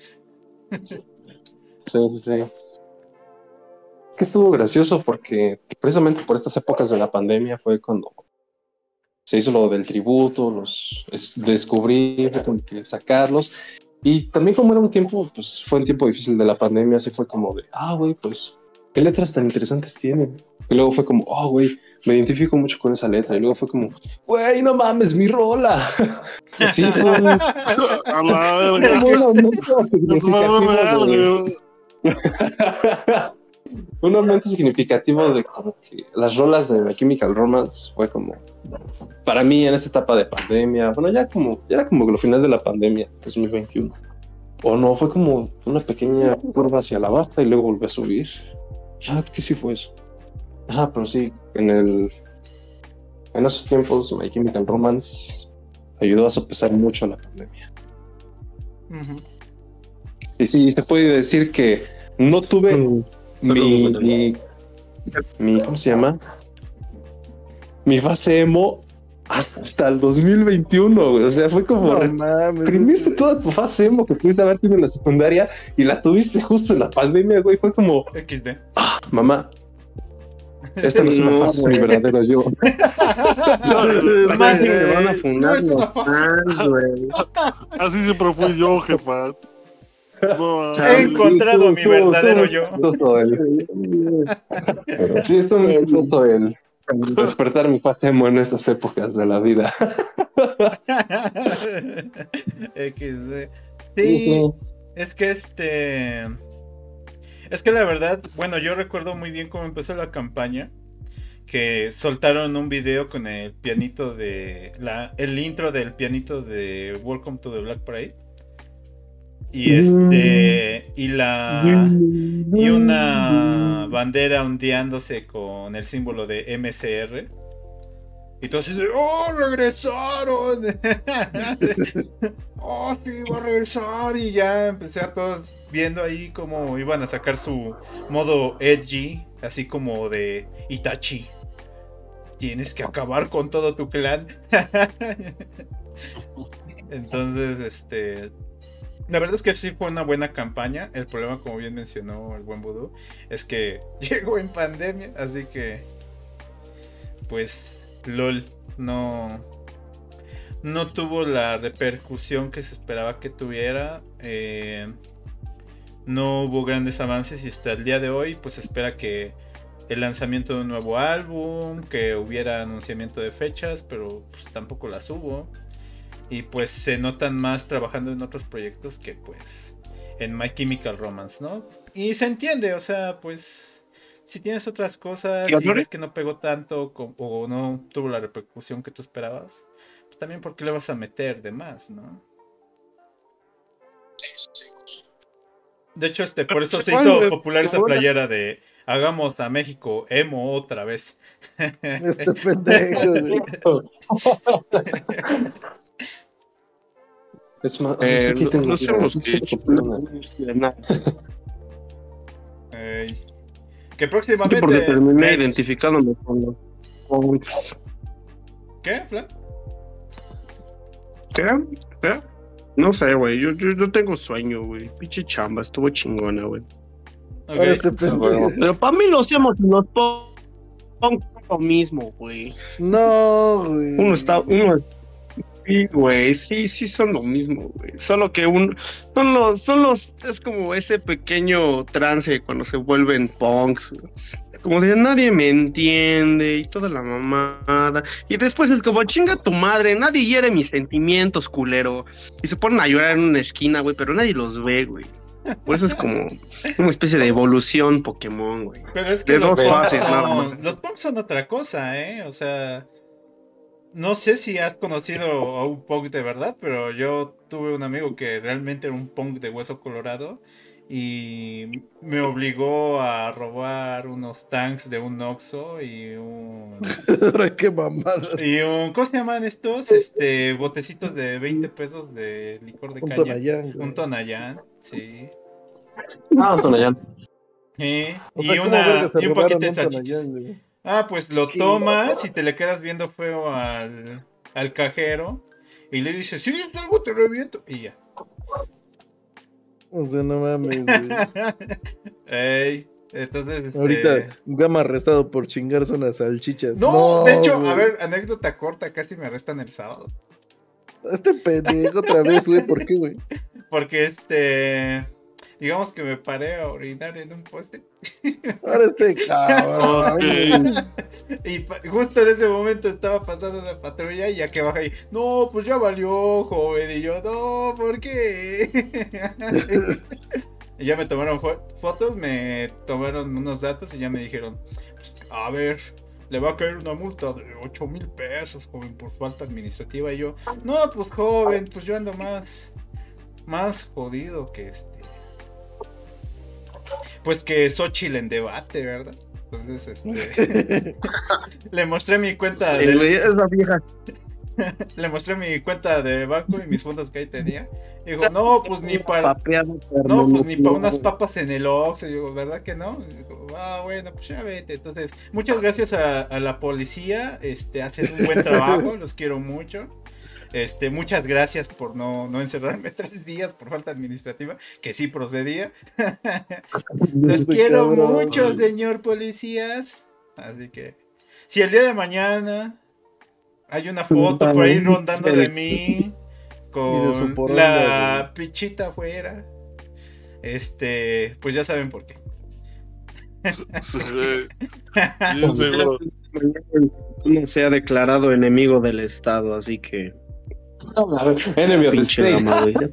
Sí, sí. Que estuvo gracioso porque precisamente por estas épocas de la pandemia fue cuando se hizo lo del tributo, los descubrir, como que sacarlos. Y también como era un tiempo, pues fue un tiempo difícil de la pandemia, así fue como de, ah, güey, pues, ¿qué letras tan interesantes tienen? Y luego fue como, oh, güey, me identifico mucho con esa letra. Y luego fue como, güey, no mames, mi rola. Sí, fue un, A la verga. fue un aumento Es más real, significativo de, güey. un aumento significativo de como que las rolas de My Chemical Romance fue como, para mí en esta etapa de pandemia, bueno, ya como, ya era como lo final de la pandemia, dos mil veintiuno. O no, fue como una pequeña curva hacia la baja y luego volvió a subir. Ah, ¿qué sí fue eso? Ah, pero sí, en el en esos tiempos My Chemical Romance ayudó a sopesar mucho la pandemia. Uh-huh. Y sí, se puede decir que no tuve Mm, mi, mi, mi, ¿cómo se llama? Mi fase emo hasta el dos mil veintiuno, güey. O sea, fue como, No mames. reprimiste toda tu fase emo que pudiste haber tenido en la secundaria y la tuviste justo en la pandemia, güey. Fue como, equis de. ah, mamá, esta no es una No, fase, es güey. mi verdadero yo. Más que me van a No funar es una los fans, güey. Así siempre fui yo, jefa. No, O sea, He encontrado a mi verdadero yo. Todo el- Sí, esto me hizo el despertar mi fase emo en estas épocas de la vida. equis de. Sí, es que este. Es que la verdad, bueno, yo recuerdo muy bien cómo empezó la campaña. Que soltaron un video con el pianito de. La, el intro del pianito de Welcome to the Black Parade. Y este. Y la. Y una bandera ondeándose con el símbolo de eme ce erre. Y todos así de, ¡oh, regresaron! ¡Oh, sí, va a regresar! Y ya empecé a todos viendo ahí cómo iban a sacar su modo edgy, así como de Itachi. Tienes que acabar con todo tu clan. Entonces, este... La verdad es que sí fue una buena campaña. El problema, como bien mencionó el buen Voodoo, es que llegó en pandemia, así que... Pues... LOL, no, no tuvo la repercusión que se esperaba que tuviera. Eh, no hubo grandes avances y hasta el día de hoy pues se espera que el lanzamiento de un nuevo álbum, que hubiera anunciamiento de fechas, pero pues, tampoco las hubo. Y pues se notan más trabajando en otros proyectos que pues en My Chemical Romance, ¿no? Y se entiende, o sea, pues... Si tienes otras cosas y ves que no pegó tanto o no tuvo la repercusión que tú esperabas, pues también porque le vas a meter de más, ¿no? De hecho, este, por eso se hizo popular esa playera de hagamos a México emo otra vez. Este pendejo, güey. Es más, Eh, aquí no, tengo no sabemos qué. Ey. Que Yo próximamente... porque terminé Ey, identificándome con, con ¿qué, Flan? ¿Qué? ¿Qué? No sé, güey. Yo, yo, yo tengo sueño, güey. Pinche chamba, estuvo chingona, güey. Okay. Ahora este pendejo. Pero para mí los hemos y los son lo mismo, güey. No, güey. Uno está, uno es- sí, güey, sí, sí son lo mismo, güey. Solo que un, son los, son los, es como ese pequeño trance cuando se vuelven punks, güey. Como de nadie me entiende y toda la mamada. Y después es como, chinga tu madre, nadie hiere mis sentimientos, culero. Y se ponen a llorar en una esquina, güey, pero nadie los ve, güey. Por eso es como una especie de evolución Pokémon, güey. Pero es que De los dos punks fases, nada son, más. los punks son otra cosa, ¿eh? O sea, no sé si has conocido a un punk de verdad, pero yo tuve un amigo que realmente era un punk de hueso colorado y me obligó a robar unos tanks de un Oxxo y un... Ahora qué mamada. Y un, ¿cómo se llaman estos? Este, botecitos de veinte pesos de licor de Un caña. Tonayán, güey. Un Tonayán, sí. Ah, Tonayán. Eh, O y, sea, ¿cómo una, verga se y un robaron paquete de un salchichas. Tonayán, güey? Ah, pues lo ¿Qué? tomas y te le quedas viendo feo al, al cajero y le dices, si dices algo te reviento. Y ya. O sea, no mames, güey. Ey, entonces, este... Ahorita Gama arrestado por chingarse unas salchichas. No, de hecho, güey. a ver, anécdota corta, casi me arrestan el sábado. Este pendejo otra vez, güey. ¿Por qué, güey? Porque este... Digamos que me paré a orinar en un poste. Ahora este cabrón. güey. Y pa- justo en ese momento estaba pasando la patrulla y ya que baja ahí, no, pues ya valió, joven. Y yo, no, ¿por qué? Y ya me tomaron fo- fotos, me tomaron unos datos y ya me dijeron, a ver, le va a caer una multa de ocho mil pesos, joven, por falta administrativa. Y yo, no, pues joven, pues yo ando más, más jodido que este. Pues que Xochitl en debate, ¿verdad? Entonces, este... le mostré mi cuenta El güey, de... esas viejas. Le mostré mi cuenta de banco y mis fondos que ahí tenía. Y dijo, no, pues ni para... Papeado, No, pues ni para hermano. unas papas en el Oxxo. Y digo, ¿verdad que no? Y dijo, ah, bueno, pues ya vete. Entonces, muchas gracias a, a la policía. Este, hacen un buen trabajo, los quiero mucho. Este, muchas gracias por no, no encerrarme tres días por falta administrativa, que sí procedía. Los Este quiero cabrón, mucho, güey. señor policías. Así que, si el día de mañana hay una foto por ahí rondando de mí Y de su con poronga, la pichita afuera, este, pues ya saben por qué. Sí, güey. Yo seguro. No se ha declarado enemigo del Estado, así que. Enemy of the Pinche state. Gama, güey.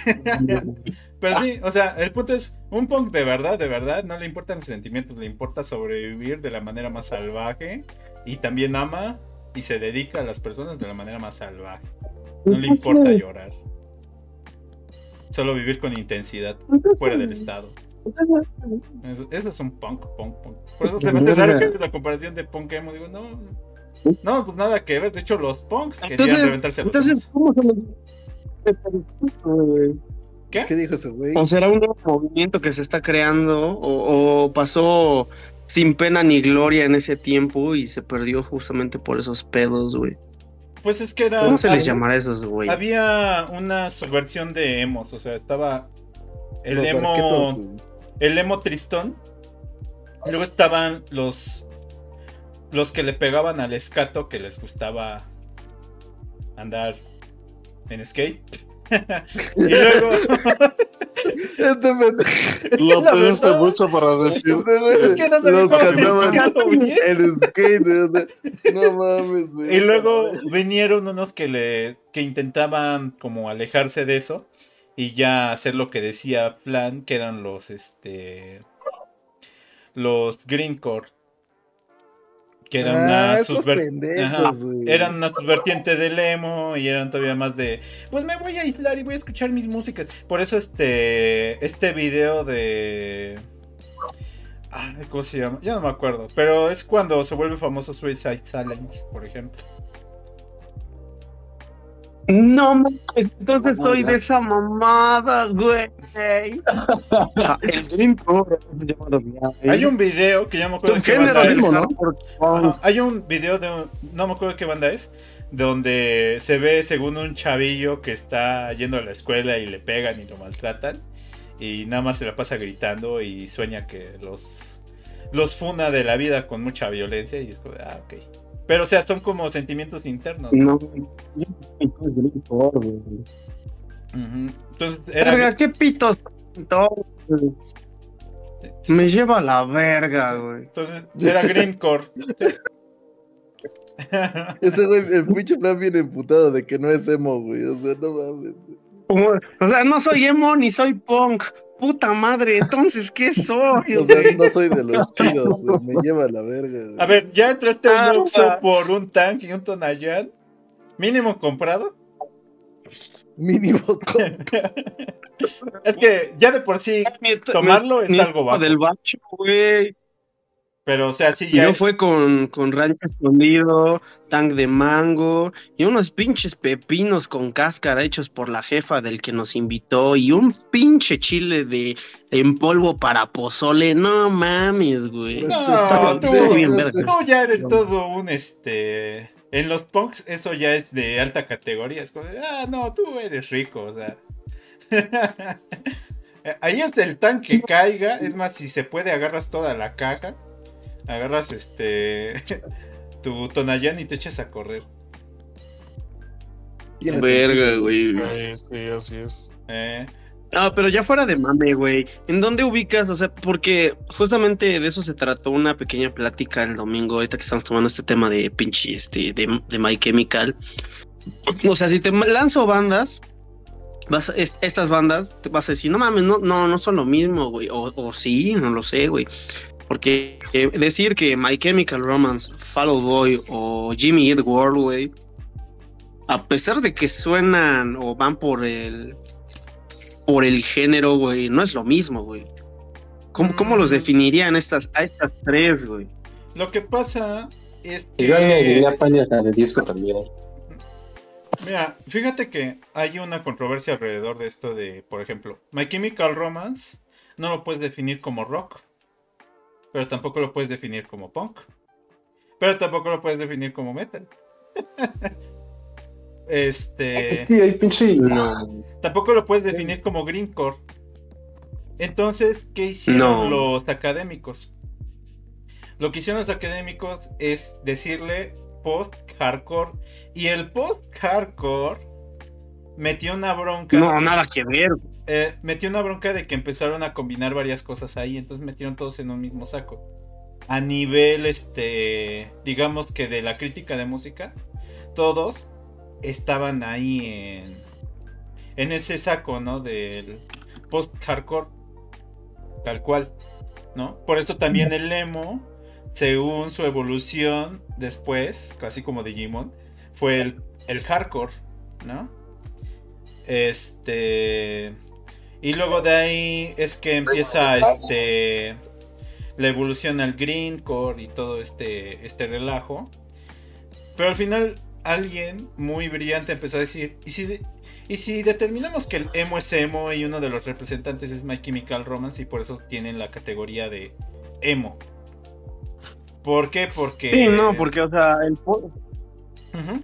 Pero sí, o sea, el punto es, un punk de verdad, de verdad, no le importan los sentimientos, le importa sobrevivir de la manera más salvaje y también ama y se dedica a las personas de la manera más salvaje. No le importa llorar. Solo vivir con intensidad fuera del estado. Eso, eso es un punk, punk, punk. Por eso se me hace raro que hagas la comparación de punk emo. Digo, no, no, pues nada que ver. De hecho, los punks querían Entonces, reventarse a los entonces, emos. ¿cómo se los... ¿Qué? ¿Qué dijo ese güey? ¿O será un nuevo movimiento que se está creando? ¿O, o pasó sin pena ni gloria en ese tiempo y se perdió justamente por esos pedos, güey? Pues es que era. ¿Cómo se les había- llamará a esos, güey? Había una subversión de emos, o sea, estaba el Los emo, arquetos, güey. el emo tristón. Luego estaban los los que le pegaban al escato, que les gustaba andar en skate. Y luego Este pendejo. Lo La pensaste verdad. mucho para decir. Es que no sabía Los cómo que se andaban escato, güey. en skate, güey. O sea, no mames, güey. Y luego vinieron unos que le que intentaban como alejarse de eso y ya hacer lo que decía Flan, que eran los este los greencore, que eran Ah, una esos subver- pendejos, Ajá, güey. eran una subvertiente del emo y eran todavía más de pues me voy a aislar y voy a escuchar mis músicas. Por eso este este video de ay, ¿cómo se llama? Ya no me acuerdo, pero es cuando se vuelve famoso Suicide Silence, por ejemplo. No mames, entonces soy de esa mamada, güey. Ah, el Green Core, llamado bien. Hay un video que ya me acuerdo de qué Subgénero banda es. mismo, ¿no? Por- Ajá, hay un video de un- no me acuerdo de qué banda es, donde se ve según un chavillo que está yendo a la escuela y le pegan y lo maltratan y nada más se la pasa gritando y sueña que los los funa de la vida con mucha violencia y es como, ah, ok. Pero o sea, son como sentimientos internos. No, yo soy Green Core, güey. Ujú. Entonces era Verga, qué pitos. Entonces, me lleva a la verga, güey. entonces era greencore. Ese güey, el pinche plan viene emputado de que no es emo, güey. O sea, no mames. Como- o sea, no soy emo ni soy punk. Puta madre, entonces, ¿qué soy, O sea, güey? no soy de los chidos, güey. Me lleva a la verga, güey. A ver, ya entraste a Ah, un Oxxo ah. por un tank y un Tonayán. Mínimo comprado. Mínimo. con- Es que ya de por sí Mi- tomarlo mi- es mi algo bajo. del bacho, güey. Pero, o sea, sí ya. Yo fue con, con rancho escondido, tank de mango y unos pinches pepinos con cáscara hechos por la jefa del que nos invitó y un pinche chile de en polvo para pozole. No mames, güey. No, No, tú, Estuvo bien verga. tú ya eres todo un este. En los punks eso ya es de alta categoría. Es como de, ah, no, tú eres rico, o sea. Ahí es el tanque caiga. Es más, si se puede, agarras toda la caja. Agarras este. Tu Tonayán y te echas a correr. Tiene Verga, sentido, güey. Sí, sí, así es. Eh, No, pero ya fuera de mame, güey. ¿En dónde ubicas? O sea, porque justamente de eso se trató una pequeña plática el domingo, ahorita que estamos tomando este tema de pinche, este, de, de My Chemical. O sea, si te lanzo bandas, vas a- est- estas bandas, te vas a decir, no mames, no, no, no son lo mismo, güey. O, o sí, no lo sé, güey. Porque eh, decir que My Chemical Romance, Fall Out Boy o Jimmy Eat World, güey, a pesar de que suenan o van por el por el género, güey, no es lo mismo, güey. ¿Cómo, cómo los Mm. definirían estas, a estas tres, güey? lo que pasa es Y yo me que. diría pañas a disco también. Mira, fíjate que hay una controversia alrededor de esto de, por ejemplo, My Chemical Romance no lo puedes definir como rock, pero tampoco lo puedes definir como punk, pero tampoco lo puedes definir como metal. Este, Sí, hay pinche. No. tampoco lo puedes definir como greencore. Entonces, ¿qué hicieron No. los académicos? Lo que hicieron los académicos es decirle post-hardcore, y el post-hardcore metió una bronca. No, nada que ver. Eh, metió una bronca de que empezaron a combinar varias cosas ahí, entonces metieron todos en un mismo saco. A nivel, este, digamos que de la crítica de música, todos estaban ahí en, en ese saco, ¿no? Del post-hardcore, tal cual, ¿no? Por eso también el emo, según su evolución después, casi como Digimon, fue el, el hardcore, ¿no? Este... Y luego de ahí es que empieza este la evolución al greencore y todo este, este relajo. Pero al final alguien muy brillante empezó a decir, ¿y si, de, y si determinamos que el emo es emo y uno de los representantes es My Chemical Romance y por eso tienen la categoría de emo? ¿Por qué? Porque... Sí, no, porque, o sea, el po- Ujú.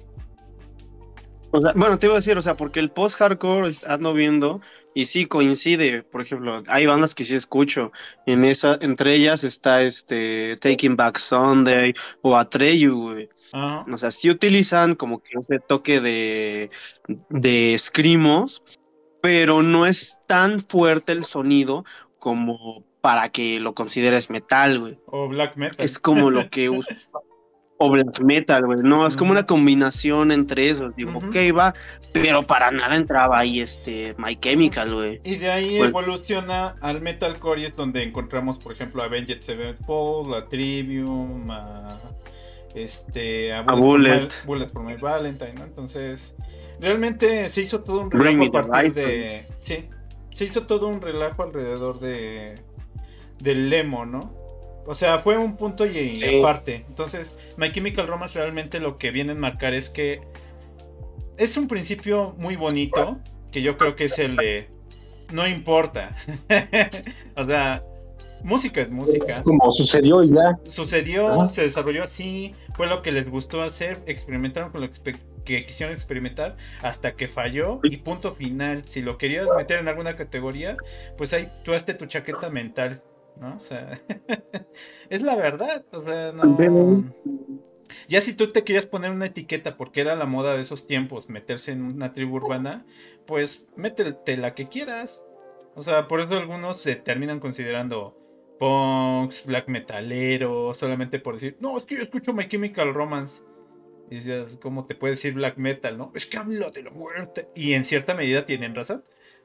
o sea, bueno, te iba a decir, o sea, porque el post-hardcore est- ando viendo y sí coincide. Por ejemplo, hay bandas que sí escucho. En esa, entre ellas está este Taking Back Sunday o Atreyu, güey. Ajá. O sea, sí utilizan como que ese toque de, de screamos, pero no es tan fuerte el sonido como para que lo consideres metal, güey. O black metal. Es como lo que usa. O black metal, güey. No, es como Ujú. una combinación entre esos. Digo, Ujú. ok, va, pero para nada entraba ahí este My Chemical, güey. Y de ahí Bueno. evoluciona al metalcore y es donde encontramos, por ejemplo, a Avenged Sevenfold, a Trivium, a este a Bullet, Bullet. For My, Bullet for My Valentine, ¿no? Entonces, realmente se hizo todo un Bring relajo a Me the partir Horizon. de sí, se hizo todo un relajo alrededor de del emo, ¿no? O sea, fue un punto y Sí. aparte. Entonces, My Chemical Romance realmente lo que viene a marcar es que es un principio muy bonito, que yo creo que es el de no importa. O sea, música es música. Como sucedió y ya. Sucedió, Ajá. se desarrolló así, fue lo que les gustó hacer, experimentaron con lo expe- que quisieron experimentar hasta que falló y punto final. Si lo querías meter en alguna categoría, pues ahí tú hazte tu chaqueta mental, ¿no? O sea, es la verdad, o sea, no... Ya si tú te querías poner una etiqueta porque era la moda de esos tiempos, meterse en una tribu urbana, pues métete la que quieras. O sea, por eso algunos se terminan considerando punks, black metaleros, solamente por decir, no, es que yo escucho My Chemical Romance. Y dices, ¿cómo te puede decir black metal, no? Es que habla de la muerte. Y en cierta medida tienen razón.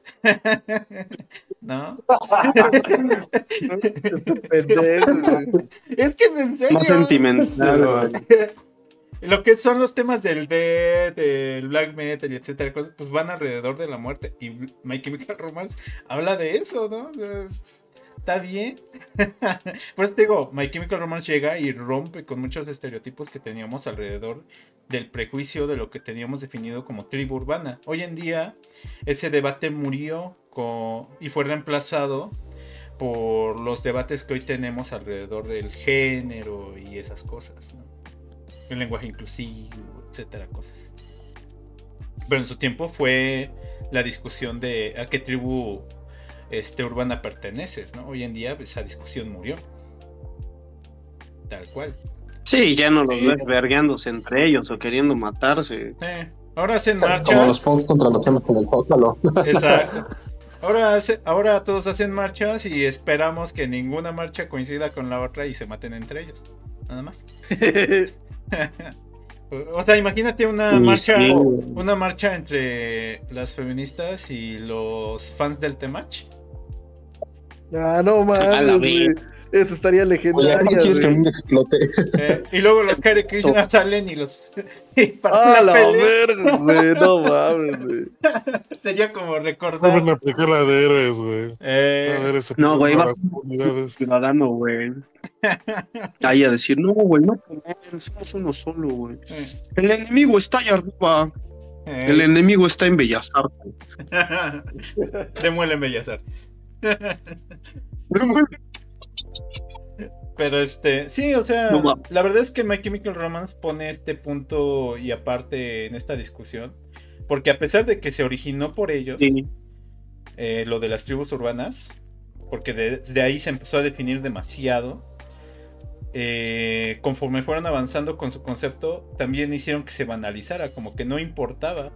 ¿No? Pendejo, güey. Es que es en serio. Más sentimental, güey. Lo que son los temas del death, del black metal y etcétera, cosas, pues van alrededor de la muerte. Y My Chemical Romance habla de eso, ¿no? O sea, está bien. Por eso te digo, My Chemical Romance llega y rompe con muchos estereotipos que teníamos alrededor del prejuicio de lo que teníamos definido como tribu urbana. Hoy en día, ese debate murió con, y fue reemplazado por los debates que hoy tenemos alrededor del género y esas cosas, ¿no? El lenguaje inclusivo, etcétera, cosas. Pero en su tiempo fue la discusión de a qué tribu este, urbana perteneces, ¿no? Hoy en día esa discusión murió. Tal cual. Sí, ya no los ves vergueándose entre ellos o queriendo matarse. Eh, ahora hacen marcha. Como los punks contra los temas con el Zócalo. Exacto. Ahora, hace, ahora todos hacen marchas y esperamos que ninguna marcha coincida con la otra y se maten entre ellos. Nada más. O sea, imagínate una Y marcha, sí. una marcha entre las feministas y los fans del Temach. Ah, no A la mames, vez. güey. Eso estaría Oye, legendaria, ¿cómo quieres que el güey. mundo explote? Eh, y luego los Hare Krishna salen y los y para Ah, la pelea. verga, güey. No mames, güey. Sería como Deben recordar. aplicar la de héroes, güey. Eh, La de héroes se No, güey, ponen vas a las comunidades. ciudadano, güey. Ahí a decir, no, güey, no, somos uno solo, güey. eh, El enemigo está allá arriba. eh. El enemigo está en Bellas Artes. Demuelen Bellas Artes. Pero este, sí, o sea, No mames. la verdad es que My Chemical Romance pone este punto y aparte en esta discusión, porque a pesar de que se originó por ellos, Sí. eh, lo de las tribus urbanas, porque de- desde ahí se empezó a definir demasiado, eh, conforme fueron avanzando con su concepto, también hicieron que se banalizara, como que no importaba,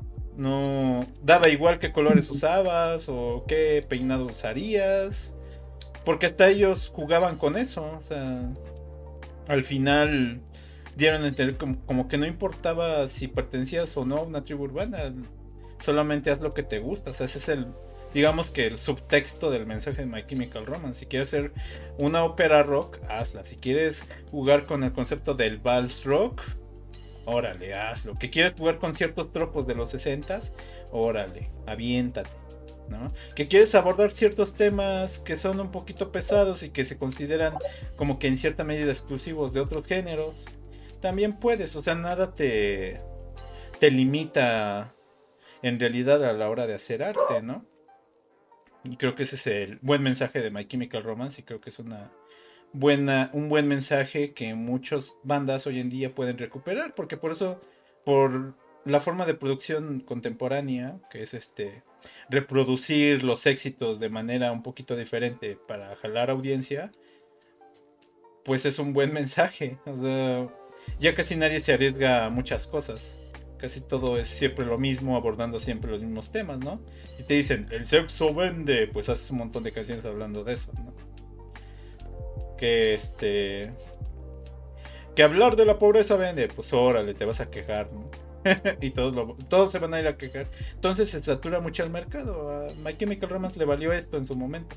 no daba igual qué colores usabas o qué peinado usarías. Porque hasta ellos jugaban con eso, o sea, al final dieron a entender como, como que no importaba si pertenecías o no a una tribu urbana, solamente haz lo que te gusta, o sea, ese es el, digamos que el subtexto del mensaje de My Chemical Romance. Si quieres hacer una ópera rock, hazla, si quieres jugar con el concepto del vals rock, órale, hazlo, que quieres jugar con ciertos tropos de los sesentas, órale, aviéntate, ¿no? Que quieres abordar ciertos temas que son un poquito pesados y que se consideran como que en cierta medida exclusivos de otros géneros, también puedes, o sea, nada te, te limita en realidad a la hora de hacer arte, ¿no? Y creo que ese es el buen mensaje de My Chemical Romance y creo que es una buena, un buen mensaje que muchas bandas hoy en día pueden recuperar, porque por eso, por la forma de producción contemporánea, que es este reproducir los éxitos de manera un poquito diferente para jalar audiencia, pues es un buen mensaje. O sea, ya casi nadie se arriesga a muchas cosas. Casi todo es siempre lo mismo, abordando siempre los mismos temas, ¿no? Si te dicen, el sexo vende, pues haces un montón de canciones hablando de eso, ¿no? Que este... Que hablar de la pobreza vende, pues órale, te vas a quejar, ¿no? Y todos, lo, todos se van a ir a quejar. Entonces se satura mucho el mercado. A My Chemical Romance le valió esto en su momento.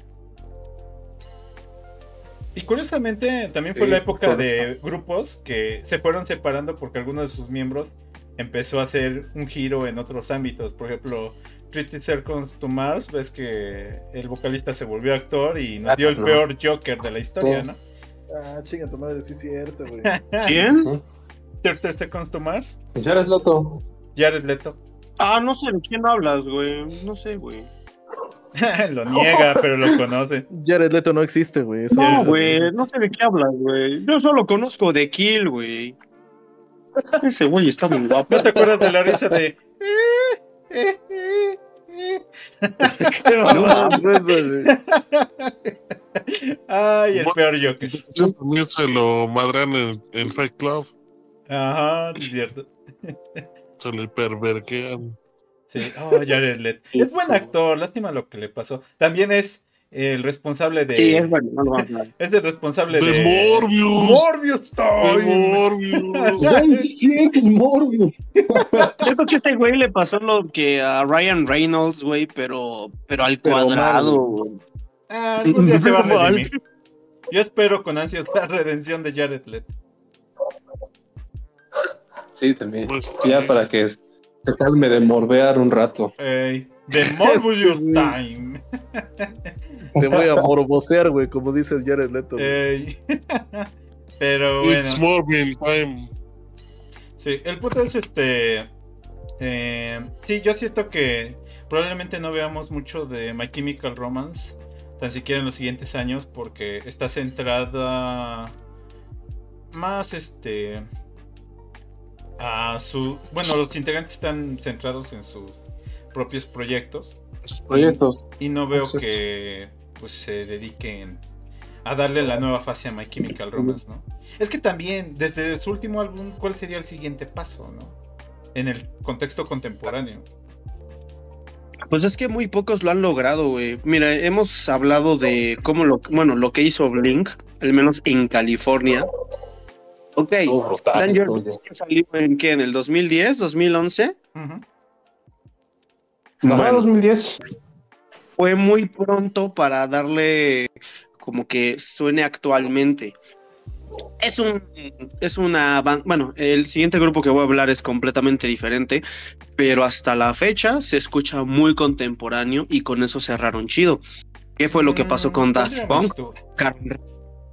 Y curiosamente también fue Sí, la época por- de grupos que se fueron separando porque alguno de sus miembros empezó a hacer un giro en otros ámbitos. Por ejemplo, thirty Seconds to Mars, ves que el vocalista se volvió actor y nos dio el no. peor Joker de la historia, ¿no? Ah, chinga tu madre, sí es cierto, güey. ¿Quién? thirty Seconds to Mars, Ya eres loco. Jared Leto. Ah, no sé de quién hablas, güey. No sé, güey. Lo niega, pero lo conoce. Jared Leto no existe, güey. Eso No, es- güey, no sé de qué hablas, güey. Yo solo conozco de Kill, güey. Ese güey está muy guapo. ¿No te acuerdas de la risa de... ¿Qué mamadas fue eso, güey? Ay, el peor Joker. También se lo madran en, en Fight Club. Ajá, es cierto. Se le perverquean. Sí, oh, Jared Leto. Es buen actor, lástima lo que le pasó. También es el responsable de... Sí, es bueno, no lo vamos a hablar. Es el responsable De de... Morbius. Morbius De Time. Morbius. Güey, ¿quién es Morbius? Siento que a este güey le pasó lo que a Ryan Reynolds, güey, pero, pero al Pero cuadrado. mal. güey. Ah, algún día se va a Mal. redimir. Yo espero con ansias la redención de Jared Leto. Sí, también. Pues, Ya para que se calme de morbear un rato. Ey, de Morbius Time. Te voy a morbosear, güey, como dice el Jared Leto. güey. Ey. Pero It's bueno. Morbin time. Sí, el punto es este. Eh, sí, yo siento que probablemente no veamos mucho de My Chemical Romance, tan siquiera en los siguientes años, porque está centrada más este. A su. Bueno, los integrantes están centrados en sus propios proyectos. Sus proyectos. Y no veo Exacto. que pues se dediquen a darle la nueva fase a My Chemical Romance, ¿no? Es que también, desde su último álbum, ¿cuál sería el siguiente paso, no? En el contexto contemporáneo. Pues es que muy pocos lo han logrado, güey. Mira, hemos hablado de cómo lo, bueno, lo que hizo Blink, al menos en California. Ok, Todo brutal, Danger oye. Mouse que salió en qué, en el dos mil diez, dos mil once. Ujú. No, Bueno. dos mil diez. Fue muy pronto para darle como que suene actualmente. Es un, es una, ban- bueno, el siguiente grupo que voy a hablar es completamente diferente, pero hasta la fecha se escucha muy contemporáneo y con eso cerraron chido. ¿Qué fue lo que pasó con Mm, Daft pondríamos Punk? tú. Sacaron Ram.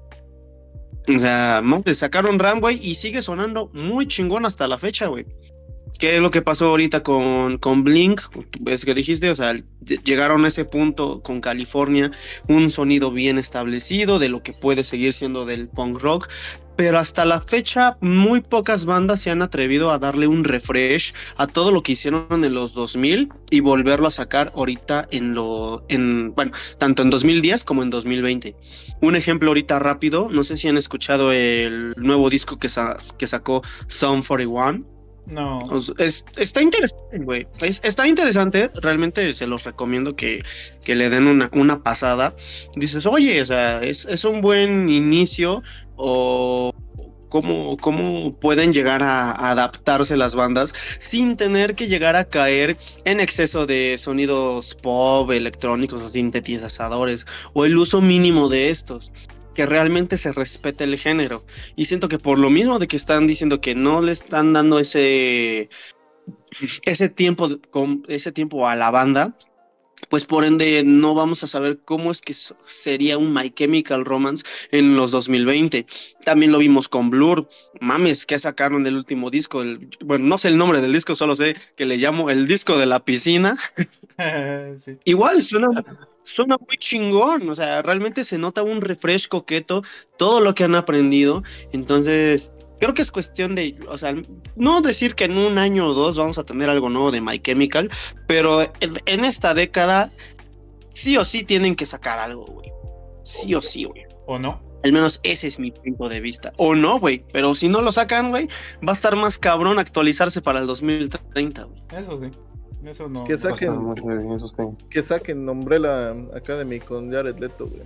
O sea, madre, sacaron Ram, güey, y sigue sonando muy chingón hasta la fecha, güey. ¿Qué es lo que pasó ahorita con, con Blink? Es que dijiste, o sea, ll- llegaron a ese punto con California, un sonido bien establecido de lo que puede seguir siendo del punk rock, pero hasta la fecha muy pocas bandas se han atrevido a darle un refresh a todo lo que hicieron en los dos mil y volverlo a sacar ahorita en lo, en, bueno, tanto en dos mil diez como en dos mil veinte. Un ejemplo ahorita rápido, no sé si han escuchado el nuevo disco que, sa- que sacó Sum cuarenta y uno. No. O sea, es- está interesante, güey. Es- está interesante. Realmente se los recomiendo que, que le den una, una pasada. Dices, oye, o sea, es, es un buen inicio. O cómo, cómo pueden llegar a, a adaptarse las bandas sin tener que llegar a caer en exceso de sonidos pop, electrónicos o sintetizadores. O el uso mínimo de estos. Que realmente se respete el género. Y siento que por lo mismo de que están diciendo que no le están dando ese ese tiempo de- con ese tiempo a la banda, pues por ende no vamos a saber cómo es que so- sería un My Chemical Romance en los dos mil veinte. También lo vimos con Blur. Mames, que sacaron del último disco. El- bueno, no sé el nombre del disco, solo sé que le llamo el disco de la piscina. Sí. Igual suena, suena muy chingón, o sea, realmente se nota un refresh coqueto, todo lo que han aprendido, entonces creo que es cuestión de, o sea, no decir que en un año o dos vamos a tener algo nuevo de My Chemical, pero en, en esta década sí o sí tienen que sacar algo, güey, sí o sí, güey. ¿O no? Al menos ese es mi punto de vista. O no, güey, pero si no lo sacan, güey, va a estar más cabrón actualizarse para el dos mil treinta, güey. Eso sí. Eso no. Que no saquen- pasa. Muy bien, eso sí. Que saquen Umbrella Academy con Jared Leto, güey.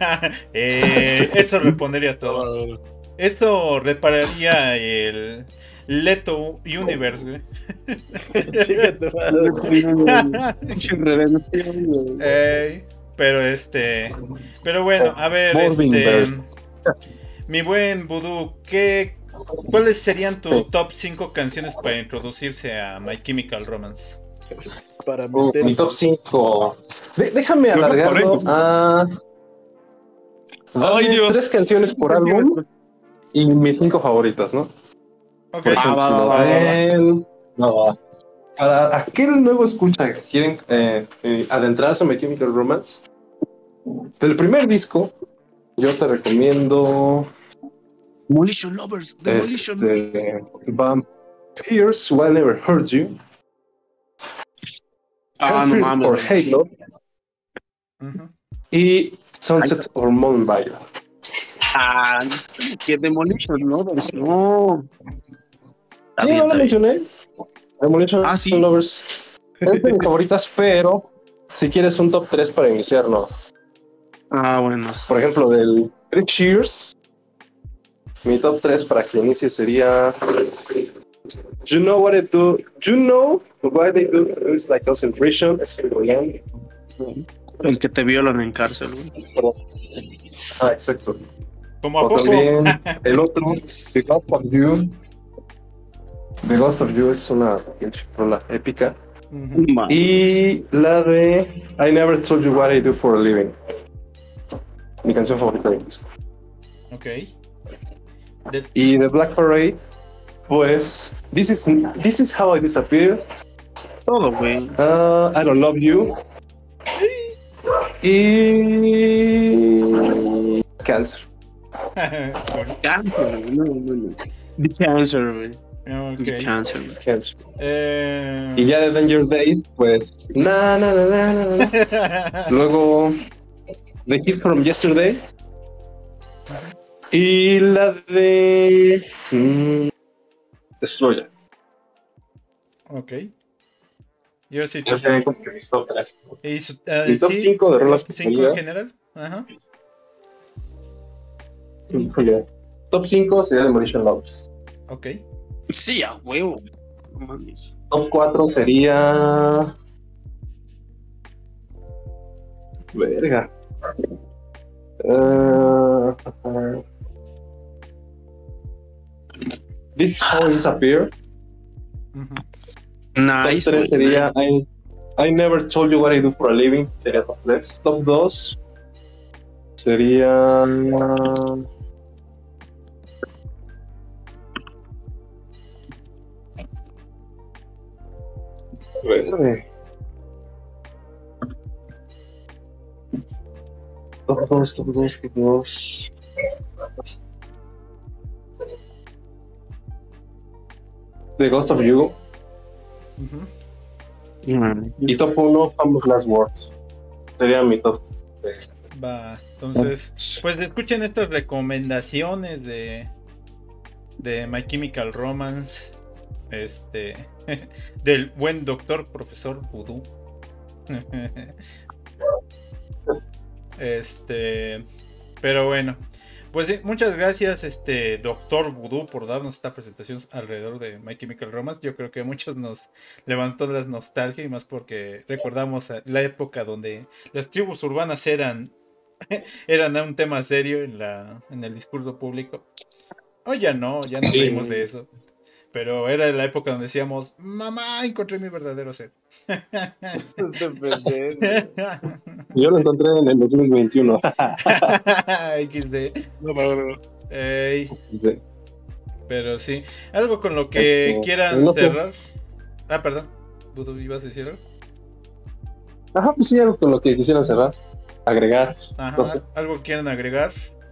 Eh, eso respondería todo. Ah, Eso repararía el Leto Universe, güey. Chica tu madre. Pinche redención, güey. Ey, pero este. Pero bueno, a ver, Morbin este. Verse. Mi buen Voodoo, ¿qué, ¿cuáles serían tus top cinco canciones para introducirse a My Chemical Romance? Para Uh, meter. mi top cinco. De- déjame Yo no alargarlo correcto. a. Ay, Dame Dios. Tres canciones por álbum y mis cinco favoritas, ¿no? Ok. Por Ah, va, ejemplo, va, va, va. el- no, para aquel nuevo escucha que quieren eh, eh, adentrarse a My Chemical Romance, del primer disco, yo te recomiendo Demolition Lovers, Demolition. este, Vampires Will Never Hurt You, Ah, no Hellfire mames. or güey. Halo Ujú. y Sunset or Moonlight. Ah, que Demolition Lovers, no. Está Sí, bien, no está la bien. mencioné. Demolition Ah, sí. Lovers. Es de mis favoritas, pero si quieres un top tres para iniciar, no. Ah, bueno. Por ejemplo, del Three Cheers, mi top tres para que inicie sería You know what I do? You know what I do? It's like us in prison. Es el Goyan. El que te violan en cárcel, güey. Ah, exacto. Como a O poco. también el otro, The Ghost of You. The Ghost of You es una pinche rola épica. Ujú. Y la de I Never Told You What I Do for a Living. Mi canción favorita del disco. Ok. De- Y de Black Parade, pues This is, this is How I Disappear. Todo, güey. Uh, I Don't Love You. Y Cancer. Cáncer, güey. No, no, no. The Cancer, güey. The Ok. Cancer, güey. Cancer. Eh... Y ya de Danger Days, pues na na na na na, na. Luego The Kid from Yesterday. Y la de mm, Destroyer. Ok. Yo sí. Ya sé como que mis top tres. Y su- eh, Mi top sí, cinco de rolas top cinco en preferidas. general. Ajá. Híjole. Top cinco sería Demolition Lovers. Ok. Sí, a huevo. No mames. Top cuatro sería. Verga. Uh, uh, This is How I Disappear. Ujú. Nice, Top tres güey. sería I, I Never Told You What I Do for a Living. Sería top tres. Top dos sería. Verde. Top dos, top dos, top dos. The Ghost of You. Ujú. No mames. Y top uno, Famous Last Words. Sería mi top. Va. Entonces, pues escuchen estas recomendaciones de de My Chemical Romance. Este. Del buen doctor profesor Voodoo. Este. Pero bueno. Pues sí, muchas gracias, este doctor Voodoo, por darnos esta presentación alrededor de My Chemical Romance. Yo creo que a muchos nos levantó la nostalgia, y más porque recordamos la época donde las tribus urbanas eran, eran un tema serio en, la, en el discurso público. Hoy ya no, ya no Sí. reímos de eso. Pero era la época donde decíamos, mamá, encontré mi verdadero ser. Este pendejo. Yo lo encontré en el dos mil veintiuno. equis de. No, la verdad. Ey, Sí. pero sí. Algo con lo que Este, quieran el otro. cerrar. Ah, perdón. ¿Tú ibas a decir algo? Ajá, pues sí, algo con lo que quisiera cerrar. Agregar. Ajá. No sé. ¿Algo que quieran agregar?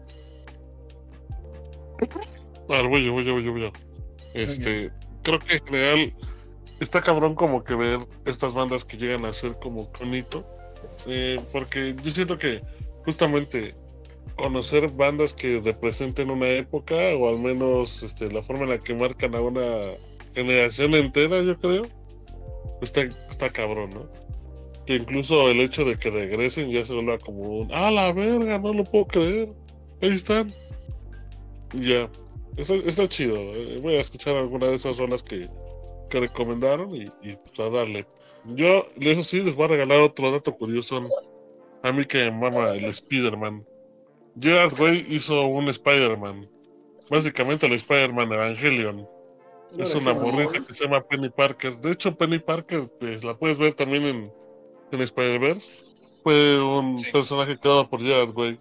A ver, voy yo, voy yo, voy yo, voy yo. Este, creo que en general está cabrón como que ver estas bandas que llegan a ser como conito. Eh, porque yo siento que justamente conocer bandas que representen una época, o al menos este, la forma en la que marcan a una generación entera, yo creo, está, está cabrón, ¿no? Que incluso el hecho de que regresen ya se vuelva como un ¡ah, la verga! No lo puedo creer. Ahí están. Y ya. Está, está chido. eh, Voy a escuchar alguna de esas rolas que, que recomendaron y, y pues a darle. Yo, eso sí, les voy a regalar otro dato curioso. A mí que me mama el Spider-Man. Gerard Way hizo un Spider-Man. Básicamente el Spider-Man Evangelion. Es una morrita que se llama Penny Parker. De hecho, Penny Parker pues, la puedes ver también en, en Spider-Verse. Fue un Sí. personaje creado por Gerard Way.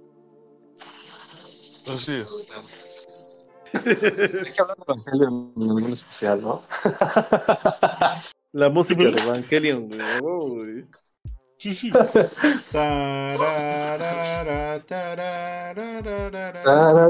Así es. Hay que hablar de Evangelion en algún especial, ¿no? La música de Evangelion, güey. Oh, güey. Sí, sí. Tararara, tararara.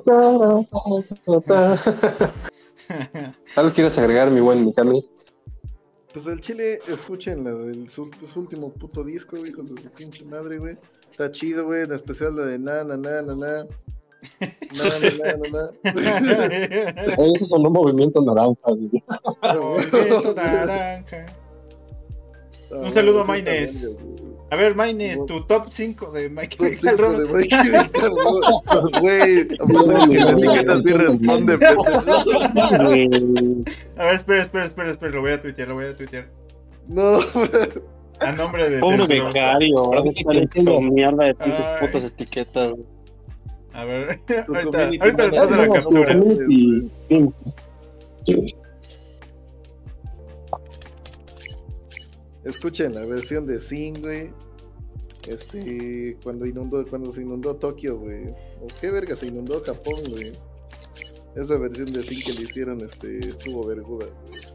¿Algo quieres agregar, mi buen Mikami? Pues el chile, escuchen la del su, su último puto disco, güey, hijos de su pinche madre, güey. Está chido, güey, en especial la de na, na, na, na, na. Na, na, na, na, na. Eso con un movimiento naranja. güey. Movimiento naranja. Un saludo a Sí está Maines. verga, güey. A ver, Maines, tu top cinco de My Top Chemical cinco de Romance. My Chemical Romance. Güey, pues, que la etiqueta sí responde, pendejo. Güey. A ver, espera, espera, espera, espera, lo voy a tuitear, lo voy a tuitear. No, A nombre de Pobre Centro. becario, ahora está hecho mierda de pinches Ay. putas etiquetas, güey. A ver, Tu ahorita, community ahorita les paso la manager. captura. No, escuchen la versión de Sin, güey. Este, cuando inundó, cuando se inundó Tokio, güey. O qué verga, se inundó Japón, güey. Esa versión de Sin que le hicieron, este, estuvo vergudas, güey.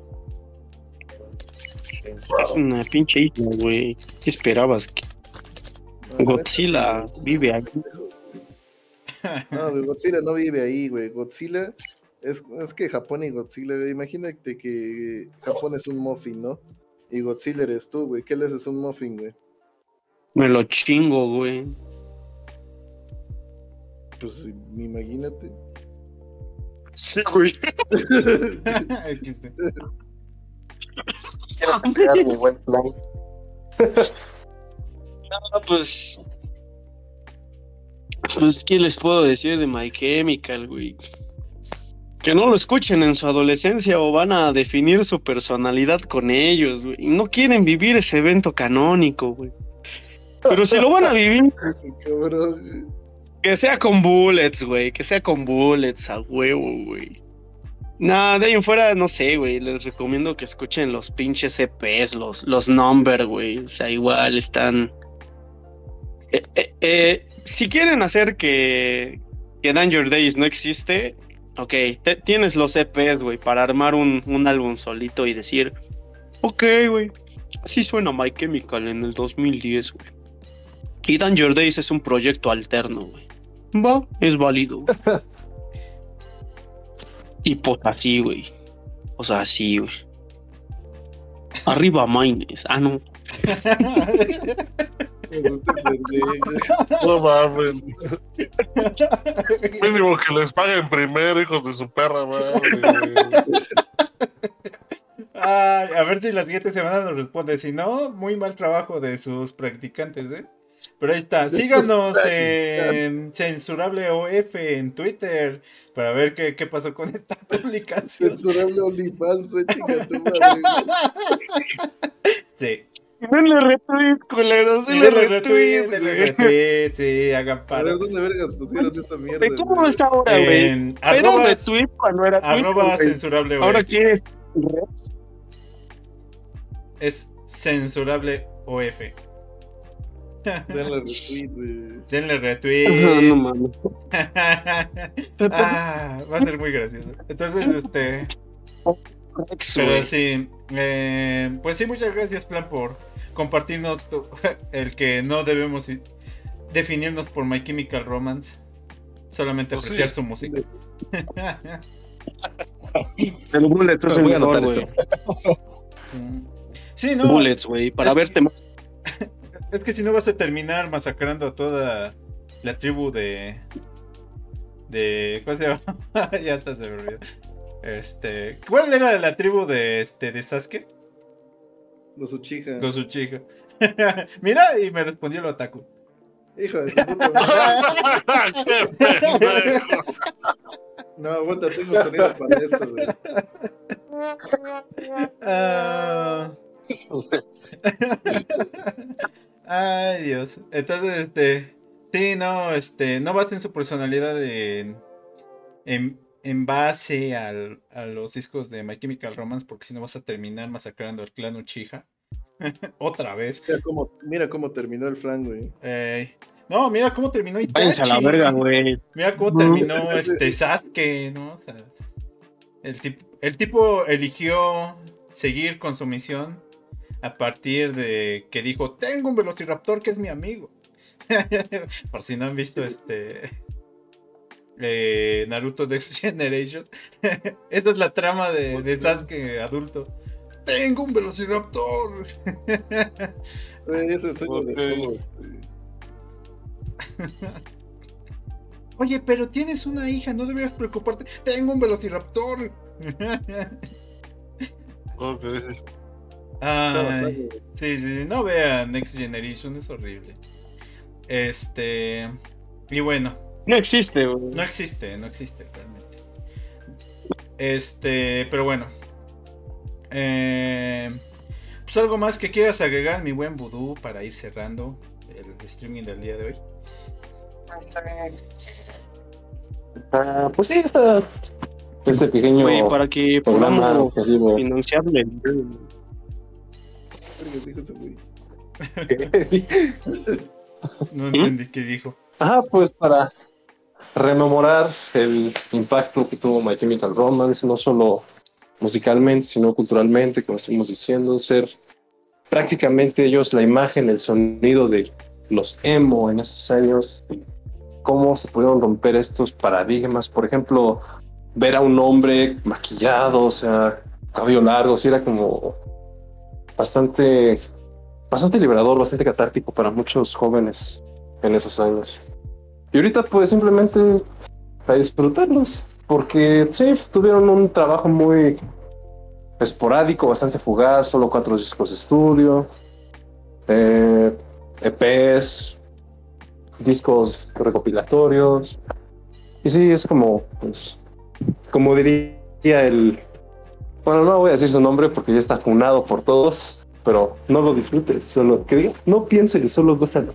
Una pinche isla, güey. ¿Qué esperabas? Que No, Godzilla neta, vive ahí. No, güey, Godzilla no vive ahí, güey. Godzilla es, es que Japón y Godzilla, güey, imagínate que Japón es un muffin, ¿no? Y Godzilla eres tú, güey. ¿Qué le haces a un muffin, güey? Me lo chingo, güey. Pues imagínate. Sí, güey. Aquí está. Quiero sacar mi buen plan. No, pues. Pues, ¿qué les puedo decir de My Chemical, güey? Que no lo escuchen en su adolescencia o van a definir su personalidad con ellos, güey. Y no quieren vivir ese evento canónico, güey. Pero si lo van a vivir, Cabrón. que sea con bullets, güey. Que sea con bullets a huevo, güey. Nah, de ahí en fuera, no sé, güey. Les recomiendo que escuchen los pinches E Pes, los, los number, güey. O sea, igual están. Eh, eh, eh, si quieren hacer que, que Danger Days no existe, ok, te, tienes los E Pes, güey, para armar un, un álbum solito y decir, ok, güey, así suena My Chemical en el dos mil diez, güey. Y Danger Days es un proyecto alterno, güey. Va, es válido, güey. Y pues así, güey. O sea, así, güey. Arriba Maines. Ah, no. No mames. Mínimo que les paguen primero, hijos de su perra madre. Ay, a ver si la siguiente semana nos responde. Si no, muy mal trabajo de sus practicantes, ¿eh? Pero ahí está. Síganos en Censurable O F en Twitter para ver qué, qué pasó con esta publicación. Censurable OnlyFans, güey, chinga tu madre, güey. Sí. Denle retweet, culeros. Denle Denle retweet, retweet, denle güey. retweet, sí, hagan A ver, para. ¿dónde vergas pusieron esa mierda? ¿Cómo güey? está ahora, güey? En Era un arroba, retweet cuando era Twitter, arroba güey. Censurable O F. Ahora quieres. Es Censurable O F. Denle retweet, güey. Denle retweet. Ajá, no mames. Ah, va a ser muy gracioso. Entonces, este. Rex, Pero güey. sí. eh, pues sí, muchas gracias, Plan, por compartirnos tu- el que no debemos i- definirnos por My Chemical Romance. Solamente Pues apreciar sí. su música. El Bullets es el Voy a mejor, anotar güey. Mm. Sí, no. Bullets, güey. Para es- verte más. Es que si no vas a terminar masacrando a toda la tribu de. de. ¿Cómo se llama? Ya hasta se me olvidó. Este. ¿Cuál era la tribu de este de Sasuke? Los Uchiha. Los Uchiha. Mira, y me respondió el otaku. Hijo de su puta madre. ¡Qué pendejo! No, aguanta, tengo sonido para esto, güey. Ah. Ay, Dios. Entonces, este. Sí, no, este. No basten su personalidad en. En, en base al, a los discos de My Chemical Romance, porque si no vas a terminar masacrando al clan Uchiha. Otra vez. Mira cómo, mira cómo terminó el flan, güey. Ey. No, mira cómo terminó Itachi. Váyanse a la verga, güey. Mira cómo terminó este Sasuke, ¿no? O sea, el, tip- el tipo eligió seguir con su misión a partir de que dijo, tengo un velociraptor que es mi amigo. Por si no han visto este eh, Naruto Next Generation. Esta es la trama de, de Sasuke adulto. Tengo un velociraptor. Güey, ese sueño de Ok. todos, este. Oye, pero tienes una hija, no deberías preocuparte. Tengo un velociraptor. Ok. Ay, sí, sí, no vean Next Generation, es horrible. Este. Y bueno. No existe, güey. No existe, no existe realmente. Este, pero bueno. Eh, pues algo más que quieras agregar, mi buen Voodoo, para ir cerrando el streaming del día de hoy. Ah, pues sí, está este pequeño Güey, para que programa podamos objetivo. financiarle. No entendí qué dijo. Ajá, pues para rememorar el impacto que tuvo My Chemical Romance, no solo musicalmente, sino culturalmente, como estuvimos diciendo, ser prácticamente ellos la imagen, el sonido de los emo en esos años, cómo se pudieron romper estos paradigmas. Por ejemplo, ver a un hombre maquillado, o sea, cabello largo, sí era como bastante, bastante liberador, bastante catártico para muchos jóvenes en esos años. Y ahorita pues simplemente a disfrutarlos, porque sí, tuvieron un trabajo muy esporádico, bastante fugaz, solo cuatro discos de estudio, eh, E Pes, discos recopilatorios, y sí, es como, pues, como diría el, bueno, no voy a decir su nombre porque ya está funado por todos, pero no lo disfrutes, solo que diga, no pienses, solo gózalo.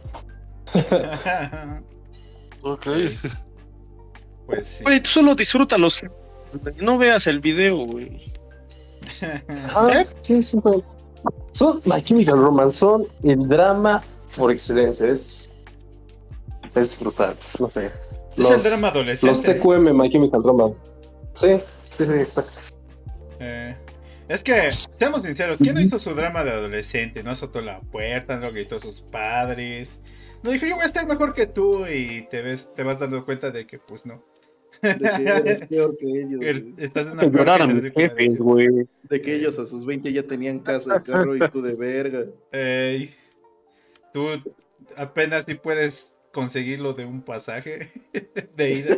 Ok. Pues sí. Güey, tú solo disfrútalos. No veas el video, güey. Ah, sí, sí, son, son My Chemical Romance, son el drama por excelencia, es, es brutal, no sé. Es el drama adolescente. Los T Q M My Chemical Romance. Sí, sí, sí, exacto. Eh, es que, seamos sinceros, ¿quién no hizo su drama de adolescente? No azotó la puerta, no gritó a sus padres. No dijo, yo voy a estar mejor que tú, y te ves, te vas dando cuenta de que pues no. De que eres peor que ellos. Er- güey. Estás en Se una peor lloraron mis generación que la de jefes, ellos. güey. De que ellos a sus veinte ya tenían casa y carro y tú de verga. Ey, tú apenas si puedes conseguirlo de un pasaje de ida.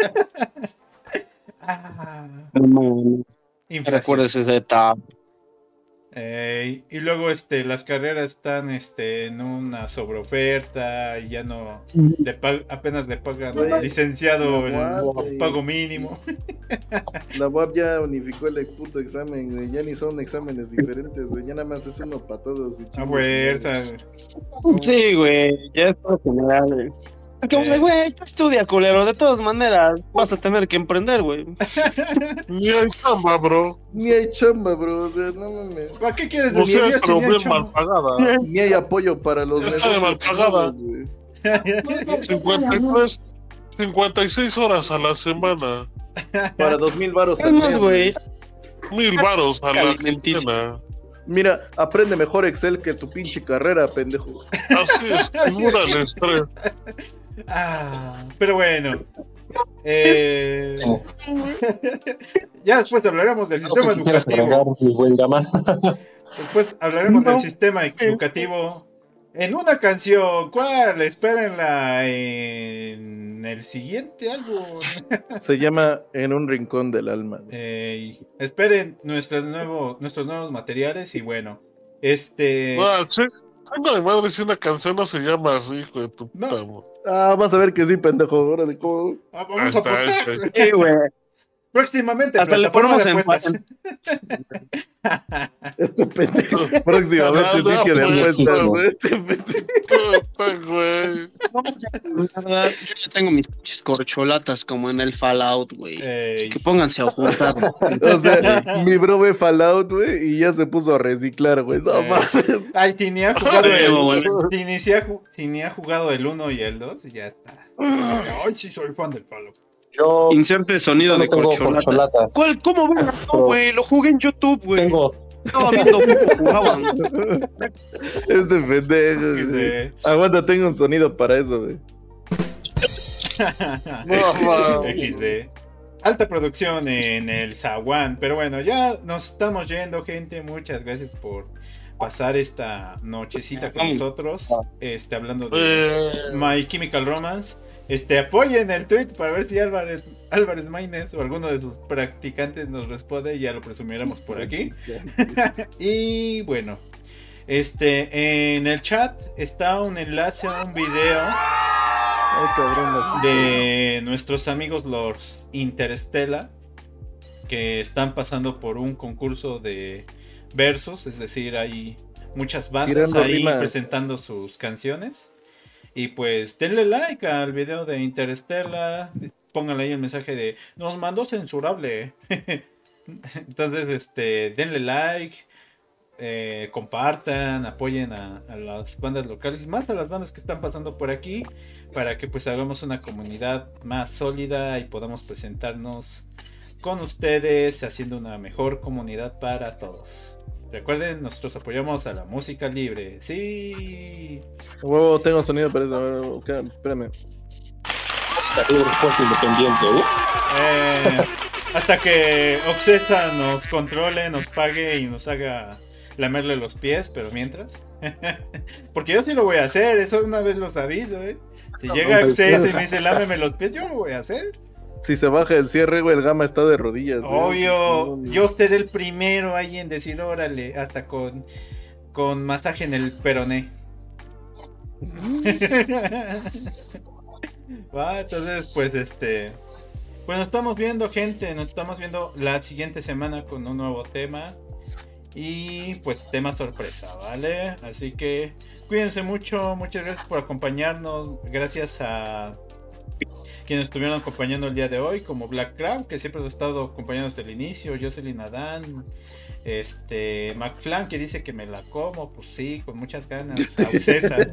Ah, No mames. inflación. Recuerdes esa etapa. Ey, y luego este, las carreras están este, en una sobreoferta y ya no le pag- apenas le pagan Güey, al licenciado la el U A P, güey. pago mínimo. La U A P ya unificó el puto examen, güey. Ya ni son exámenes diferentes, güey. Ya nada más es uno para todos. Y A chingue fuerza. su madre. Sí, güey, ya es para general, güey. Porque, Eh. güey, tú estudia, culero. De todas maneras, vas a tener que emprender, güey. Ni hay chamba, bro. Ni hay chamba, bro. O sea, no mames. ¿Para qué quieres O sea, venir? pero bien mal pagada. Ni hay apoyo para los Ya está de mal meseros pagada. nuevos, güey. cincuenta y tres, cincuenta y seis horas a la semana. Para dos mil varos Es al más, mes, güey. Mil varos a la Alimenticio. quincena. Mira, aprende mejor Excel que tu pinche carrera, pendejo. Así es, simula el estrés. Ah, pero bueno. Eh, ya después hablaremos del sistema ¿Qué quieres agregar, educativo. mi buen Gama? Después hablaremos No. del sistema educativo en una canción. ¿Cuál? Espérenla en el siguiente álbum. Se llama En un rincón del alma. Eh, esperen nuestro nuevo, nuestros nuevos materiales y bueno, este... Ah, che, tengo mi madre si una canción no se llama así, hijo de tu No. puta madre. Ah, vas a ver que sí, pendejo. Órale, ¿cómo? ah, Ahí vamos a está, ahí poner está. Sí, güey. próximamente Hasta le plataforma ponemos de en- apuestas. Este pendejo. Próximamente Ah, sitio de no, apuestas, pues, güey. Este pendejo. Puta, güey. La verdad, yo ya tengo mis pinches corcholatas como en el Fallout, güey. Ey. Así que pónganse a ocultar. O sea, mi bro ve Fallout, güey, y ya se puso a reciclar, güey. No Eh. mames. Ay, si ni ha jugado Sí, el, güey. si ni, se ha ju- si ni ha jugado el uno y el dos, ya está. Ay, sí soy fan del palo. Yo Inserte sonido no de tengo corcholata. corcholata. ¿Cuál? ¿Cómo ves? No, güey, lo jugué en YouTube, güey. Tengo, Estaba viendo cómo jugaban. Este pendejo, güey. De- Aguanta, tengo un sonido para eso, güey. No, mames. equis de. Alta producción en el Zaguán. Pero bueno, ya nos estamos yendo, gente. Muchas gracias por pasar esta nochecita con Vamos. nosotros. Este, hablando de Eh, My Chemical Romance. Este, apoyen el tweet para ver si Álvarez, Álvarez Maínez o alguno de sus practicantes nos responde y ya lo presumiremos por aquí. Y bueno, este, en el chat está un enlace a un video Ay, cabrón, de nuestros amigos los Interestela, que están pasando por un concurso de versos, es decir, hay muchas bandas Tirando ahí rimas. presentando sus canciones. Y pues denle like al video de Interestela, pónganle ahí el mensaje de nos mandó censurable. Entonces, este, denle like, eh, compartan, apoyen a, a las bandas locales, más a las bandas que están pasando por aquí, para que pues hagamos una comunidad más sólida y podamos presentarnos con ustedes, haciendo una mejor comunidad para todos. Recuerden, nosotros apoyamos a la música libre. Sí. Huevo, tengo sonido para eso. Ok, espérame. Independiente, ¿eh? Eh, hasta que Obsesa nos controle, nos pague y nos haga lamerle los pies, pero mientras. Porque yo sí lo voy a hacer, eso una vez los aviso, ¿eh? Si llega Obsesa y me dice lámeme los pies, yo lo voy a hacer. Si se baja el cierre, güey, el Gama está de rodillas. güey. Obvio, No, no. yo seré el primero ahí en decir órale, hasta con, con masaje en el peroné. Va, entonces, pues este. Pues nos estamos viendo, gente. Nos estamos viendo la siguiente semana con un nuevo tema. Y pues tema sorpresa, ¿vale? Así que cuídense mucho. Muchas gracias por acompañarnos. Gracias a quienes estuvieron acompañando el día de hoy, como Black Crab, que siempre nos ha estado acompañando desde el inicio, Jocelyn Adán, este, McFlan, que dice que me la como, pues sí, con muchas ganas, a César.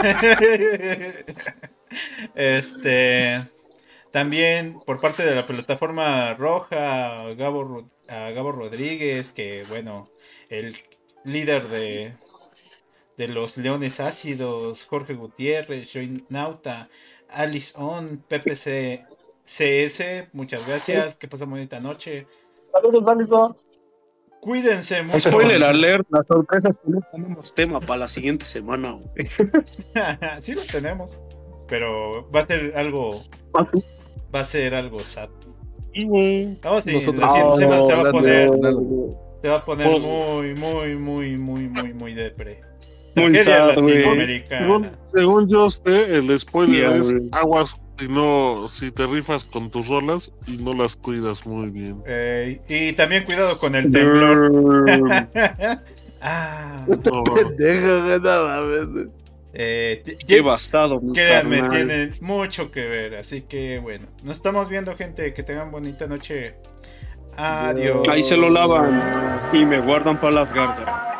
Este, también por parte de la plataforma roja, a Gabo, Ro- a Gabo Rodríguez, que bueno, el líder de, de los Leones Ácidos, Jorge Gutiérrez, Joy Nauta, Alice On, Pepe C S, muchas gracias, que pasen bonita noche. Saludos, Válido. Cuídense mucho. Spoiler alert, la sorpresa es que no tenemos tema para la siguiente semana, güey. Sí lo tenemos, pero va a ser algo, va a ser algo sad. Vamos, sí, Nosotros- la siguiente semana se va a las poner, de- se va a poner Oh. muy, muy, muy, muy, muy, muy depre. Muy Tragedia sad, güey. latinoamericana. Según, según yo sé, el spoiler es Diablo. aguas si no, si te rifas con tus rolas y no las cuidas muy bien. Eh, y también cuidado con el temblor. Ah, No, Pendejo, güey, no mames. eh, t- Qué basado, mi créanme, carnal. tienen mucho que ver. Así que bueno, nos estamos viendo, gente. Que tengan bonita noche. Adiós. Ahí se lo lavan y me guardan para las garras.